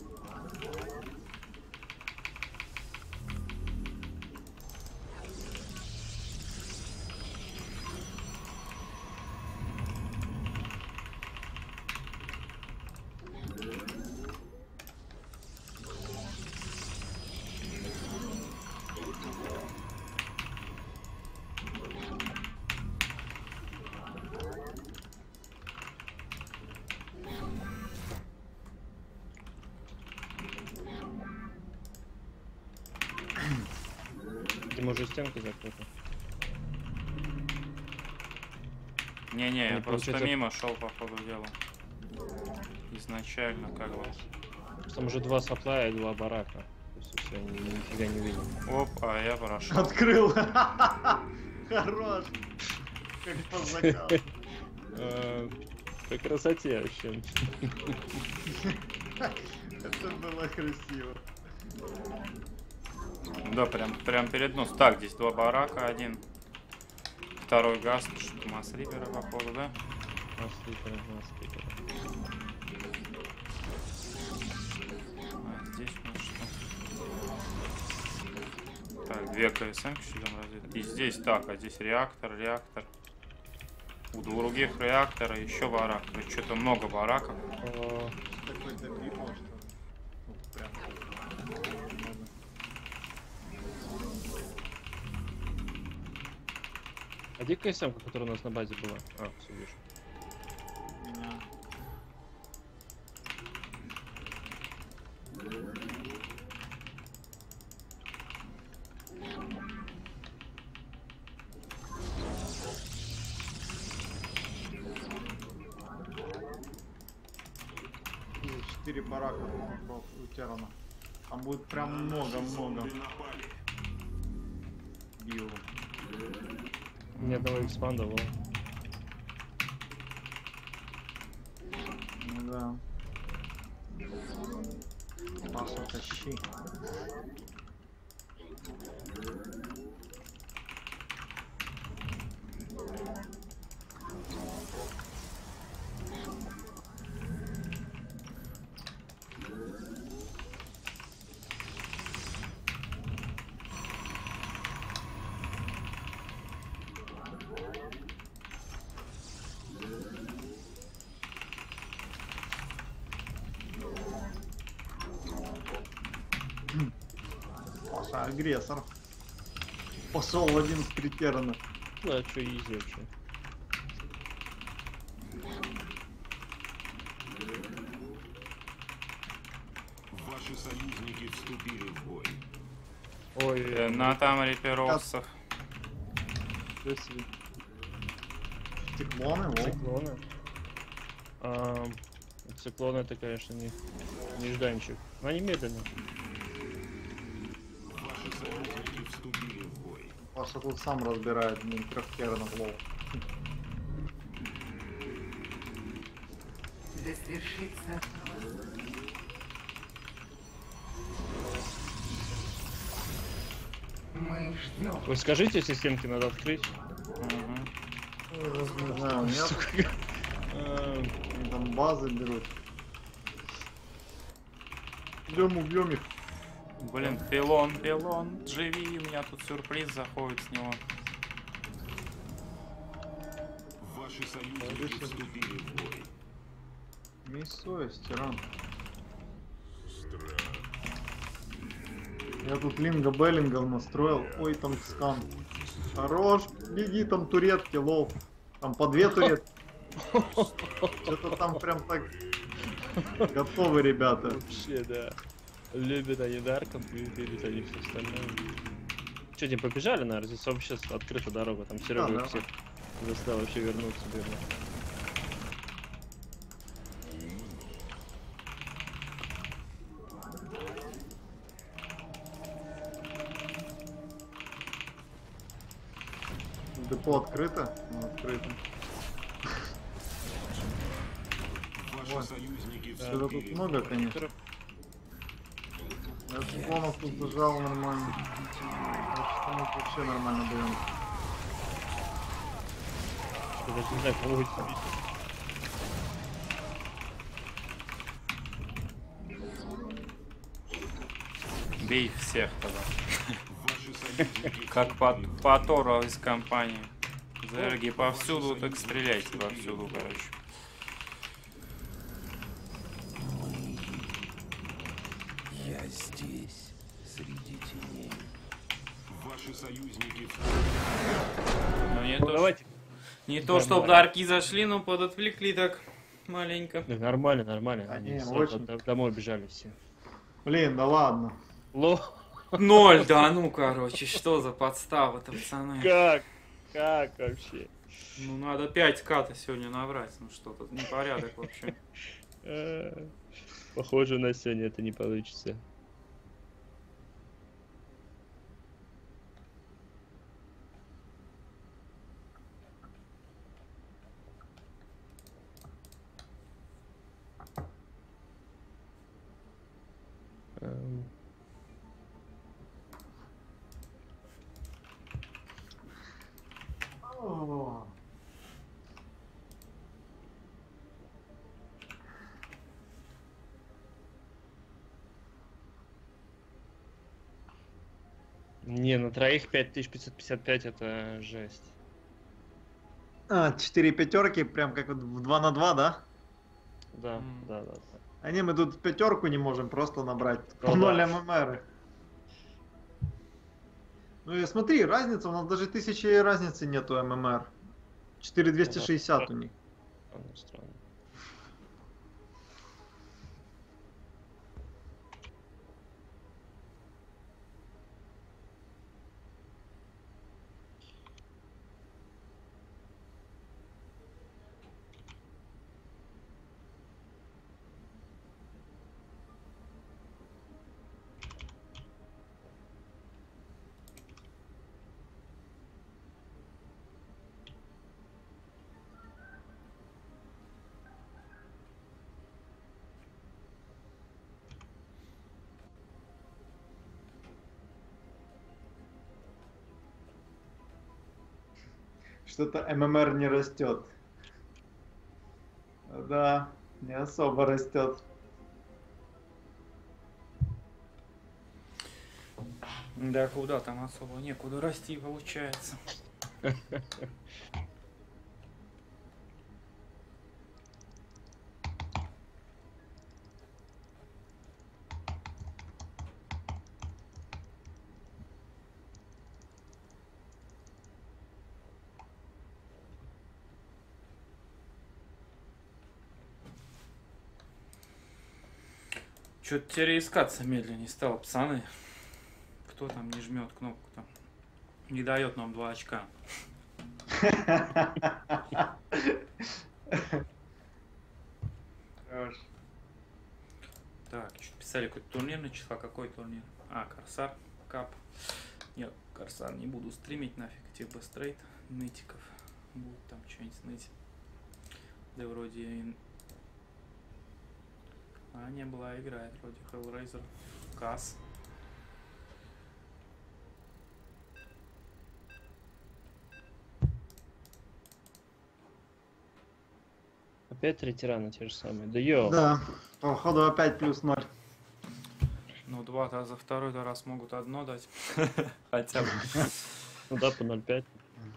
Дима уже стенка закрыта. Не-не, я Ну, просто получается- мимо шел по ходу дела. Изначально, как бы. Там уже два сапла и два барака. То есть все, ни- нифига не видим. Оп, а я прошел. Открыл. Хорош. Как по заказу. Э, По красоте вообще. Это было красиво. Да, прям, прям перед нос. Так, здесь два барака, один. Второй газ, что масс-рипера, походу, да? Масс-рипера, масс-рипера. А, здесь у нас что? Так, две КСМ сюда разве. И здесь так, а здесь реактор, реактор. У других реактора еще барак. Что-то много бараков. О, Какой-то бипл, что ли? Ну, прям. а где КСМ, которая у нас на базе была? А, все вижу. Меня. Четыре барака у Терана. Там будет прям много-много био. Ни одного экспанда было. Ну да. Массу тащи. Паша агрессор. Пошел в один стритерна. Ну, а что, изи вообще. Ваши союзники вступили в бой. Ой, Э, На там реперовцев. что себе. Циклоны, лол. Циклоны. А, циклоны это, конечно, не нежданчик. Но они медленно. Ваши союзники вступили в бой. Паша тут сам разбирает, блин, трехтернов, лол. Да свершится. Мы ждем. Вы скажите, системки надо открыть. Мгм. Не знаю, нет, А, они там базы берут. Идем убьем их. Блин, пилон, пилон, живи, у меня тут сюрприз заходит с него. Ваши союзники вступили в бой. Имей совесть, тиран. Я тут линга беллингов настроил. Ой, там скан. Хорош, беги, там туретки, лол. Там по две туретки. Что-то там прям так готовы, ребята. вообще, да. Любят они Дарком, любят они все остальное. Че, не побежали, наверное? Здесь вообще открыта дорога. Там Серега да. всех застал вообще вернуться, бедно. Депо открыто? Ну, открыто. Ваши Ой. союзники Что-то тут вступили в много, бой. конечно. Я циклонов тут зажал нормально. Так что мы вообще нормально берем. Что даже не знаю, кого будет убить. Бей всех тогда. Ваши союзники Как по, вступили в по Тору из компании. Зерги повсюду, так стреляйте повсюду, короче. Я здесь, среди теней. Ваши союзники Ну не Ну, то, давайте. не то чтобы дарки зашли, но подотвлекли так маленько. Да, нормально, нормально. А, Они не, сразу очень. до- домой бежали все. Блин, да ладно. Ло, Ноль, да ну, короче, что за подстава-то, пацаны? как? Как вообще? Ну надо пять ката сегодня набрать, ну что тут непорядок вообще. Э, Похоже, у нас сегодня это не получится. Эм, Не, на троих пять тысяч пятьсот пятьдесят пять это жесть. А, четыре пятерки, прям как вот в два на два, да? Да, М. да, да, да. А не, мы тут пятерку не можем просто набрать. По Ну ноль да. ММР. Ну и смотри, разница, у нас даже тысячи разницы нету ММР. четыре двести шестьдесят у них. Странно, странно. Что-то ММР не растет. Да, не особо растет. Да куда там особо некуда расти получается. Что-то теперь искаться медленнее стало, пацаны. Кто там не жмет кнопку там? Не дает нам два очка. Хорош. Так, что писали какой-то турнирный числа, какой турнир? А, Корсар, Кап. Нет, Корсар не буду стримить нафиг, типа стрейт, нытиков. Будет там что-нибудь ныть. Да вроде... и- А, не была, играет вроде Hellraiser, Касс. Опять три тирана те же самые. Да ё. Да, походу опять плюс ноль. Ну, два-то за второй-то раз могут одно дать. Хотя бы. Ну да, по ноль пять.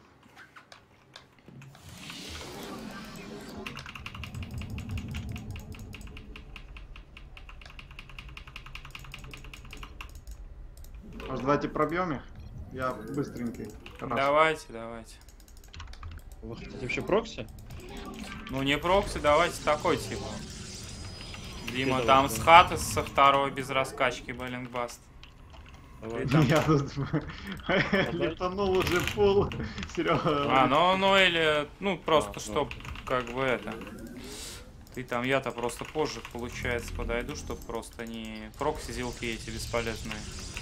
Может, давайте пробьем их? Я быстренький. Раз. Давайте, давайте. Вы хотите вообще прокси? Ну, не прокси, давайте такой типа. Дима давай, там давай. с хаты со второй без раскачки Баллингбаст. Давай. Там- Я тут летанул уже пол. Серега. А, ну, ну или, ну, просто А, ну. чтоб, как бы это. Ты там, я-то просто позже, получается, подойду, чтоб просто не прокси-зилки эти бесполезные.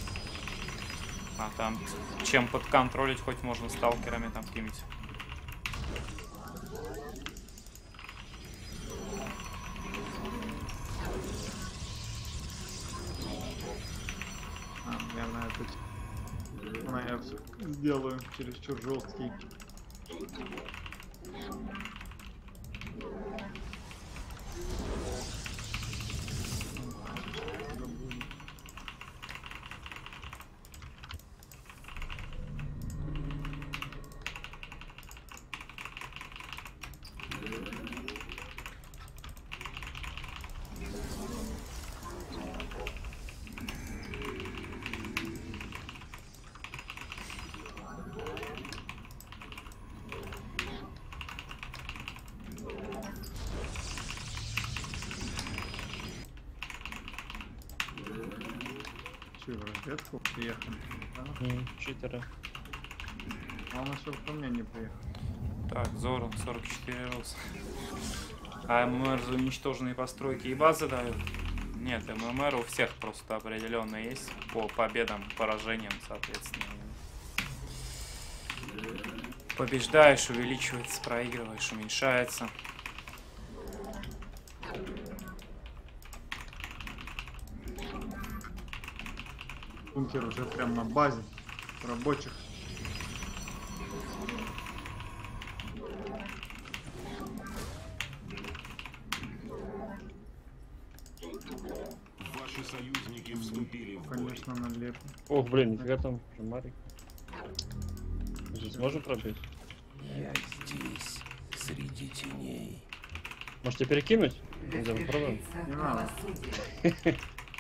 А там, чем подконтролить, хоть можно сталкерами там какими-то. А, я на это... На это сделаю чересчур жесткий. Че, в разведку приехали? Да? М, Читеры. А он еще ко мне не приехал. Так, Зоран, сорок четыре рус. А ММР за уничтоженные постройки и базы дают? Нет, ММР у всех просто определенно есть по победам, поражениям, соответственно. Побеждаешь, увеличивается, проигрываешь, уменьшается. Бункер уже прям на базе рабочих. Ваши союзники вступили в бой. Конечно, налево. Ох, блин, нифига там Марик. Здесь можно пробить? Я здесь, среди теней. Можете перекинуть? Не знаю, попробуем. Свершится Не надо. правосудие.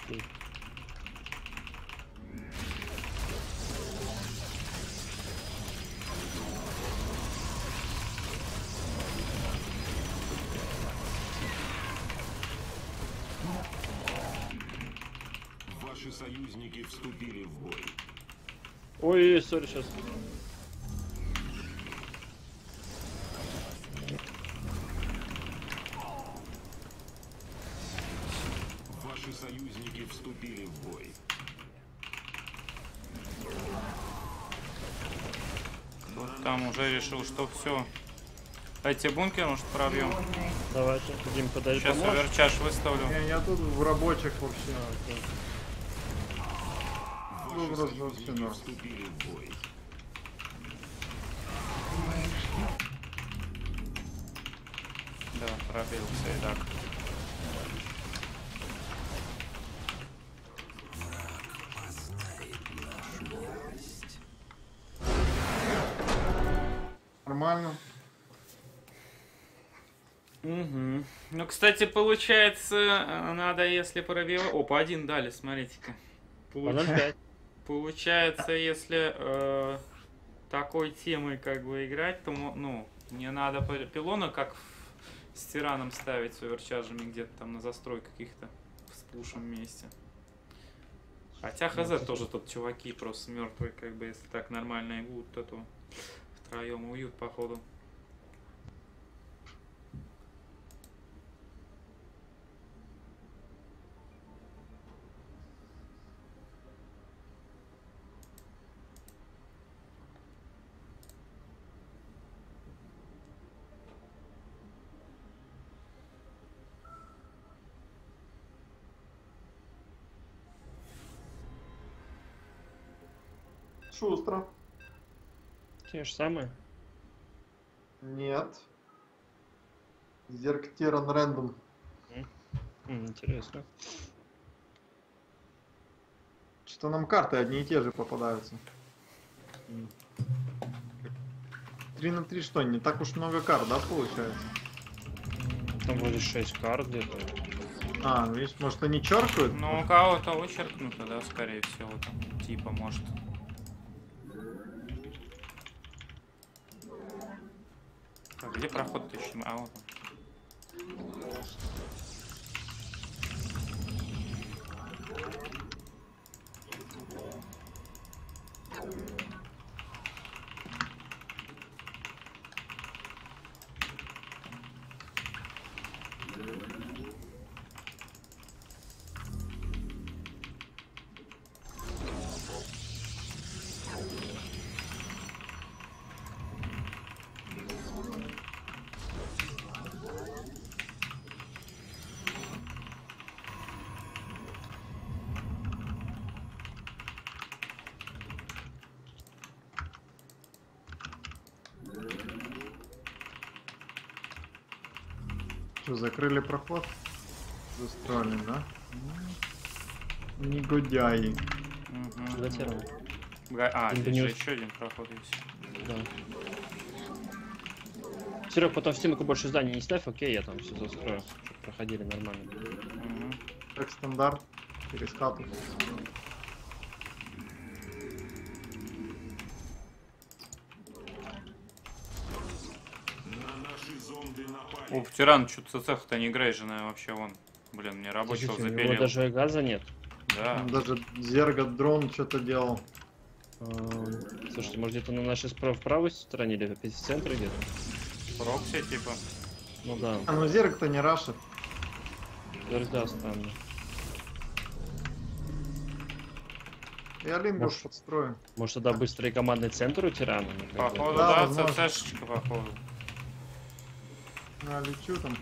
Ваши союзники вступили в бой. Ой, сори, сейчас. Ваши союзники вступили в бой. Вот там уже решил, что все. Эти бункер, может, пробьем. Давайте, Дим, подай Сейчас помочь. оверчаж выставлю. Я, я тут в рабочих вообще. Ваши Ну, просто союзники вообще, да. вступили в бой. Да, пробился и так. Нормально. Угу. Ну, кстати, получается, э, надо, если пробивать... Опа, один дали, смотрите-ка. По Получ- ноль пять. Получается, если э, такой темой как бы играть, то, мо- ну, мне надо пи- пилона как в- с тираном ставить с оверчаржами где-то там на застрой каких-то в спушем месте. Хотя хз тоже тут чуваки просто мертвые, как бы, если так нормально и будут, то, то втроем уют, походу. Шустро. Те же самые. Нет. Зерктиран рандом. М, интересно. Что нам карты одни и те же попадаются. М. Три на три что, не так уж много карт, да, получается? Там вроде шесть карт где-то. А, ну видишь, может они черкают? Ну, у кого-то вычеркнуто, да, скорее всего, там, типа, может. Так, где проход-то еще? А, вот он. Что, закрыли проход? Застроили, да? Ну, негодяи. Мгм. Сюда тиран. Га- А, Ты здесь не же уз- еще один проход есть. Да. Серег, потом в стенку больше зданий не ставь, окей, я там все застрою, чтобы проходили нормально. Мгм. Как стандарт. Через хату. На наши зонды напали. О, тиран, что-то цех-то не грейженая вообще, вон. Блин, мне рабочего Слушайте, у него запилил. даже газа нет. Да. Там даже Зерга дрон что-то делал. Эм, Слушайте, может где-то на нашей справа в правой стороне или опять в центре где-то? Прокси, типа. Ну да, А ну Зерг-то не рашит. да, странно. Я лингуш Может. подстрою. Может тогда быстрый командный центр у тирана? Ну, как бы. Походу, Да, да, возможно. ЦЦшечка, походу. А, лечу там.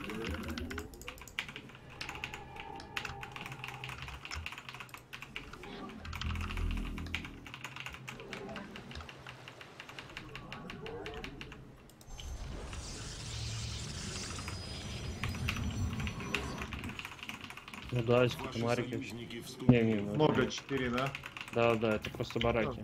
Ну да, есть какие-то Ваши марики. союзники Не, вступили не, в ну, Много, четыре, да? да, да, это просто бараки.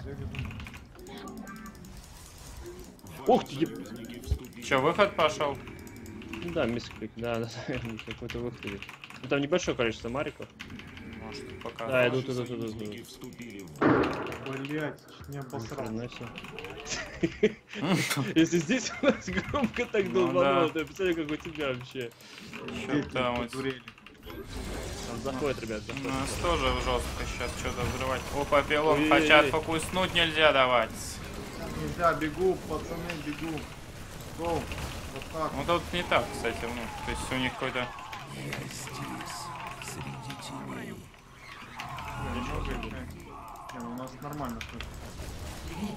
Ваши Ух ты, еб- союзники вступили Че, выход пошел? Ну да, мисклик, да, да, да, какой-то выходит. Ну там небольшое количество мариков. Может, пока. Да, Ваши идут, идут, идут, союзники идут. вступили в Блять, чуть не Ни обосрался. хрена себе. Если здесь у нас громко так Ну долбануло, да. то я представляю, как у тебя вообще. Дети там вот. подурели. Там заходит, ребят, У заходит. нас тоже жестко сейчас что-то взрывать. Опа, пилон Ой-ой-ой. хотят фокуснуть, нельзя давать. Нельзя, бегу, пацаны, бегу. Гоу. Вот так. Ну тут не так, кстати, ну, то есть у них какой-то... Я здесь, среди теней. Немного еще. Не, ну у нас нормально слышно.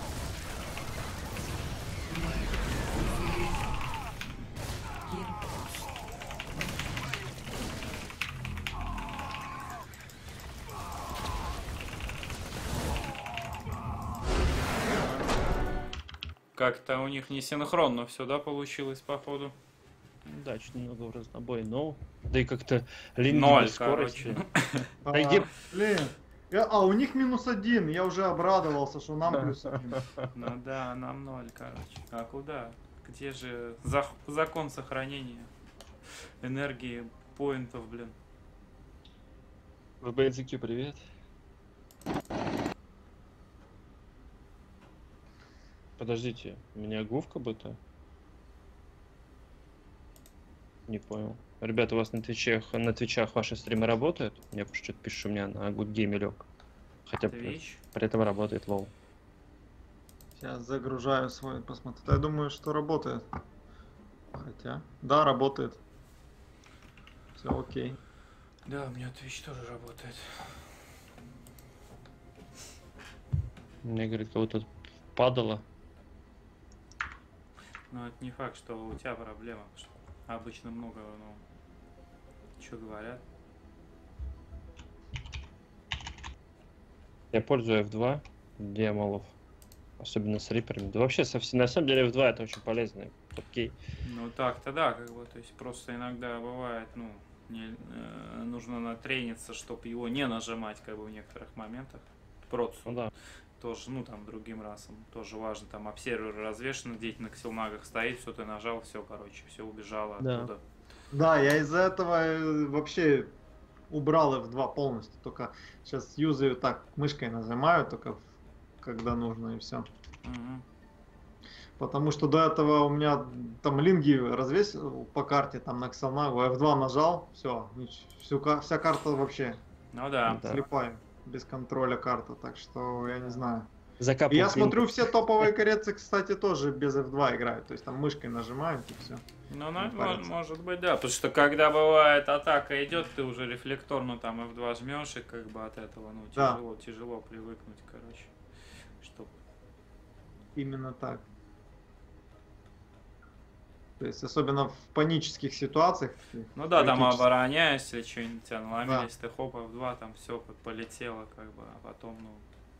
Как-то у них не синхронно все, да, получилось, походу? Да, чуть немного в разнобой, но... Да и как-то линии Ноль, без скорости. короче. А, Да где- блин. Я- а, у них минус один. Я уже обрадовался, что нам плюс один. Ну да, нам ноль, короче. А куда? Где же зах- закон сохранения энергии поинтов, блин? ви би эн зет кью, привет. Подождите, у меня гуфка будто? Не понял. Ребята, у вас на твичах, на твичах ваши стримы работают? Мне что-то пишет, у меня на Good Game лег. Хотя при, Твич? при этом работает лоу. Сейчас загружаю свой, посмотрю. Я думаю, что работает. Хотя, да, работает. Все окей. Да, у меня Twitch тоже работает. Мне говорит, кого-то падало. Но это не факт, что у тебя проблема. Потому что обычно много, ну, что говорят. Я пользую эф два для молов. Особенно с риперами. Да вообще, совсем, на самом деле, эф два это очень полезный. Окей. Ну так-то да, как бы, то есть просто иногда бывает, ну, не, э, нужно натрениться, чтобы его не нажимать, как бы, в некоторых моментах. Процу. Ну да. Тоже, ну, там, другим расам. Тоже важно, там, обсервер развешен, дети на ксилмагах стоит, все, ты нажал, все, короче, все убежало Да. оттуда. Да, я из-за этого э, вообще убрал эф два полностью. Только сейчас юзаю так, мышкой нажимаю, только в- когда нужно, и все. Мгм. Потому что до этого у меня там линги развесил по карте, там на Ксалмагу, эф два нажал, все, всю, ка- вся карта вообще Ну да. Да. слепая, без контроля карта, так что я не знаю. Закапывал И я клинку. смотрю, все топовые корейцы, кстати, тоже без эф два играют, то есть там мышкой нажимают и все. Ну, на- Не париться. может быть, да. Потому что когда бывает атака идет, ты уже рефлекторно там эф два жмешь, и как бы от этого, ну, Да. тяжело, тяжело привыкнуть, короче. Чтоб... Именно так. То есть особенно в панических ситуациях. Ну да, там критических. обороняешься, что-нибудь тебя наломились, ты хоп, эф два, там все полетело, как бы, а потом, ну...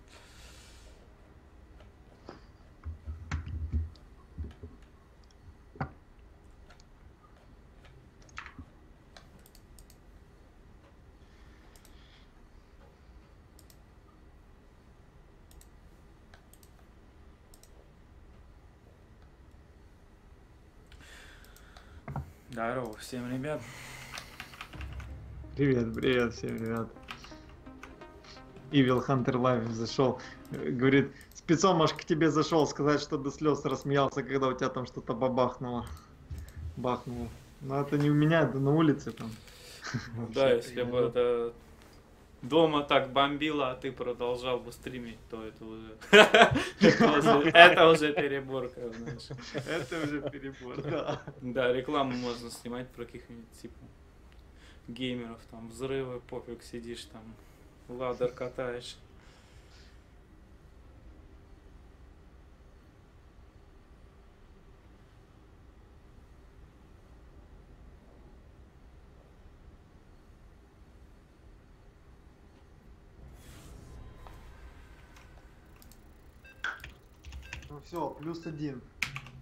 Здорово всем, ребят. Привет, привет всем, ребят. Evil Hunter Live зашел. э, Говорит, спецом аж к тебе зашел сказать, что до слез рассмеялся, когда у тебя там что-то бабахнуло. Бахнуло. Но это не у меня, это на улице там. Да, если бы это дома так бомбило, а ты продолжал бы стримить, то это уже... это уже- Это уже перебор, как знаешь. Это уже перебор, да. Да, рекламу можно снимать про каких-нибудь типа геймеров, там взрывы, пофиг, сидишь там, ладер катаешь. Ну все, плюс один.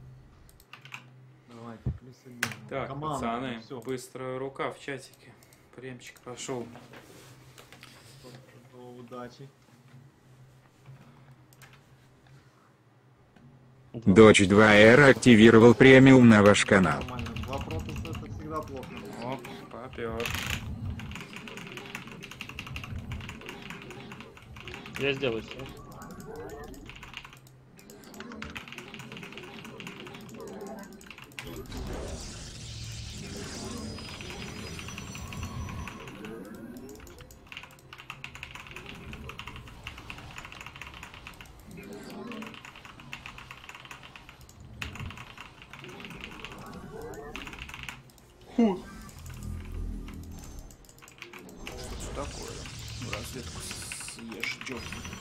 Давайте, плюс один. Так, Команда, пацаны, всё. быстрая рука в чатике. Премчик пошел. Удачи. Дочь два эр активировал премиум на ваш канал. Нормально. Два протоса это всегда плохо. Оп, попер. Я сделаю все. Фу. Что такое? В разведку съешь, чё?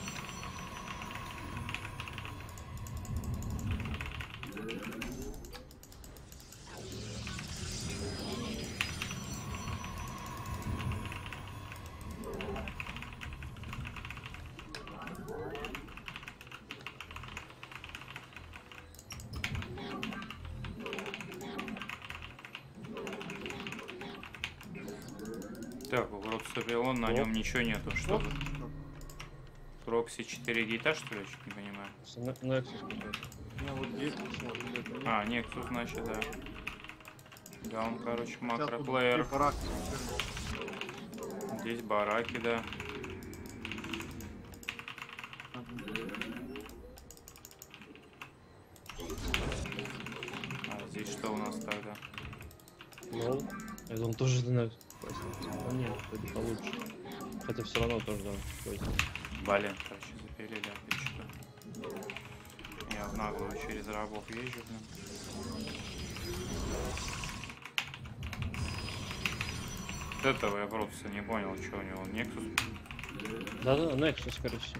Так, вот Стапион, на нем ничего нету, что? Прокси четыре гейта, что ли, я чуть не понимаю. Nexus какой-то. У меня вот есть всё, где-то есть. А, Nexus, значит, да. Да, он, короче, Сейчас макроплеер. тут барак. Здесь бараки, да. А здесь что у нас тогда? Лол. Это он тоже Nexus. А нет, это получше. Хотя все равно тоже да. Блин, короче, запилили, а ты что? Я в наглую через рабов езжу, блин. Вот этого я просто не понял, что у него Nexus. Да-да, Nexus, скорее всего.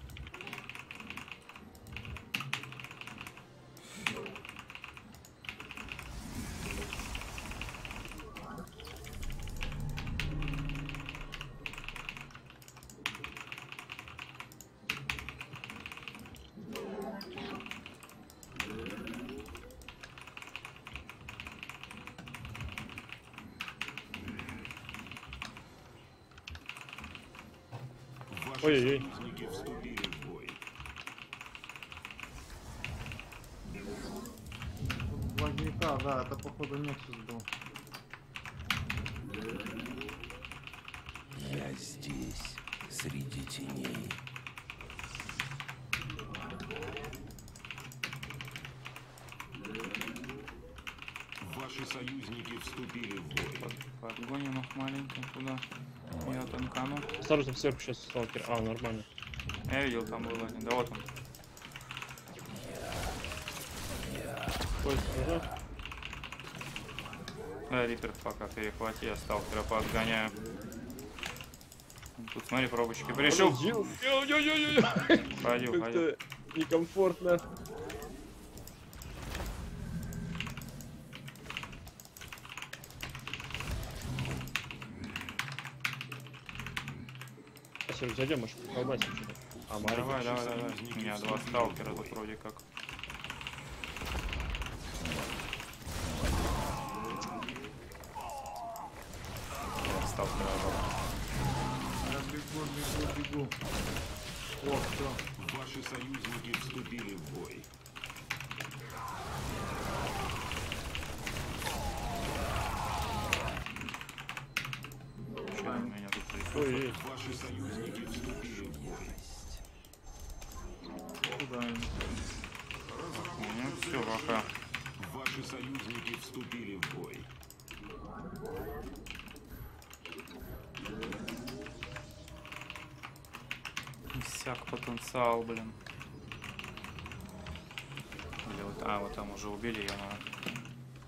Ваши Ой-ой-ой. союзники вступили в бой. Тут два гейта, да, это походу Nexus был. Я здесь, среди теней. Ваши союзники вступили в бой. Подгоним их маленько туда. Я танкану. Осторожно, сверху сейчас сталкер. А, нормально. Я видел, там был один. Да вот он. Ой, ага. Да, Риппер пока перехвати, я сталкера подгоняю. Тут смотри, пробочки пришел. Ой-ой-ой-ой. Ходил, ходил. Как-то некомфортно. Все, зайдем, может, колбасим что-то. А, Марик. Давай, давай, давай. У меня два сталкера тут вроде как. Я сталкера забрал. Я бегу, бегу, бегу. О, все. Ваши союзники вступили в бой. Что у меня тут присутствует? Ой-ой. Ваши союзники вступили в бой. Куда они? Ну все, пока. Ваши союзники вступили в бой. Иссяк потенциал, блин. Или вот, а, вот там уже убили ее, надо.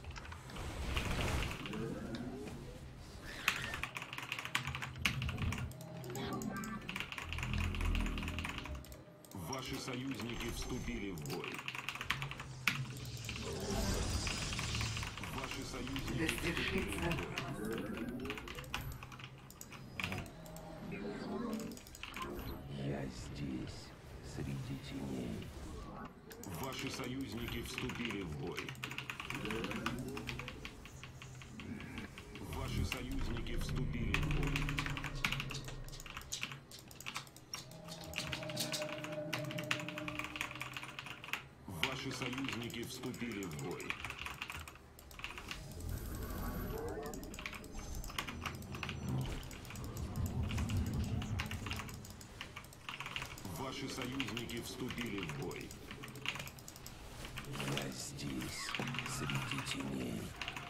Ваши союзники вступили в бой. Ваши союзники Да вступили в свершится. бой. Я здесь, среди теней. Ваши союзники вступили в бой. Ваши союзники вступили в бой. Ваши союзники вступили в бой. Ваши союзники вступили в бой. Я здесь, среди теней.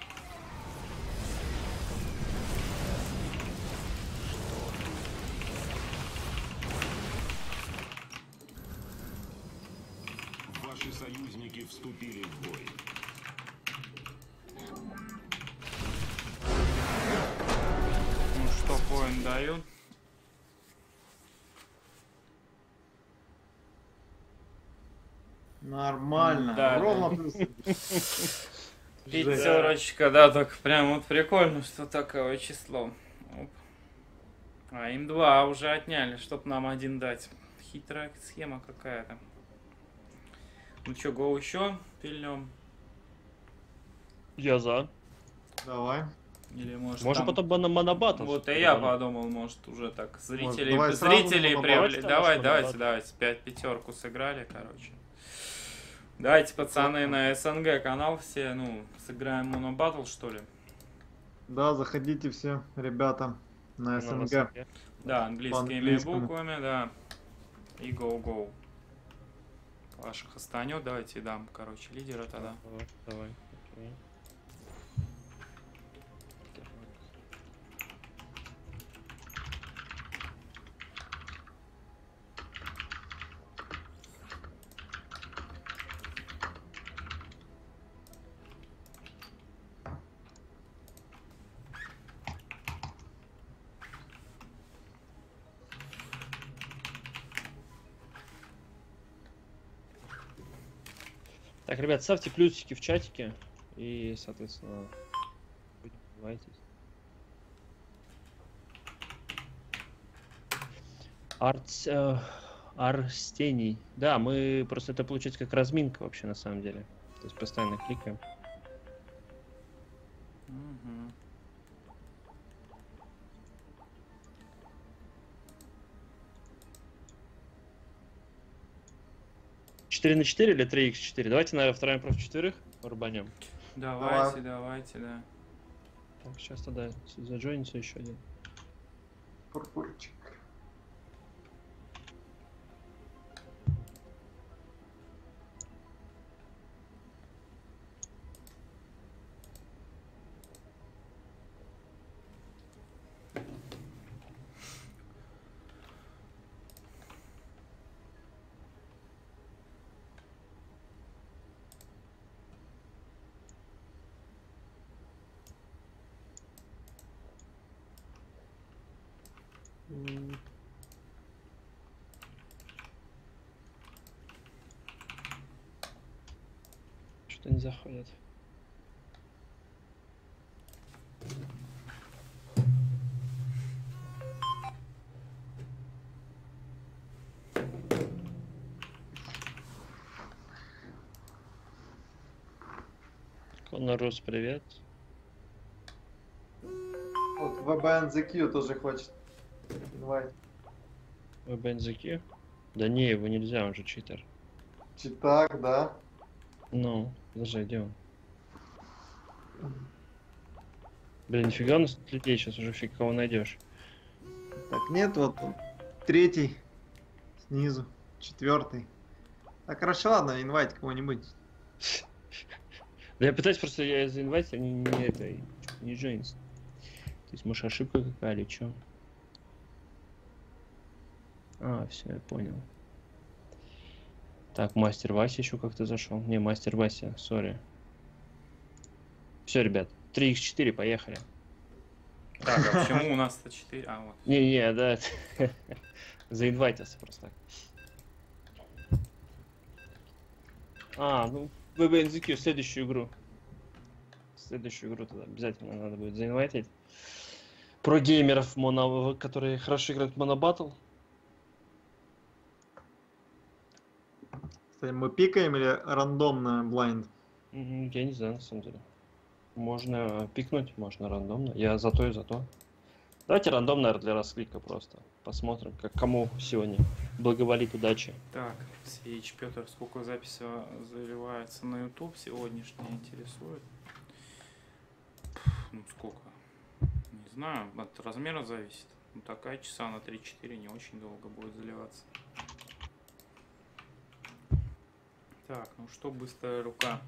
Ваши союзники вступили в бой. Ну что, поинт дают. Нормально. Да, Ровно да. плюс. Пятерочка, да, так прям вот прикольно, что такое число. Оп. А им два уже отняли, чтоб нам один дать. Хитрая схема какая-то. Ну что, го еще пильнем? Я за. Давай. Или может Можно там- потом на монобатл. Вот и я подумал, может уже так зрителей, давай сразу зрителей на привле- монобатл. Давай, Давайте давайте, монобатл. давайте, пять пятерку сыграли, короче. Давайте, пацаны, на СНГ канал все, ну, сыграем монобатл, что ли? Да, заходите все, ребята, на СНГ. Да, английскими По-английскому. буквами, да. И go-go. Ваших останет, давайте дам, короче, лидера тогда. Давай, давай. Окей. Так, ребят, ставьте плюсики в чатике и, соответственно, подписывайтесь. Арц... э, Арстений. Да, мы просто это получается как разминка вообще на самом деле. То есть постоянно кликаем. Мгм. четыре на четыре или три икс четыре? Давайте, наверное, втроем против четверых рубанем. Давайте, давайте, да. Так, сейчас тогда заджойнится еще один. Пурпурчик. М, Что-то не заходит. Конор Рус, привет. Вот ви би эн зет кью тоже хочет. Давай. Вы бензаки? Да не, его нельзя, он же читер. Читак, да. Ну, подожди, где он? Блин, нифига у нас тут людей, сейчас уже фиг кого найдешь. Так, нет, вот он. Третий. Снизу. Четвертый. Так, хорошо, ладно, инвайт кого-нибудь. Да я пытаюсь просто, я заинвайтить, они не это, не joins. То есть, может, ошибка какая или что? А, все, я понял. Так, мастер Вася еще как-то зашел. Не, мастер Вася, сори. Все, ребят, три икс четыре, поехали. Так, а почему у нас-то четыре? А, вот. Не-не, да, заинвайтился просто. А, ну, ви би эн зет кью, следующую игру. Следующую игру тогда обязательно надо будет заинвайтить. Про геймеров, моно, которые хорошо играют в монобаттл. Кстати, мы пикаем или рандомно блайнд? Мгм, я не знаю, на самом деле. Можно пикнуть, можно рандомно. Я за то и за то. Давайте рандом, наверное, для расклика просто. Посмотрим, как кому сегодня благоволит удачи. Так, Сеич Петр, сколько записи заливается на YouTube сегодняшний, интересует? Ну, сколько? Не знаю, от размера зависит. Ну, такая часа на три-четыре не очень долго будет заливаться. Так, ну что, быстрая рука.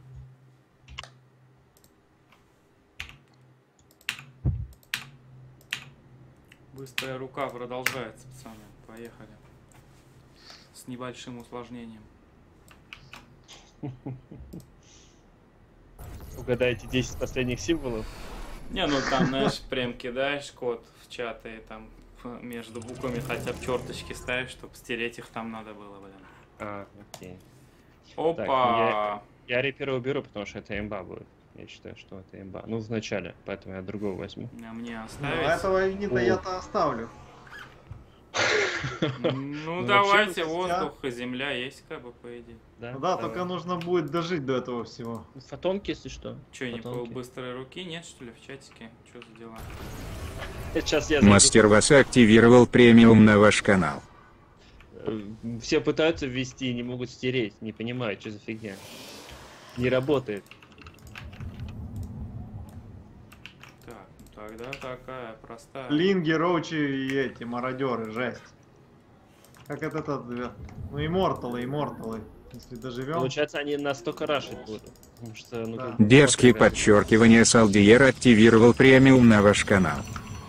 Быстрая рука продолжается, пацаны. Поехали. С небольшим усложнением. Угадайте десять последних символов. Не, ну там, знаешь, прям кидаешь код в чат и там между буквами хотя бы черточки ставишь, чтобы стереть их там надо было, блин. А, окей. Опа! Так, я, я репера уберу, потому что это имба будет. Я считаю, что это имба. Ну, в начале, поэтому я другого возьму. А мне Ну, оставить? этого юнита я-то оставлю. Ну, Ну, давайте, вообще, воздух и земля есть, как бы, по идее. Да, Да, давай. только нужно будет дожить до этого всего. Фотонки, если что. Че, не по Фотонки. быстрой руки? Нет, что ли, в чатике? Что за дела? Сейчас я зайду. Мастер вас активировал премиум на ваш канал. Э, Все пытаются ввести и не могут стереть. Не понимаю, что за фигня. Не работает. Так, ну тогда такая простая. Линги, роучи и эти мародеры, жесть. Как это этот, э, ну, имморталы, имморталы. Если доживем. Получается, они настолько рашить будут. Потому что, ну, Да. как бы, Дерзкий просто подчеркивание Салдиер активировал премиум на ваш канал.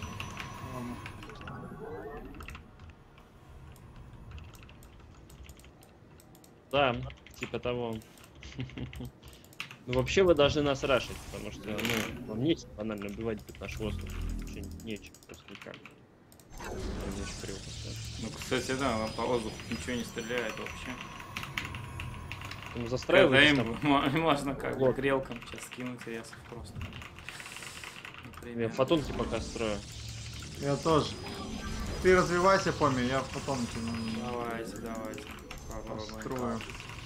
Да, типа того. Ну, вообще вы должны нас рашить, потому что, ну, вам нечего банально убивать будет наш воздух. Вообще нечего, просто никак. Мне очень криво поставить. Ну, кстати, да, вам по воздуху ничего не стреляет вообще. Ну, Когда застраивайтесь им там. мо- можно как бы Вот. грелком сейчас скинуть ресов просто. Я Например. фотонки пока строю. Я тоже. Ты развивайся, Поми, я потом ну, Давайте, давайте. Попробуем. построю.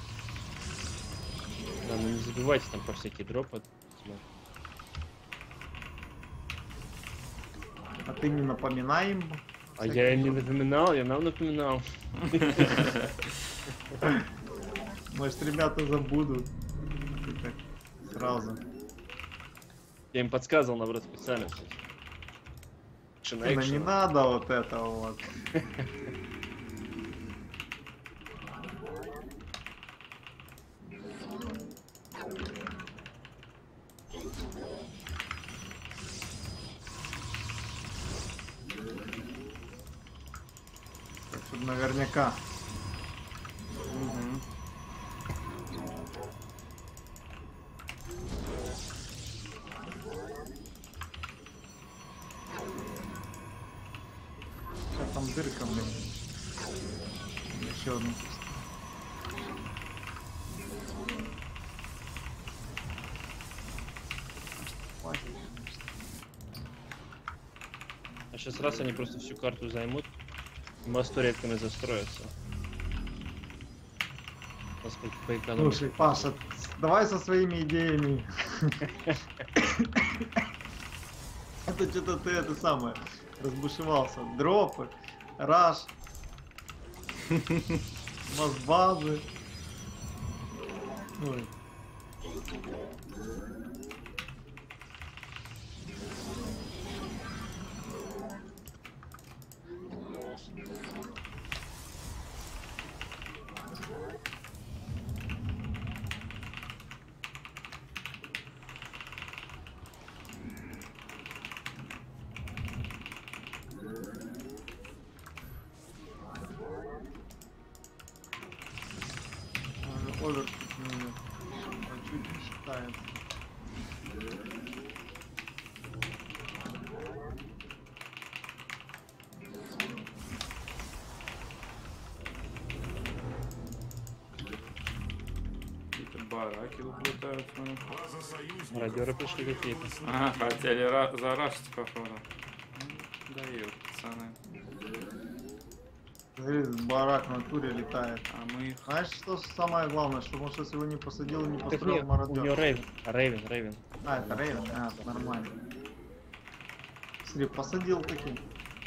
Да, ну не забивайте там по всякие дропы. А ты не напоминай им. А я им не напоминал, я нам напоминал. Может, ребята забудут. Ты так сразу. Я им подсказывал, наоборот, специально. Action, Ну, не action. надо вот этого вот. Так, чтобы наверняка. Мгм. Сейчас там дырка, блин. Еще одну. Хватит, конечно. А сейчас раз они просто всю карту займут, мосту редками застроятся. Насколько по экономике. Слушай, Паша, давай со своими идеями. Это что-то ты это самое разбушевался. Дропы, раш, мозбазы. Ой. А, овер чуть не умер. А чуть не считается. Какие-то бараки тут летают. смотрю. База союзников. Мародеры пришли какие-то. А, хотели ра- зарашить, походу. Ну, дают, пацаны. Смотри, барак на туре летает. А мы их... Знаешь, что самое главное, что он сейчас его не посадил и не Так построил нет, у мародер. него Рейвен. Рейвен, Рейвен. А, это Рейвен, а, нормально. Смотри, посадил таки.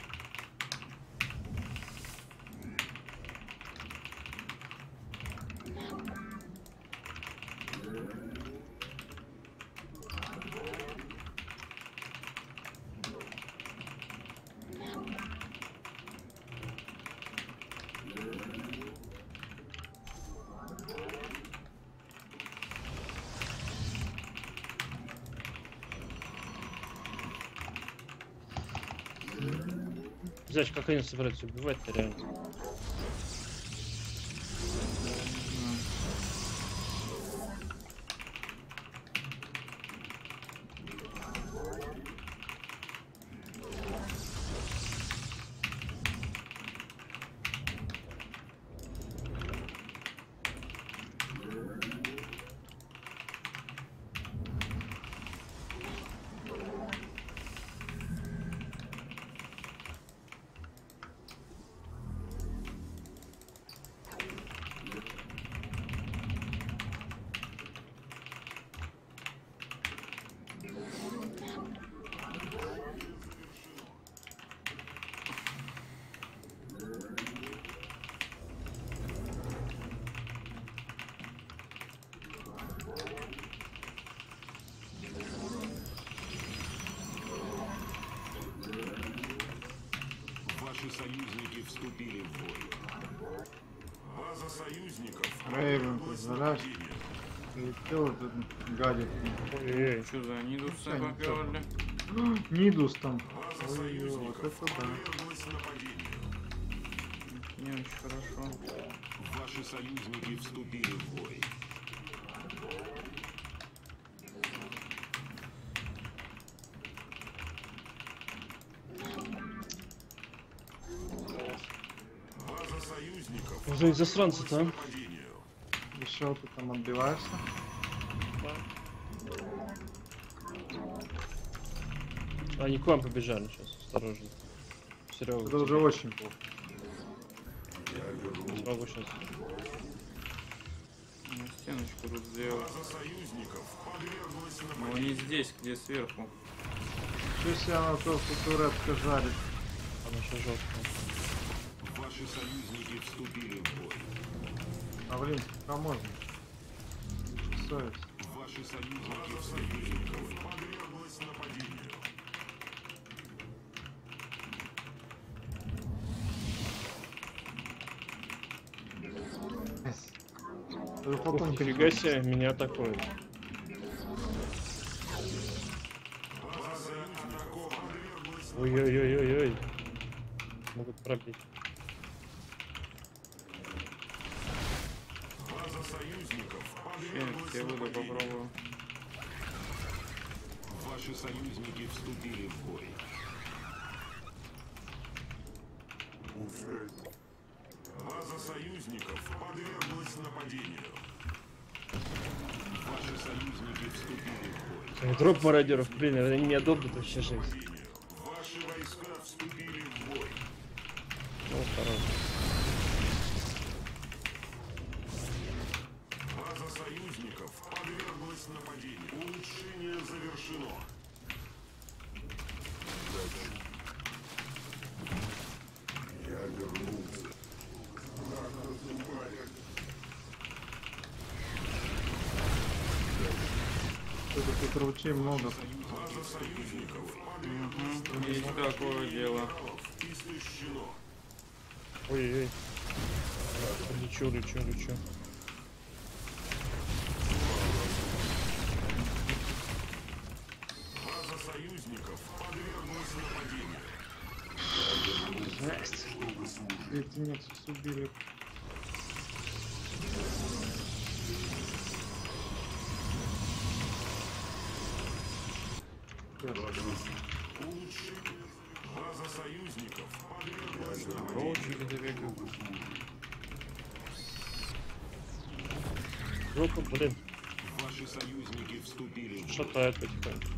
Знаешь, как они собираются убивать-то реально? Ваши союзники вступили в бой. База союзников. Рейвен, ты зараж. Летел этот гадит. Ой-ой-ой. Что за Нидусы Что они поперли? Нидус там. База Ой, вот союзников это да. подверглась нападению. Не очень хорошо. Ваши союзники вступили в бой. База союзников Уже из засранца-то, а? нападению. Еще ты там отбиваешься. Они к вам побежали сейчас, осторожно. Серега, Это уже очень плохо. смогу сейчас. На стеночку тут сделал. База союзников подверглась Но нападению. не здесь, где сверху. Что себе она то футуретка жарит? Она еще жестко. Ваши союзники вступили в бой. А блин, а можно? Совесть. Ваши союзники вступили в бой. Подверглась нападению. Это потом Ух, нифига себе, меня атакуют. Ой-ой-ой-ой-ой. Могут пробить. База союзников Щас, я выйду попробую. Ваши союзники вступили в бой. База союзников подверглась нападению. Ваши союзники вступили в бой. Ой, дроп мародеров, блин, они меня добрят вообще жесть. Ваши войска вступили в бой. Ну, хорош. База союзников подверглась нападению. Улучшение завершено. Что-то тут ручей много. База союзников Угу. Есть такое дело. истощено. Ой-ой-ой. Лечу, лечу, лечу. База союзников подверглась нападению. Жесть. Эти Нексус убили. Улучшение. База союзников подверглась нападению. Роучики добегают. Группа, блин, Ваши союзники вступили в бой. шатает потихоньку.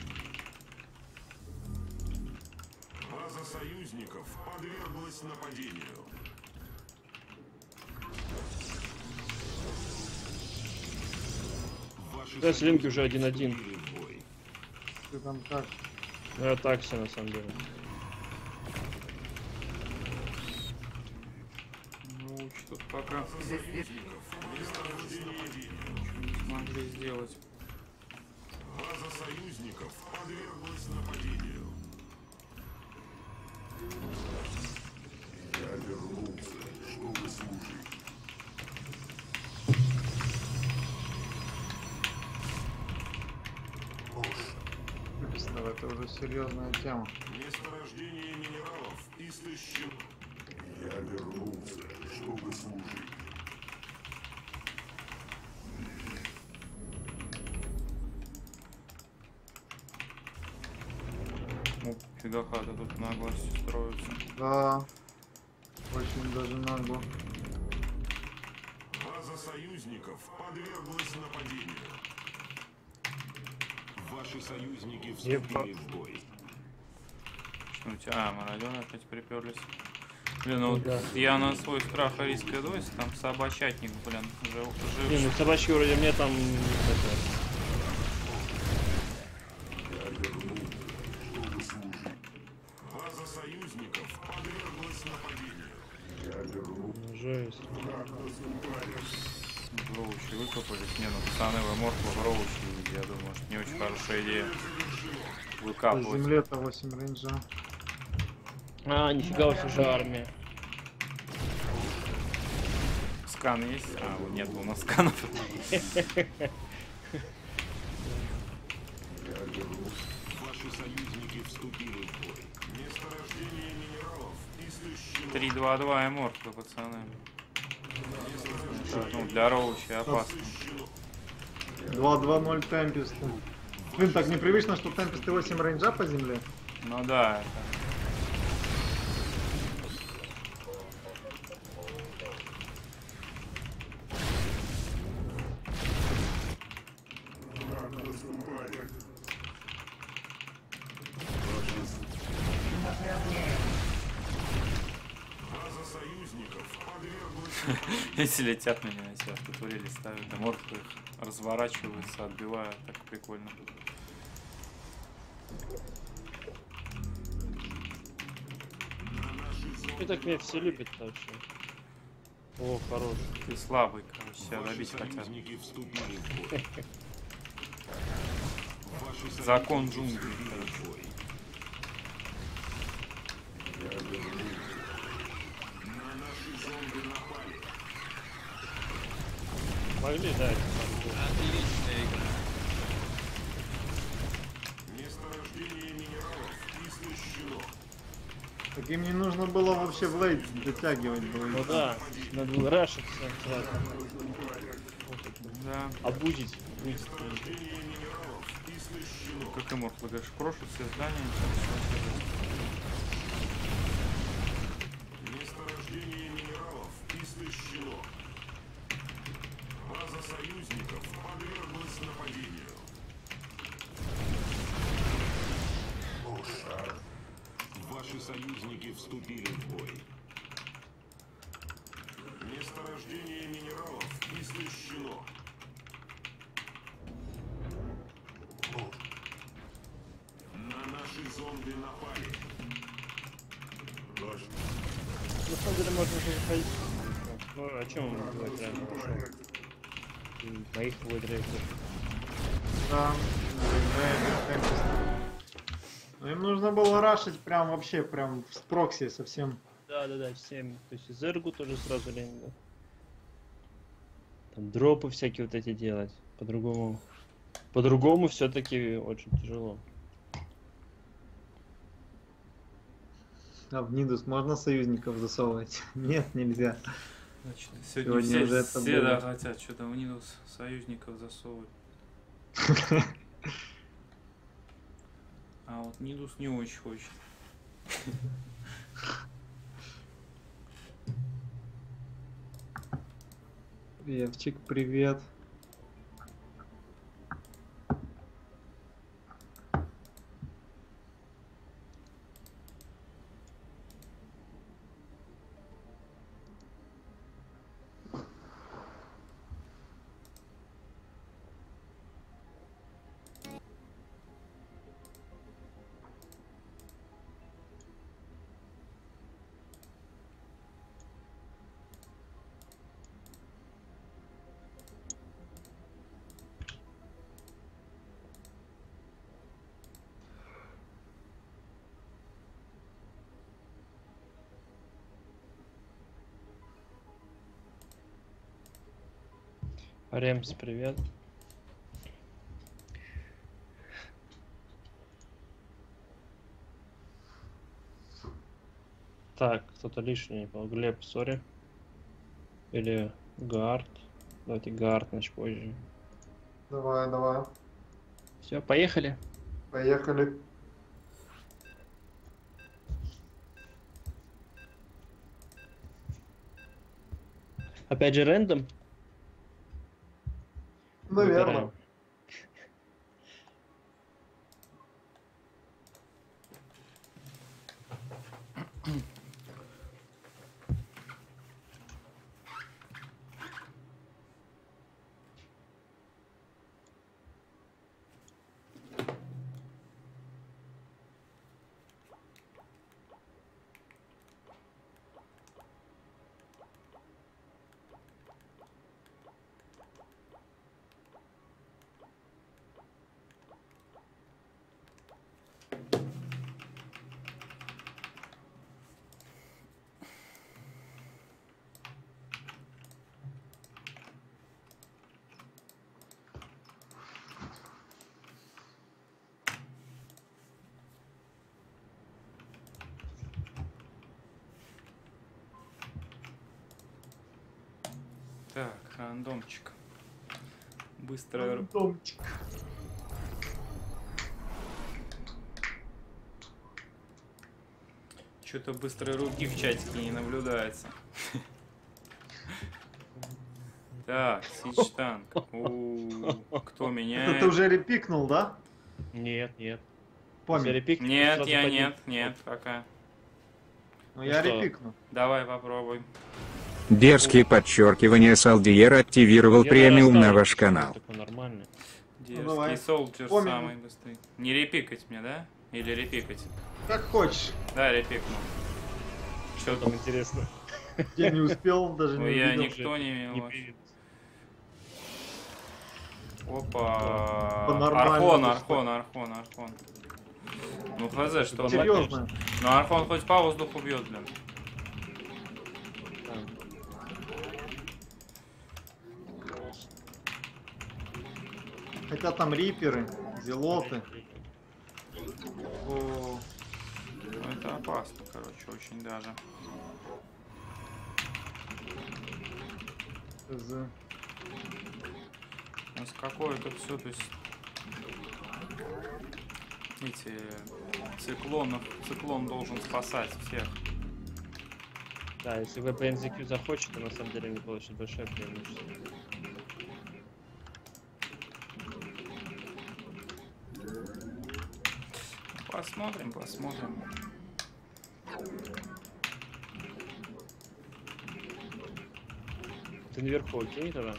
База союзников подверглась нападению. Ваши Да, Слимки уже союзники один-один. вступили в бой. Ты там как? Ну, я так все на самом деле. Ну, что пока Завершить. не смогли сделать. База союзников подверглась нападению. Я вернулся, чтобы служить. Написано, это уже серьезная тема. Месторождение минералов истощено. Я вернулся, чтобы служить. Ну, фигаха-то тут наглость строится. Да. Очень даже нагло. База союзников подверглась нападению. Ваши союзники вступили в бой. Что у тебя? А, мародеры опять приперлись. Блин, ну Ну вот да. я на свой страх и риск иду, если там собачатник, блин, жив, Не, ну жив. собачки вроде мне там... это, База союзников подверглась нападению. ну, жесть. Гроучи выкопались. Не, ну пацаны, вы морфлы гроучи, я думаю, что не очень хорошая идея На выкапывать. земле-то восемь рейнджа. А, нифига у же армия. Скан есть? А, вот нет у нас сканов. Ваши союзники вступили в бой. Месторождение минералов истощено. три два два и морфлы, пацаны. Это, ну, для роучи опасно. два два ноль темпесты. Блин, так непривычно, что темпесты восемь рейнджа по земле. Ну да, это... База союзников подверглась. Эти летят на меня, сейчас тут турели ставят, а морфлы их разворачиваются, отбивают, так прикольно. И так меня все любят вообще. О, хорош. Ты слабый, короче, себя Ваши добить хотят. союзники вступили в бой. Ваши Закон союзники джунглей, вступили короче. в бой. На наши зомби напали. Могли, да, это Месторождение минералов истощено. Так им не нужно было вообще в лейт дотягивать было. ну да, надо было рашиться сразу. Да. Обузить. Месторождение минералов истощено. Как и морфлы, говоришь, крошат все здания. Месторождение минералов истощено. База союзников подверглась нападению. Ваши союзники вступили в бой. Месторождение минералов истощено. На наши зомби напали. На самом деле можно уже выходить. Ну, о чем он говорит реально пошел? И моих выиграет. Да, но им нужно было рашить прям вообще, прям с прокси совсем. Да, да, да, всем. То есть Зергу тоже сразу лень, да. Там дропы всякие вот эти делать. По-другому. По-другому все-таки очень тяжело. А в Нидус можно союзников засовывать? Нет, нельзя. Значит, сегодня, Сегодня все, уже это все да, было. хотят что-то в Нидус союзников засовывать. А вот Нидус не очень хочет. Левчик, привет. Ремс, привет. Так, кто-то лишний не понял. Глеб, сори. Или Гард. Давайте Гард, значит, позже. Давай, давай. Все, поехали. Поехали. Опять же рэндом? Наверное. Выбираем. Так, рандомчик. Быстрая... Рандомчик. Что-то быстрой руки в чатике не наблюдается. Так, Сич танк. Кто меня? Это ты уже репикнул, да? Нет, нет. Помню. Если репикнуть, Нет, сразу я поднимем. нет, нет, пока. Ну я что? репикну. Давай попробуй. Дерзкие подчеркивания Салдиер активировал Я премиум на наверное, ваш ставлю, канал. такой нормальный. Дерзкий давай. солдер Помню. самый быстрый. Не репикать мне, да? Или репикать? Как хочешь. Да, репикну. Чё Там интересно. Я не успел, даже Ну не я увидел. никто не Не имел. привет. Опа. По-нормальному Архон, что? Архон, Архон, Архон. Ну хз, что он... Серьезно. Ну Архон хоть по воздуху бьет, блин. Хотя там риперы, зелоты. О, ну это опасно, короче, очень даже. З. У нас какое-то все, то есть эти циклонов, циклон должен спасать всех. Да, если ви пи эн зет кью захочет, то на самом деле не получит большое преимущество. Посмотрим, посмотрим. Ты наверху окей тогда?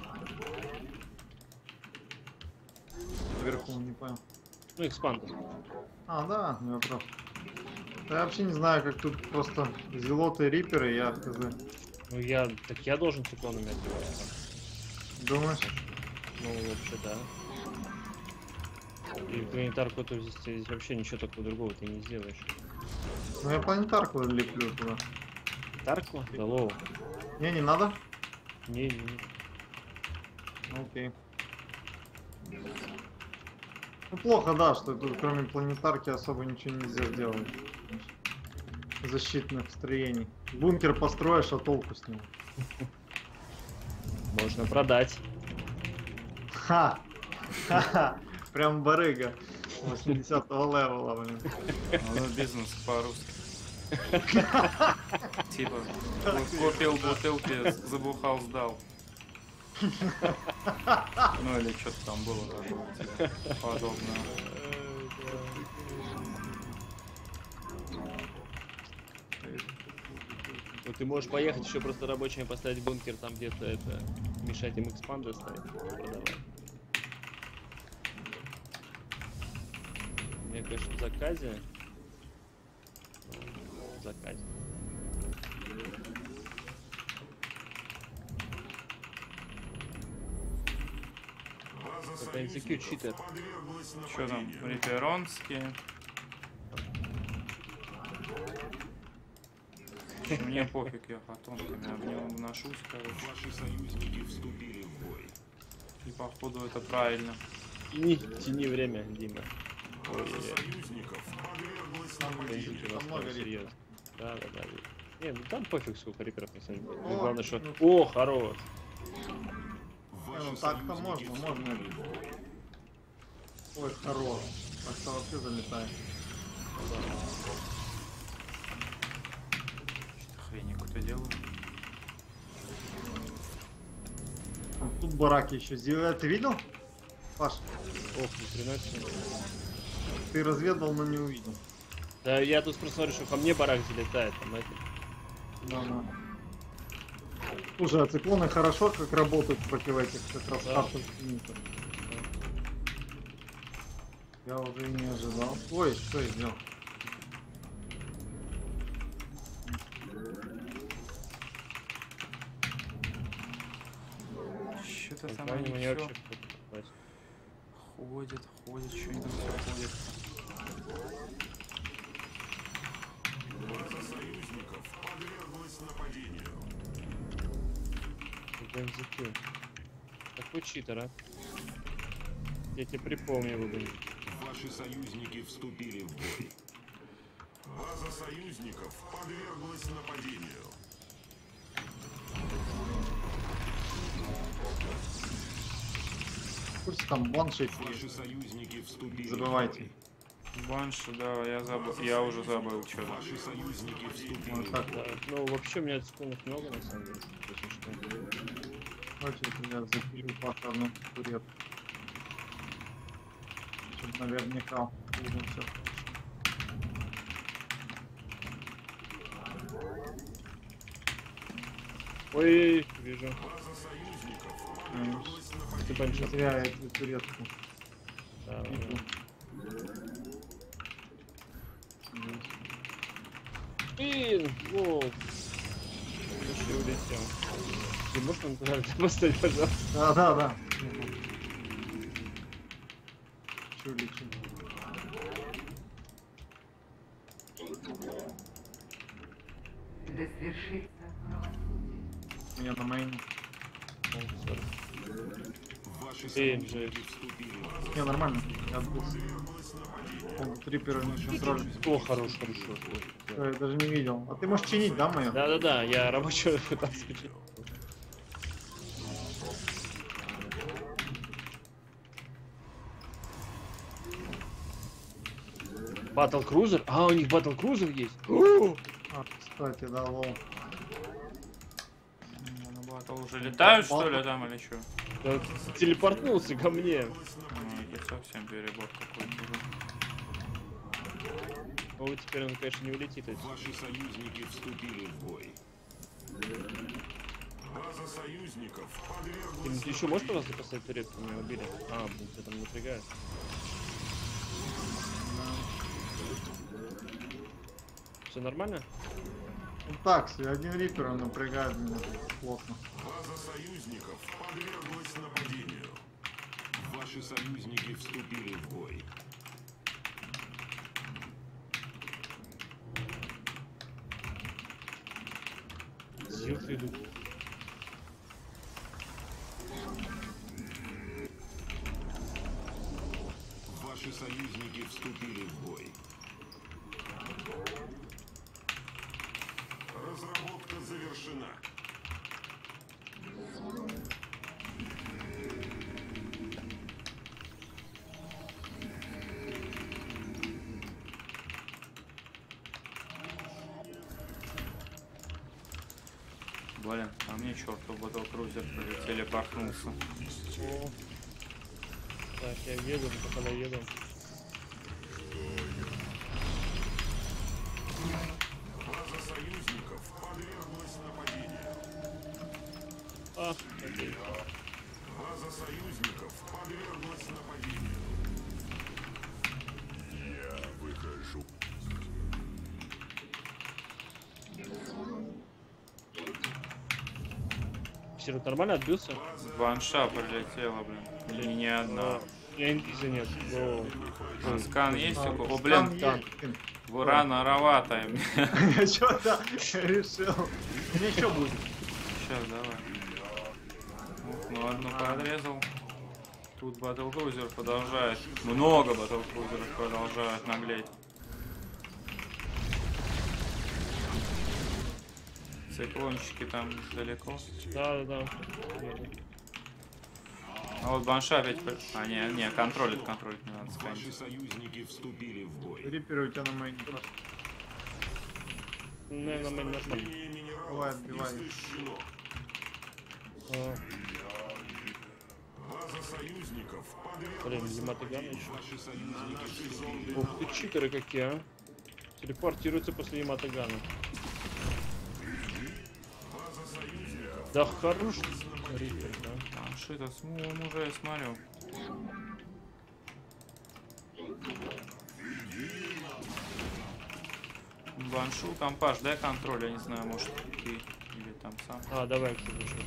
Вверху, не понял. Ну, экспандер. А, да, не вопрос. Да я вообще не знаю, как тут просто зелоты и риперы, я хз. Ну я, так я должен циклонами отбивать. Думаешь? Ну вообще да. И планетарку то здесь, здесь вообще ничего такого другого ты не сделаешь. Ну я планетарку леплю туда. Тарку? Да лоу. Не, не надо? Не, не, не. Окей. Ну плохо, да, что тут кроме планетарки особо ничего нельзя сделать. Защитных строений. Бункер построишь, а толку с него. Можно продать. Ха! Ха-ха! Прям барыга. восьмидесятого левела, блин. Ну, бизнес по-русски. Типа, купил бутылки, забухал, сдал. Ну или что-то там было такое, типа, подобное. Ну ты можешь поехать еще просто рабочими поставить бункер, там где-то это мешать им экспандер ставить. Продавать. У меня, конечно, в заказе. В заказе. Это эн зет кью читер. Что там, реперонские? Мне пофиг, я фотонками об него ношусь, короче. Ваши союзники вступили в бой. И походу это правильно. Тяни, тяни время, Дима. Ой, База я- союзников подверглась Там нападению. будет у нас много там риперов. серьезно. Да, да, да. Не, ну там пофиг, сколько риперов на самом деле. О, Главное, что... ну. О, хорош! Ваши Ну, так-то союзники можно, можно. вступили в бой. Ой, хорош. Так-то вообще залетает. Хрень я какую-то делаю. Тут бараки еще сделали. Ты видел? Паш, Ох, ни хрена себе. ты разведал, но не увидел. Да я тут просто смотрю, что ко мне барак залетает. Там это... Да, да. Слушай, а циклоны хорошо как работают против этих как раз Да. стартовых юнитов. Я уже и не ожидал. Ой, что я сделал? Что-то там Компания они мне всё вообще кто-то попасть. ходят, ходят, что-нибудь все ходят. База союзников подверглась нападению. Бензики. Такой читер, а? Я тебе припомню, Бубен. Ваши союзники вступили в бой. База союзников подверглась нападению. В курсе там банши Ваши союзники вступили Забывайте. в бой. Банши, да, я забыл, я уже забыл, что там. Ваши союзники вступили Вот в так бой. Да, ну, вообще у меня циклонов много, на самом деле. Если что. Очень я запилю Паша одну туретку. Чтоб наверняка было все. Ой, вижу. База союзников подверглась Ты нападению. баншот. Зря я эту туретку. Да, видел. Блин, воу. Еще улетел. Ты можешь нам туда поставить, пожалуйста? Да, да, да. Че лечу? Да свершится У меня на мейне. Ваши Эй, союзники вступили в бой. Не, нормально. Я отбился. Он трипера ничего сразу. О, хорош, хорошо. Я даже не видел. А ты можешь чинить, да, мою? Да-да-да, я рабочего пытался включить. Батл Крузер? А, у них Батл Крузер есть? О! А, кстати, да, лол. На батл уже летают, что ли, там или что? Да, телепортнулся ко мне. Ну, это совсем перебор какой-то уже. Ну, вот теперь он, конечно, не улетит. отсюда. Ваши союзники вступили в бой. База союзников Ты подверглась еще можешь, пожалуйста, поставить турецкий? Меня убили. А, блин, тебя там напрягает. Все нормально? Ну так, себе, один рипер он напрягает меня плотно. База союзников подверглась нападению. Ваши союзники вступили в бой. Зилты идут. Ваши союзники вступили в бой. Разработка завершена. Блин, а мне черту батл крузер прилетели, пахнулся. О. Так, я еду, пока доеду. База союзников подверглась нападению. А, окей. База союзников подверглась нападению. Я выхожу. Сирот нормально отбился? Банша прилетела, блин. Или не одна. А, я инвиза нет. О, А, скан есть А, такой? О, скан блин, танк. есть. вы рано роватая. Я что-то решил. Мне еще будет. Сейчас, давай. Ух, ну одну подрезал. Тут батлкрузер продолжает. Много батлкрузеров продолжают наглеть. Циклончики там далеко. Да, да, да. А вот банша опять... А, не, не, контролит, контролит, не надо Ваши сканить. союзники вступили в бой. Риперы у тебя на мейне просто. Наверное, мы нажмем. Месторождение минералов Давай, отбивай. истощено. А, База союзников блин, подверглась Яматоган нападению. еще. Ваши союзники вступили в Ух ты, читеры какие, а. Телепортируются после Яматогана. Да хорош Рипер, да. Банши-то с мулом уже, я смотрю. Баншу, там Паш, дай контроль, я не знаю, может ты или там сам. А, давай, кстати, еще.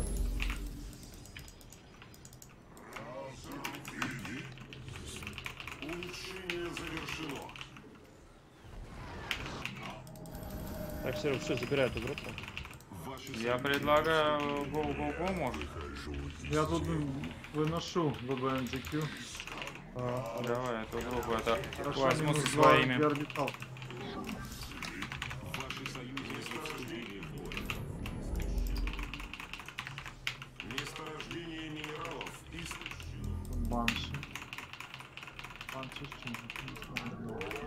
улучшение завершено. Так, все, все, забирай эту группу. Ваши Я предлагаю го-го-го, может. Я тут выношу бэ бэ эн джи кью. А, Давай эту группу, это Хорошо, возьму минус со два своими. орбитал. Ваши союзники вступили в бой. Месторождение минералов истощено. Банши. Банши с чем-то. не знаю.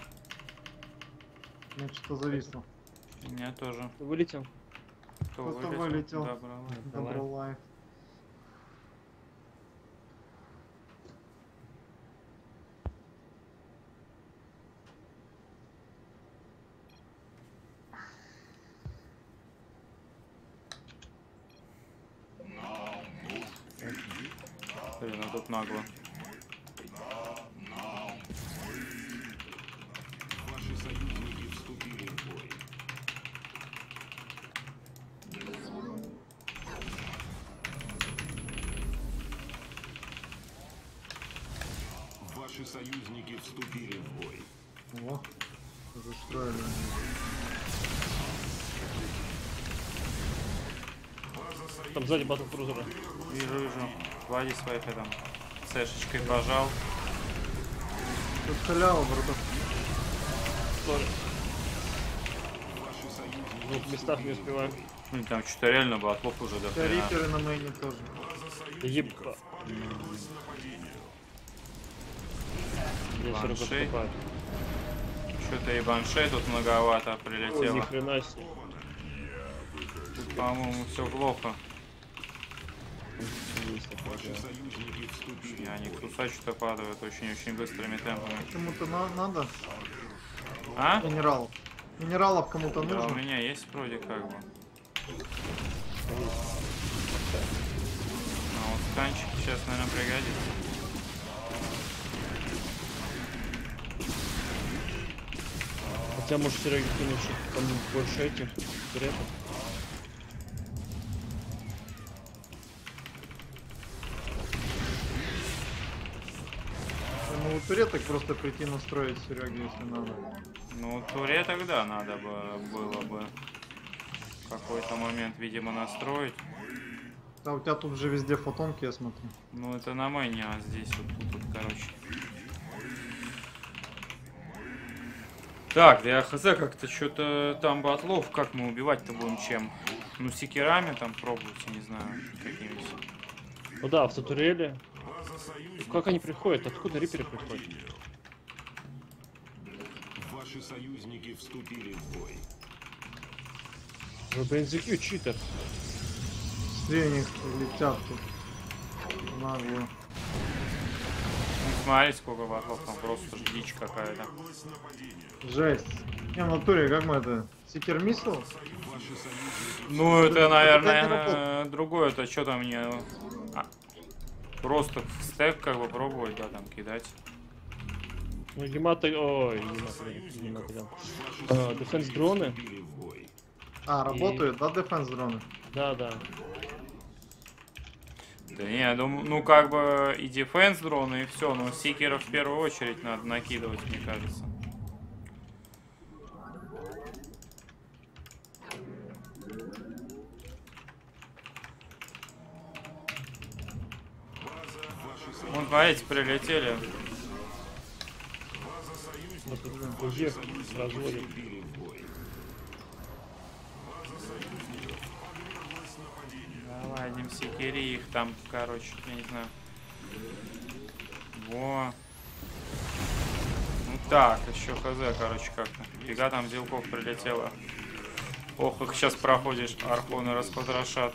У меня что-то зависло. У меня тоже. вылетел. Кто Кто-то вылетел. Добро. Добро лайф. Блин, ну тут нагло. Ваши союзники вступили в бой. Ваши союзники вступили в бой. О, застроили. Там сзади батл крузера. Вижу, вижу. Влади своих там цешечкой пожал. Тут халява, браток. Сори. В двух местах не успеваю. Ну там что-то реально батлов уже до У тебя хрена. риперы на мейне тоже. Да ебка. Здесь все Банши. поступают. Что-то и баншей тут многовато Ой, ни прилетело. хрена себе. Тут, по-моему, все плохо. Есть такое, Ваши да. союзники вступили И в они бой. кусачу-то падают очень-очень быстрыми темпами. Кому-то на- надо? А? Минерал. Минералов кому-то Да, у нужно? меня есть вроде как бы. А вот сканчик сейчас, наверное, пригодится. Хотя, может, Серега кинуть что-то там больше этих туретов. Я могу туреток просто прийти настроить Сереге, если надо. Ну, туреток, да, надо бы, было бы в какой-то момент, видимо, настроить. Да, у тебя тут же везде фотонки, я смотрю. Ну, это на мэне, а здесь вот тут, вот, короче. Так, да я хз, как-то что-то там батлов, как мы убивать-то будем чем? Ну, секерами там пробуйте, не знаю, какими-то. Ну да, автотурели. База союзников. Как они приходят? Откуда риперы приходят? Ваши союзники вступили в бой. Вы бензикью читер. Быстрее они летят тут. Нагло. Ну, смотри, сколько батлов, там просто ж дичь какая-то. Жесть. Не, в натуре, как мы это? Сикер миссил? Ваши союзники Ну, это, Это наверное, не наверное, другое, это что там мне... А, просто в стек как бы пробовать, да, там кидать. Ну, Ямато... Ой, Ямато, Ямато, да. А, дефенс дроны? вступили в бой. А, работают, да, дефенс дроны? Да, да. Да не, я думаю, ну как бы и дефенс дроны, и все, но сикеров в первую очередь надо накидывать, мне кажется. смотрите, прилетели. Вот тут друзья разводят. Давай, одним секири их там, короче, я не знаю. Во. Ну так, еще хз, короче, как-то. Фига там Зилков прилетело. Ох, их сейчас проходишь, Архон и распотрошат.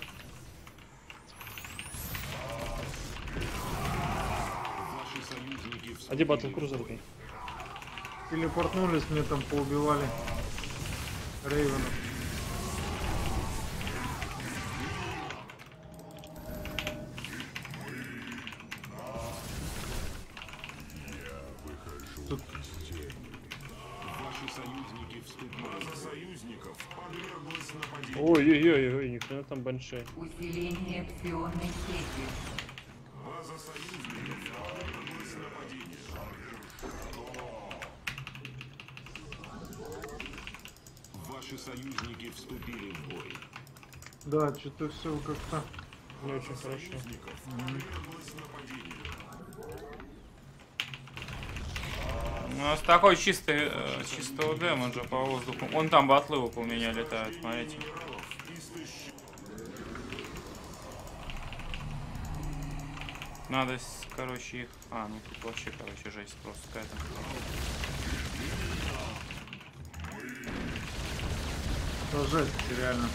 А где батл-крузер? Телепортнулись, мне там поубивали Рейвенов. Тут Ваши союзники вступили. База союзников подверглась нападению. Ой-ой-ой, ни хрена там банши. Усиление псионной сети. База союзников подверглась нападению. Ваши союзники вступили в бой. да, что-то все как-то. Не очень хорошо. Союзников подверглось нападению. У нас такой чистый, э, чистого дэмэджа по воздуху. Вон там батлы около меня летают, смотрите. Надо, с- короче, их... А, ну тут вообще, короче, жесть просто какая-то. Да, жесть, реально.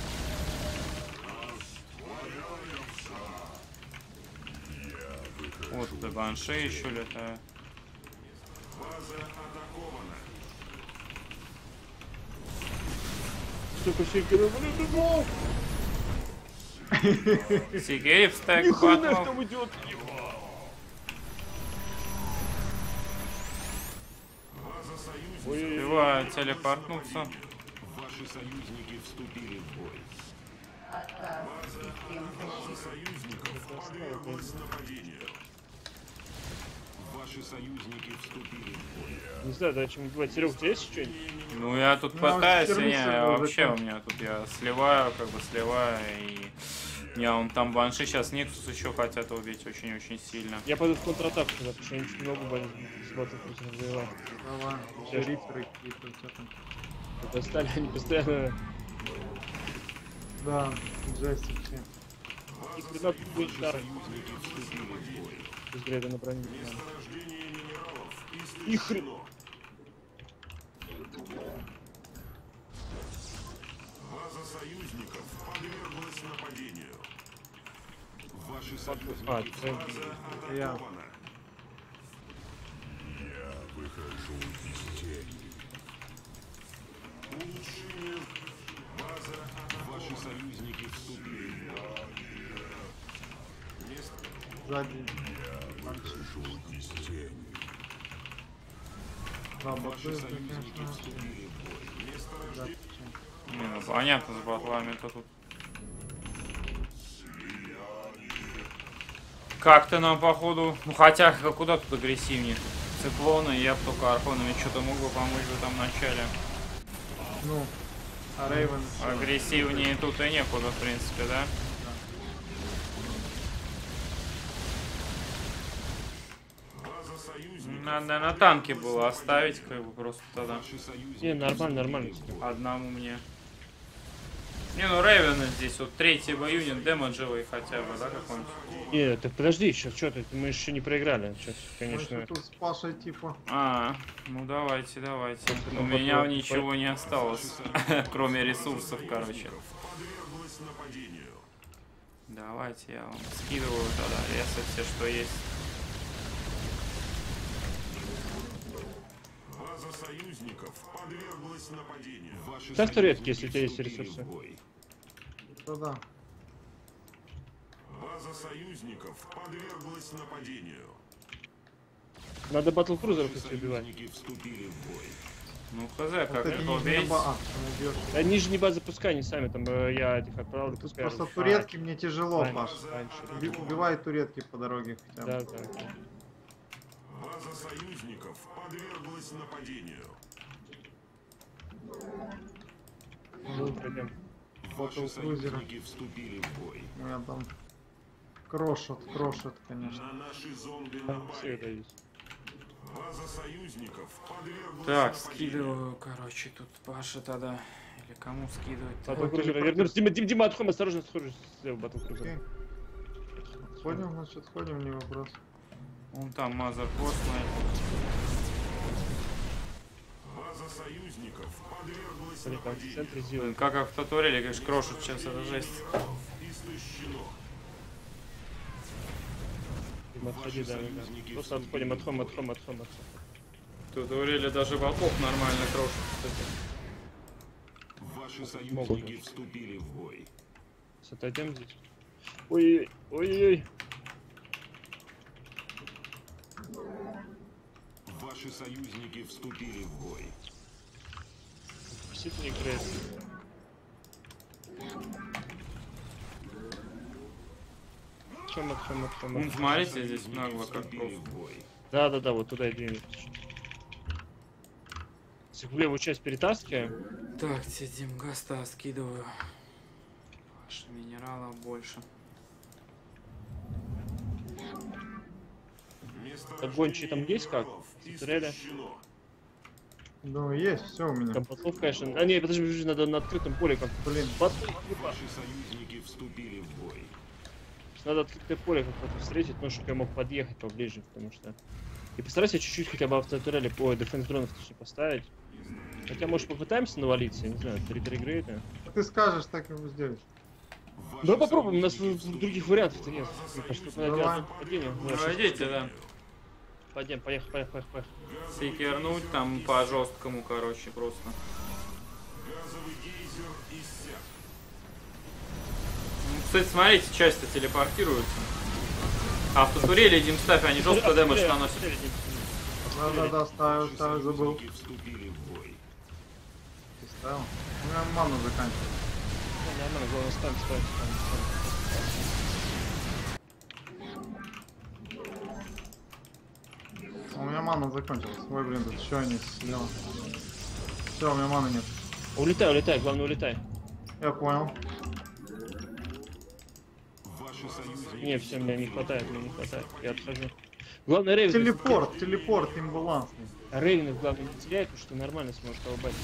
Вот до банши еще летают. Столько секеров, блин, ну! Сигерев стек Нихрена батлов. там идет! Ой-ой-ой. Успеваю телепортнуться. Ваши союзники вступили в бой. Отказ систем защиты. Подверглось нападению. Ваши союзники вступили в бой. Не знаю, да, чем убивать. Серег, у тебя есть что-нибудь? Ну я тут Ну, пытаюсь, а не, сервисы вообще зачем? у меня тут я сливаю, как бы сливаю и... Не, он там банши сейчас Никсус еще хотят убить очень-очень сильно. Я пойду в контратаку сюда, потому что я ничего не могу банить с батл-крузером воевать. Давай, Всё. еще риперы какие-то у тебя там. Достали они постоянно. Да, жесть вообще. И хрена будет старый. Без грейда на броне. И хрена. База союзников подверглась нападению. Ваши союзники А, ты... Я. атакованы. Выхожу из тени. Улучшение. База атакована. Ваши союзники вступили в бой. Сзади. Выхожу из тени. Да, Ваши батлы, союзники конечно. вступили в бой. Место Да, рождения. Не, ну понятно с батлами-то тут. Как-то нам походу... Ну хотя, куда тут агрессивнее? Циклоны, я бы только архонами что-то мог бы помочь в этом начале. Ну, а Рейвен... Агрессивнее тут и некуда, в принципе, да? База союзников. Надо на танке было оставить, как бы просто тогда. Ваши союзники. Не, нормально, нормально. Одному мне. Не, ну Рейвены здесь вот третий юнит демеджевый хотя бы, да, какой-нибудь? Не, так подожди еще, что ты, мы еще не проиграли. Сейчас, Мы конечно. еще тут с Пашей типа... А, ну давайте, давайте. У там меня потом- ничего не осталось, кроме ресурсов, короче. Подверглась нападению. Давайте я вам скидываю тогда ресы все, что есть. База союзников подверглась нападению. Ваши Ставь турецкий, союзники если у тебя есть вступили ресурсы. в бой. Да-да. База союзников подверглась нападению. Надо батл-крузеров Ваши эти убивать. союзники вступили в бой. Ну хз, Вот как эти это нижние убить? ба... А, ты найдешь. Да нижние базы пускай они сами, там э, я этих отправил, Тут пускай. просто орут. турецки мне тяжело, Раньше, Паш. раньше. Уби- Убивай турецки по дороге хотя бы. Да, да. База союзников подверглась нападению. Ну, пойдем. Ваши Батл-крузеры. союзники вступили в бой. У меня там Крошат, крошат, конечно. На наши зонды Там напали. все это есть. База союзников подверглась Так, нападению. скидываю, короче, тут Паша тогда. Или кому скидывать? Батлкрузер вернулся. Дима, Дима, Дима, отходим, осторожно, схожу слева батлкрузер. Окей. Ходим, значит, ходим, не вопрос. Вон там Мазерфорс База союзников подверглась Смотри, там в нападению. центре Блин, сделаем. как автотурели, конечно, крошут сейчас, это жесть. Истощено. Дима, отходи, да, да, да. Просто отходим, отходим, отходим, отходим, отходим. Тутурели даже волков нормально крошут, кстати. Ваши союзники вступили в бой. Сейчас отойдем здесь. Ой, ой, ой, ой. Ваши союзники вступили в бой. Действительно играет. Отходим, отходим, отходим. Ну, смотрите, здесь нагло как Вступили просто. в бой. Да, да, да, вот туда и двинем. Если в левую часть перетаскиваем, Так, тебе Димгаста скидываю. Паша, минералов больше. гончие там есть как? Туреля. Ну, есть, все у меня. Там батлов, конечно. А, не, подожди, подожди, надо на открытом поле как. Блин, Батл, Ваши союзники вступили в бой. надо открытое поле как-то встретить, ну, чтобы я мог подъехать поближе, потому что... И постарайся чуть-чуть хотя бы автотурели, ой, дефенс дронов точнее поставить. Хотя, может, попытаемся навалиться, я не знаю, три тригрейда. ты скажешь, так и сделаешь. Ваши Давай попробуем, у нас союзники других вариантов-то нет. Мне кажется, только на Давай. одно падение. Ну, идите, да. Пойдем, поехали, поехали, поехали. Секернуть там по жесткому, короче, просто. Газовый гейзер иссяк. Ну, кстати, смотрите, часто телепортируются. Автотурели, Димстаф, они жестко дэмэдж наносят. Да-да-да, ставил, ставил, забыл. Союзники вступили в бой. Ты ставил? У меня ману заканчивается. Ну, нормально, главное, ставим, ставим, ставим, ставим. У меня мана закончилась. Ой, блин, тут еще они слева. Все, у меня маны нет. Улетай, улетай, главное, улетай. Я понял. Ваши союзники Не, все, мне не хватает, мне не хватает. Я отхожу. Главное, Рейвен. Телепорт, телепорт имбалансный. Рейвенов, главное, не теряй, потому что нормально сможет колбать.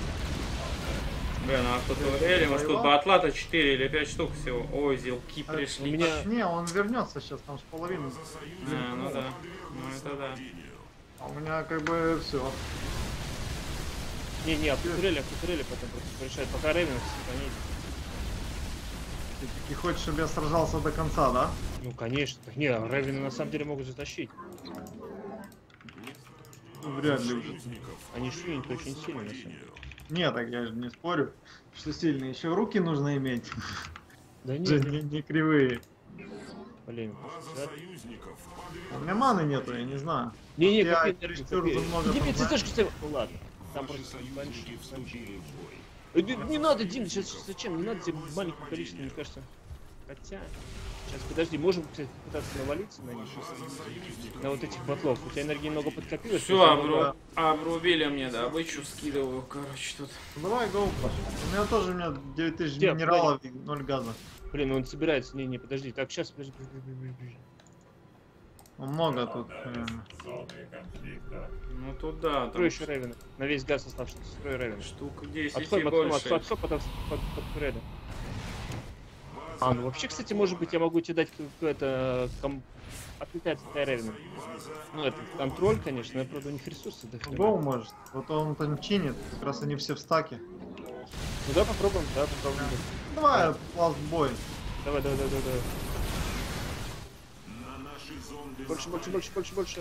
Блин, а автотурели, у нас тут батлата четыре или пять штук всего. Ой, зелки У пришли. меня... Не, он вернется сейчас, там с половины. А, ну да. Ну это да. А у меня как бы все. Не, не, автотурели, автотурели потом просто решает, пока Рейвенов сохранить. Ты таки хочешь, чтобы я сражался до конца, да? Ну, конечно. Так, не, Рейвены на самом деле могут затащить. Ну, вряд ли уже. Они швинят очень сильно, на самом деле. Не, так я же не спорю, что сильно. Еще руки нужно иметь. Да Же нет, не, не кривые. блин. База союзников У меня маны нету, я не знаю. Не-не, Я копи, чересчур копи. за много Дима, там ты знаю. тоже, кстати, ну ладно. Там Ваши просто союзники вступили в бой. Э, Не, не надо, Дим, сейчас, сейчас зачем? Не надо тебе маленькое количество, мне кажется. Хотя... Сейчас, подожди, можем, кстати, пытаться навалиться на них. На вот этих батлов. У тебя энергии много подкопилось. Все, поэтому- обру... обрубили мне добычу, скидываю, короче, тут. Давай, гоу, Паша. У меня тоже у меня девять тысяч Где, минералов и ноль газа. Блин, он собирается. Не-не, подожди. Так, сейчас, подожди, подожди, подожди, подожди. Ну, много тут. Наверное. Ну тут да, там Строй еще Рейвена. На весь газ оставшийся. Строй Рейвена. штук десять Отходим, и отходим, больше. отходим, отходим, под, под, под турели. А, ну вообще, кстати, может быть, я могу тебе дать какое-то ком... отлетать от Рейвена. Ну, это контроль, конечно, но, правда, у них ресурсы дофига. Гоу может. Вот он там чинит, как раз они все в стаке. Ну да, попробуем, да, попробуем. Давай, пласт бой. Давай, давай, давай, давай. На наши зонды Больше, больше, больше, больше, больше.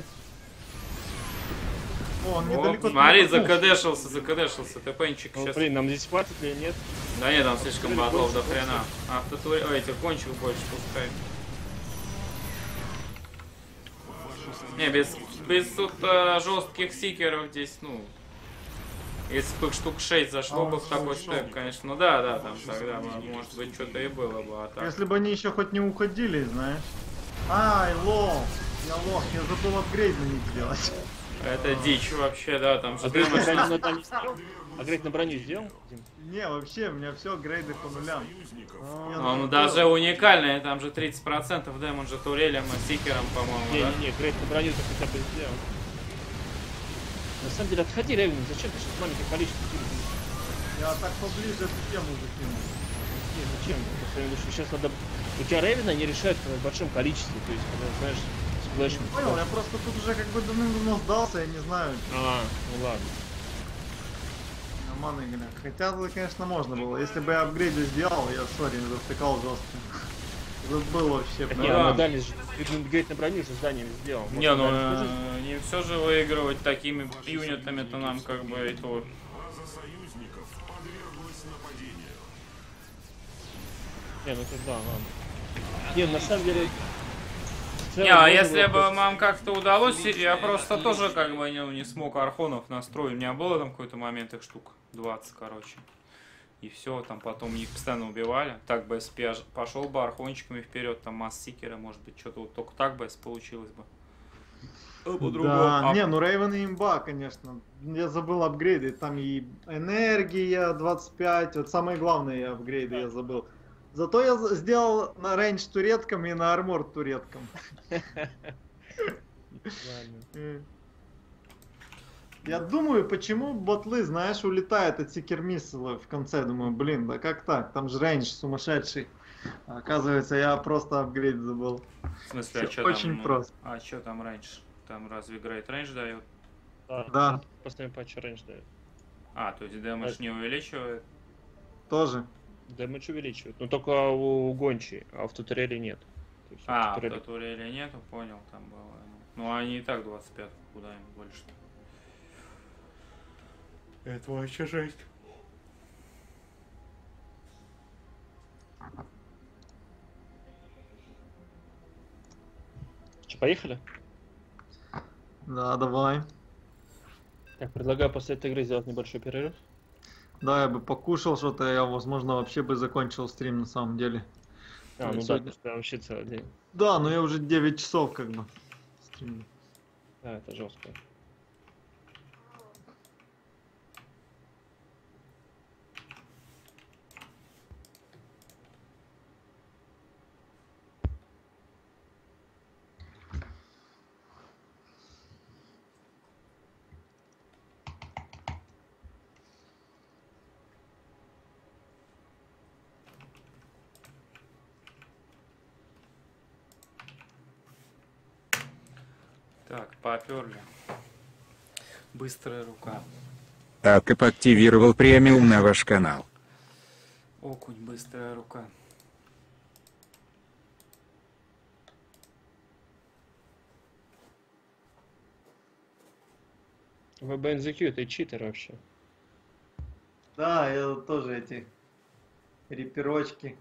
О, он О, недалеко. смотри, от меня. закадешился, закадешился, ТПнчик Ну, сейчас. блин, нам здесь хватит или нет? Да нет, там слишком Блин, батлов до больше, хрена. Автотуре... Ой, этих гонщиков больше пускай. Не, без, без тут а, жестких сикеров здесь, ну... Если бы их штук шесть зашло А бы он в такой ушел. степ, конечно. Ну да, да, там тогда, может быть, что-то и было бы, а так... Если бы они еще хоть не уходили, знаешь. Ай, лох. Я лох, я забыл апгрейд на них сделать. Это дичь вообще, да, там же А ты дэмэдж... реально на дальний стрел? Апгрейд на броню сделал, Дим? Не, вообще, у меня все грейды по нулям. Я Он ну, даже сделал. уникальный, там же тридцать процентов демеджа турелем и стикером, по-моему, да? Не-не-не, грейд на броню ты хотя бы сделал. На самом деле, отходи, Ревен, зачем ты сейчас маленькое количество кинул? Я так поближе эту тему закинул. Не, зачем? Просто я думаю, что сейчас надо... У тебя Ревена не решают в большом количестве, то есть, когда, знаешь, с флешем... Понял, я просто тут уже как бы давным-давно сдался, я не знаю. А, ну ладно. На маны играть. Хотя, конечно, можно было. Если бы я апгрейды сделал, я, сори, затыкал жестко. Забыл вообще. Так Ну не, да. на дальность же, грейд на броню же зданием сделал. Не, Может, ну дальность тоже- э, не все же выигрывать такими юнитами-то нам как бы и то. База союзников подверглась нападению. Не, ну это да, ладно. Не, на самом деле... в целом Не, а можно если было бы просто- нам как-то удалось, я просто тоже как бы не, не смог архонов настроить. У меня было там какой-то момент их штук двадцать, короче. И все, там потом их постоянно убивали. Так бы если я пошел бы архончиками вперед, там масс-сикеры, может быть, что-то вот только так бы если получилось бы. А по-другому. Да, А- не, ну Рейвен и имба, конечно. Я забыл апгрейды. Там и энергия двадцать пять. Вот самые главные апгрейды я забыл. Зато я за- сделал на рейндж туреткам и на армор туреткам. Ладно. Я думаю, почему ботлы, знаешь, улетают от секермиссела в конце. Думаю, блин, да как так? Там же рейндж сумасшедший. А оказывается, я просто апгрейд забыл. В смысле, а Всё что очень там? просто. А что там раньше? Там разве Great Range дает? Да. Да. Постоянно патч рейндж дает. А, то есть дэмэдж не увеличивает? Тоже. Дэмэдж увеличивает. Но только у гончей, а в туториале нет. То есть А, в в туториале- туториале нету, понял, там было. Ну, они и так двадцать пять, куда им больше-то. Это вообще жесть. Че, поехали? Да, давай. Так, предлагаю после этой игры сделать небольшой перерыв. Да, я бы покушал что-то, я, возможно, вообще бы закончил стрим на самом деле. А, ну да, Сегодня- потому что вообще целый день. Да, но я уже девять часов как бы стримлю. Да, это жестко. Так, поперли. Быстрая рука. Акап активировал премиум на ваш канал. Окунь, быстрая рука. ви би эн зет кью это читер вообще. Да, я тоже эти реперочки.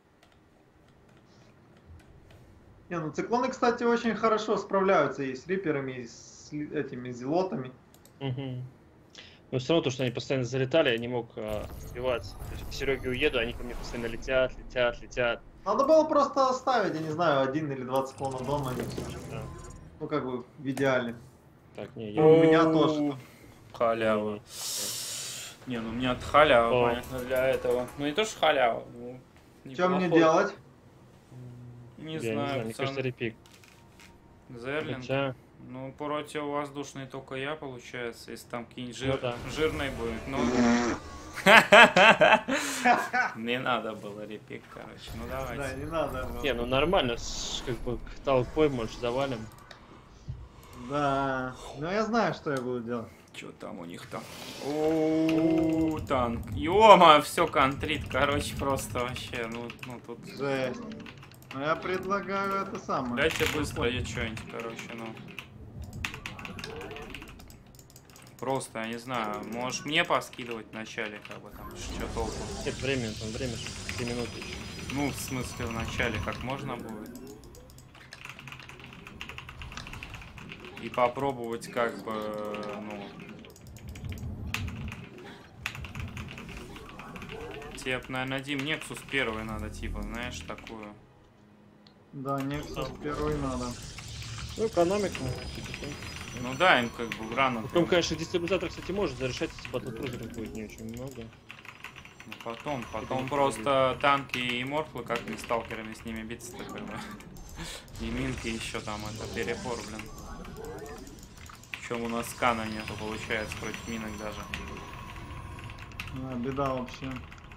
Не, ну циклоны, кстати, очень хорошо справляются и с риперами, и с ли- этими зелотами. Угу. Но все равно то, что они постоянно залетали, я не мог а, сбиваться. То есть к Сереге уеду, они ко мне постоянно летят, летят, летят. Надо было просто оставить, я не знаю, один или два циклона дома. и всё. Да. Ну, как бы в идеале. Так, не, Ну, я... у меня тоже. Халява. Не, ну у меня халява, О. понятно, для этого. Ну не то, что халява. Ну, Что мне неплохой. делать? Не я знаю, не знаю, мне пацан. кажется, репик. Зерлинг. Хотя, Ну, противовоздушный только я, получается, если там какие-нибудь Ну жир... да. жирный будет. Ну, не надо было репик, короче. Ну Да, давайте. не надо. было. не, ну нормально, с- как бы толпой, может, завалим. Да. Ну, я знаю, что я буду делать. Что там у них там? О, танк. Ёма, все контрит, короче, просто вообще. Ну, ну тут. Жесть. Ну, я предлагаю это самое. Дайте быстро я что-нибудь, короче, ну. Просто, я не знаю, можешь мне поскидывать в начале, как бы там, что толку. Нет, время, там время, три минуты еще. Ну, в смысле, в начале как можно будет. И попробовать, как бы, ну... Тебе, наверное, Дим, Nexus первый надо, типа, знаешь, такую. Да, Nexus первый надо. Ну, экономика. потихоньку. Ну да, им как бы рано. Потом, конечно, дестабилизатор, кстати, может зарешать, если батлкрузеров будет не очень много. Ну, потом, потом просто танки и морфлы, как не сталкерами с ними биться-то как бы. И минки еще там, это перепор, блин. Причем у нас скана нету, получается, против минок даже. Да, беда вообще.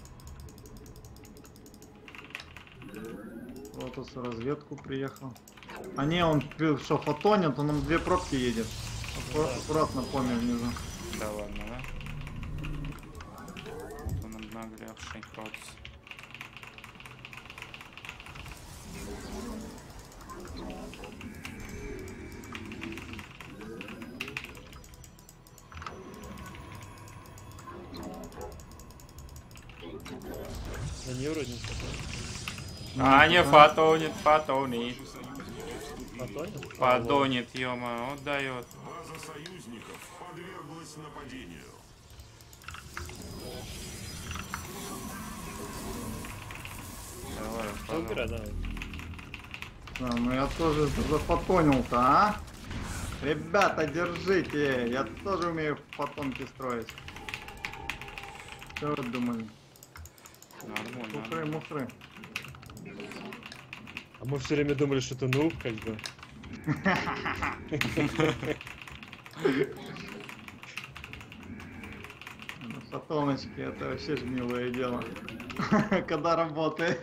Лотос в разведку приехал. А не, он что, фотонит, он нам две пробки едет. Аккура- Аккуратно помню внизу. Да ладно, да? Вот он обнаглевший кротс. Да не вроде не фотонит. А, не фотонит, фотонит. Фотонит? Подонит, ё-моё, отдает. База союзников подверглась нападению. Давай, Да, пожалуйста. убирай, давай. Да, ну я тоже зафотонил-то, а? Ребята, держите, я тоже умею фотонки строить. Что вы думали? Нормально. Мухры, мухры. А мы все время думали, что это нуб, как бы. Фотоночки, это вообще же милое дело. Когда работает.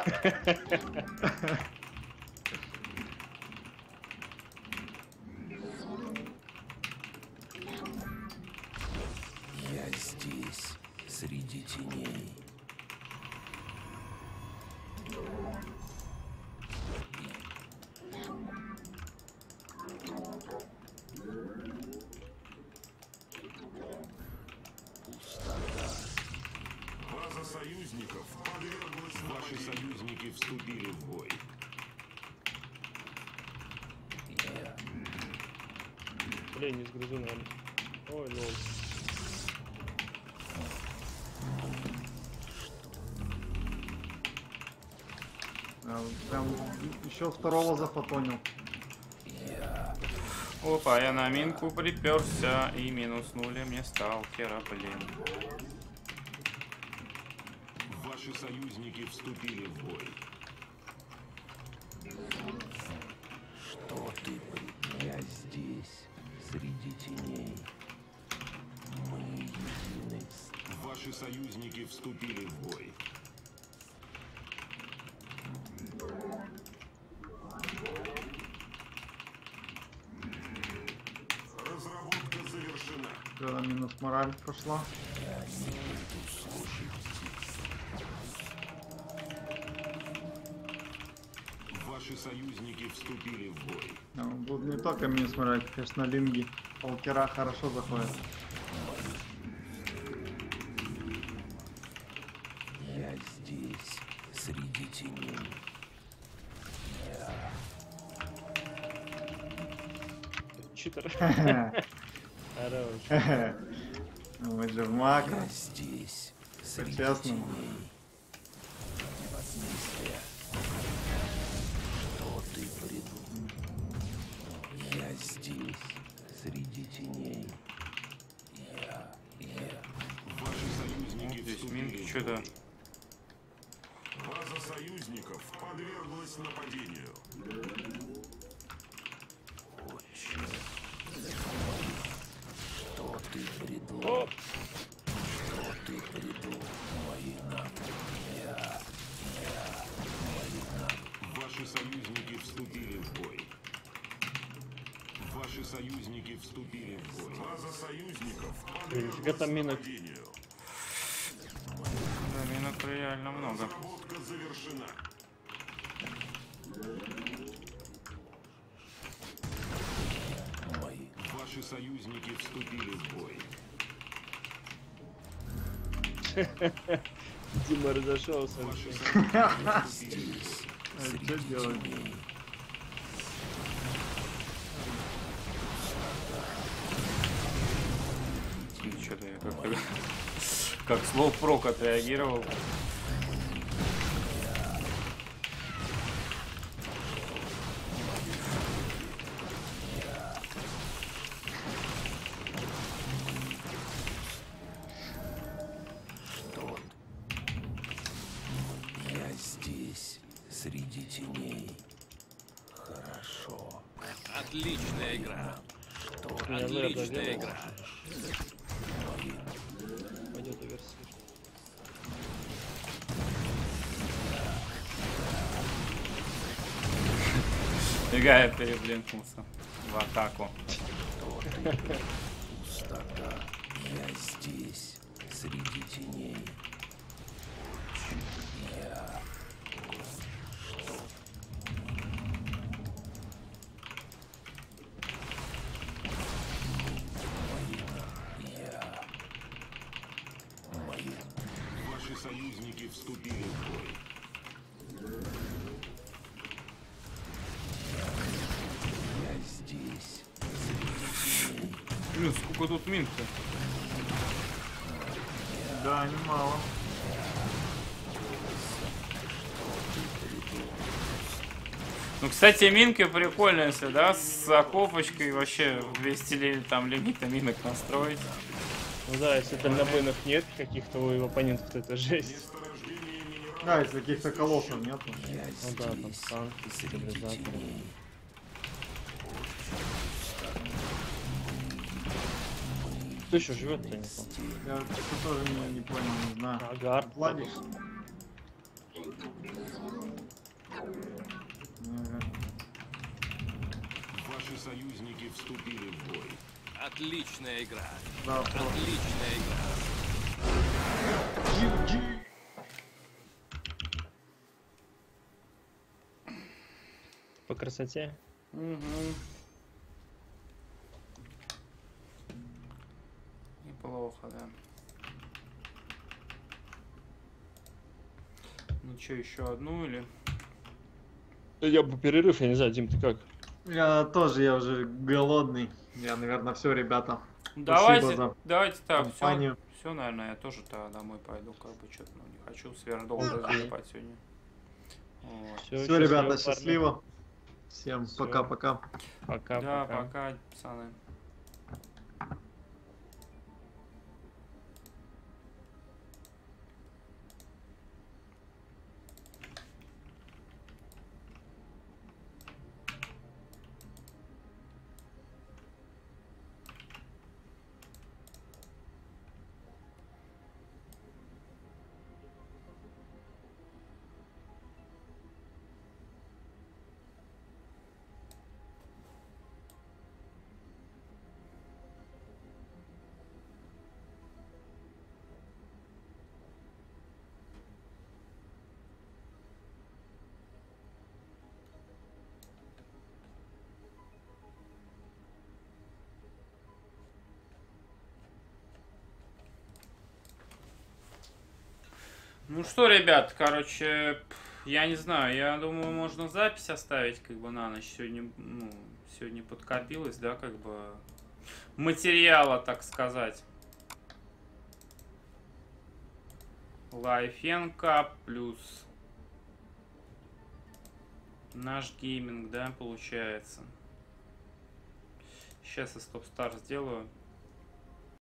Я здесь, среди теней. База союзников подверглась. Ваши союзники вступили в бой. Блин, не сгрузу, наверное. Ой, лол. А, Прям еще второго зафотонил. Опа, я на минку приперся и минуснули мне сталкера, блин. Ваши союзники вступили в бой. Что ты? Я здесь, среди теней. Мы едины. Ваши союзники вступили в бой. Разработка завершена. Когда минус мораль прошла. Ваши союзники вступили в бой. А, Тут не только минус мораль, конечно, линги. Полкера хорошо заходят. Я здесь, среди теней. Читер. Хе-хе. Хорош. Мы же в макро. Я здесь, среди Честно. теней. Что ты придумал? Я здесь, среди теней. Я, я. Ваши союзники Здесь вступили минки, в что-то. бой. База союзников подверглась нападению. Что ты придумал? Что ты придумал? Мои навыки. Я, я, мои навыки. Ваши союзники вступили в бой. Ваши союзники вступили в бой. База союзников Блин, нифига подверглась там минок. нападению. Да, минок реально много. Разработка завершена. Мои. Ваши союзники вступили в бой. Дима разошелся. Ваши А союзники что делать? Что-то я как-то как слов прок отреагировал. здесь, среди теней. Хорошо. Отличная игра. Что? Я Отличная игра. Пойдет версия. Фига, я переблинкнулся в атаку. Пустота. Я здесь, среди теней. Я. Ваши союзники вступили в бой. Я здесь. Блин, сколько тут мин-то? Да, немало. Ну, кстати, минки прикольные, если, да, с окопочкой вообще двести ли, там лимита минок настроить. Ну да, если дальнобойных нет каких-то у оппонентов, то это жесть. Да, если каких-то колоссов нету. Я Ну да, там здесь, танк, среди стабилизатор. теней. Кто еще живет-то, не помню. Я что-то тоже не, не понял, не знаю. Агар. Владик. Ага. Ваши союзники вступили в бой. Отличная игра. Да, просто. Отличная игра. джи джи. По красоте. Угу. Неплохо, да. Ну что, еще одну или? Я бы перерыв, я не знаю, Дим, ты как? Я тоже, я уже голодный. Я, наверное, все, ребята. Давайте, за давайте так, все, компанию. все, наверное, я тоже -то домой пойду, как бы что-то ну, не хочу сверхдолго Окей. залипать сегодня. Вот. Все, ребята, счастливо. Всем Всё. пока-пока. Пока, Да, пока. пока, пацаны. Ну что, ребят, короче, я не знаю, я думаю, можно запись оставить как бы на ночь. Сегодня, ну, сегодня подкопилось, да, как бы материала, так сказать. Лайфенка плюс наш гейминг, да, получается. Сейчас я стоп-старт сделаю.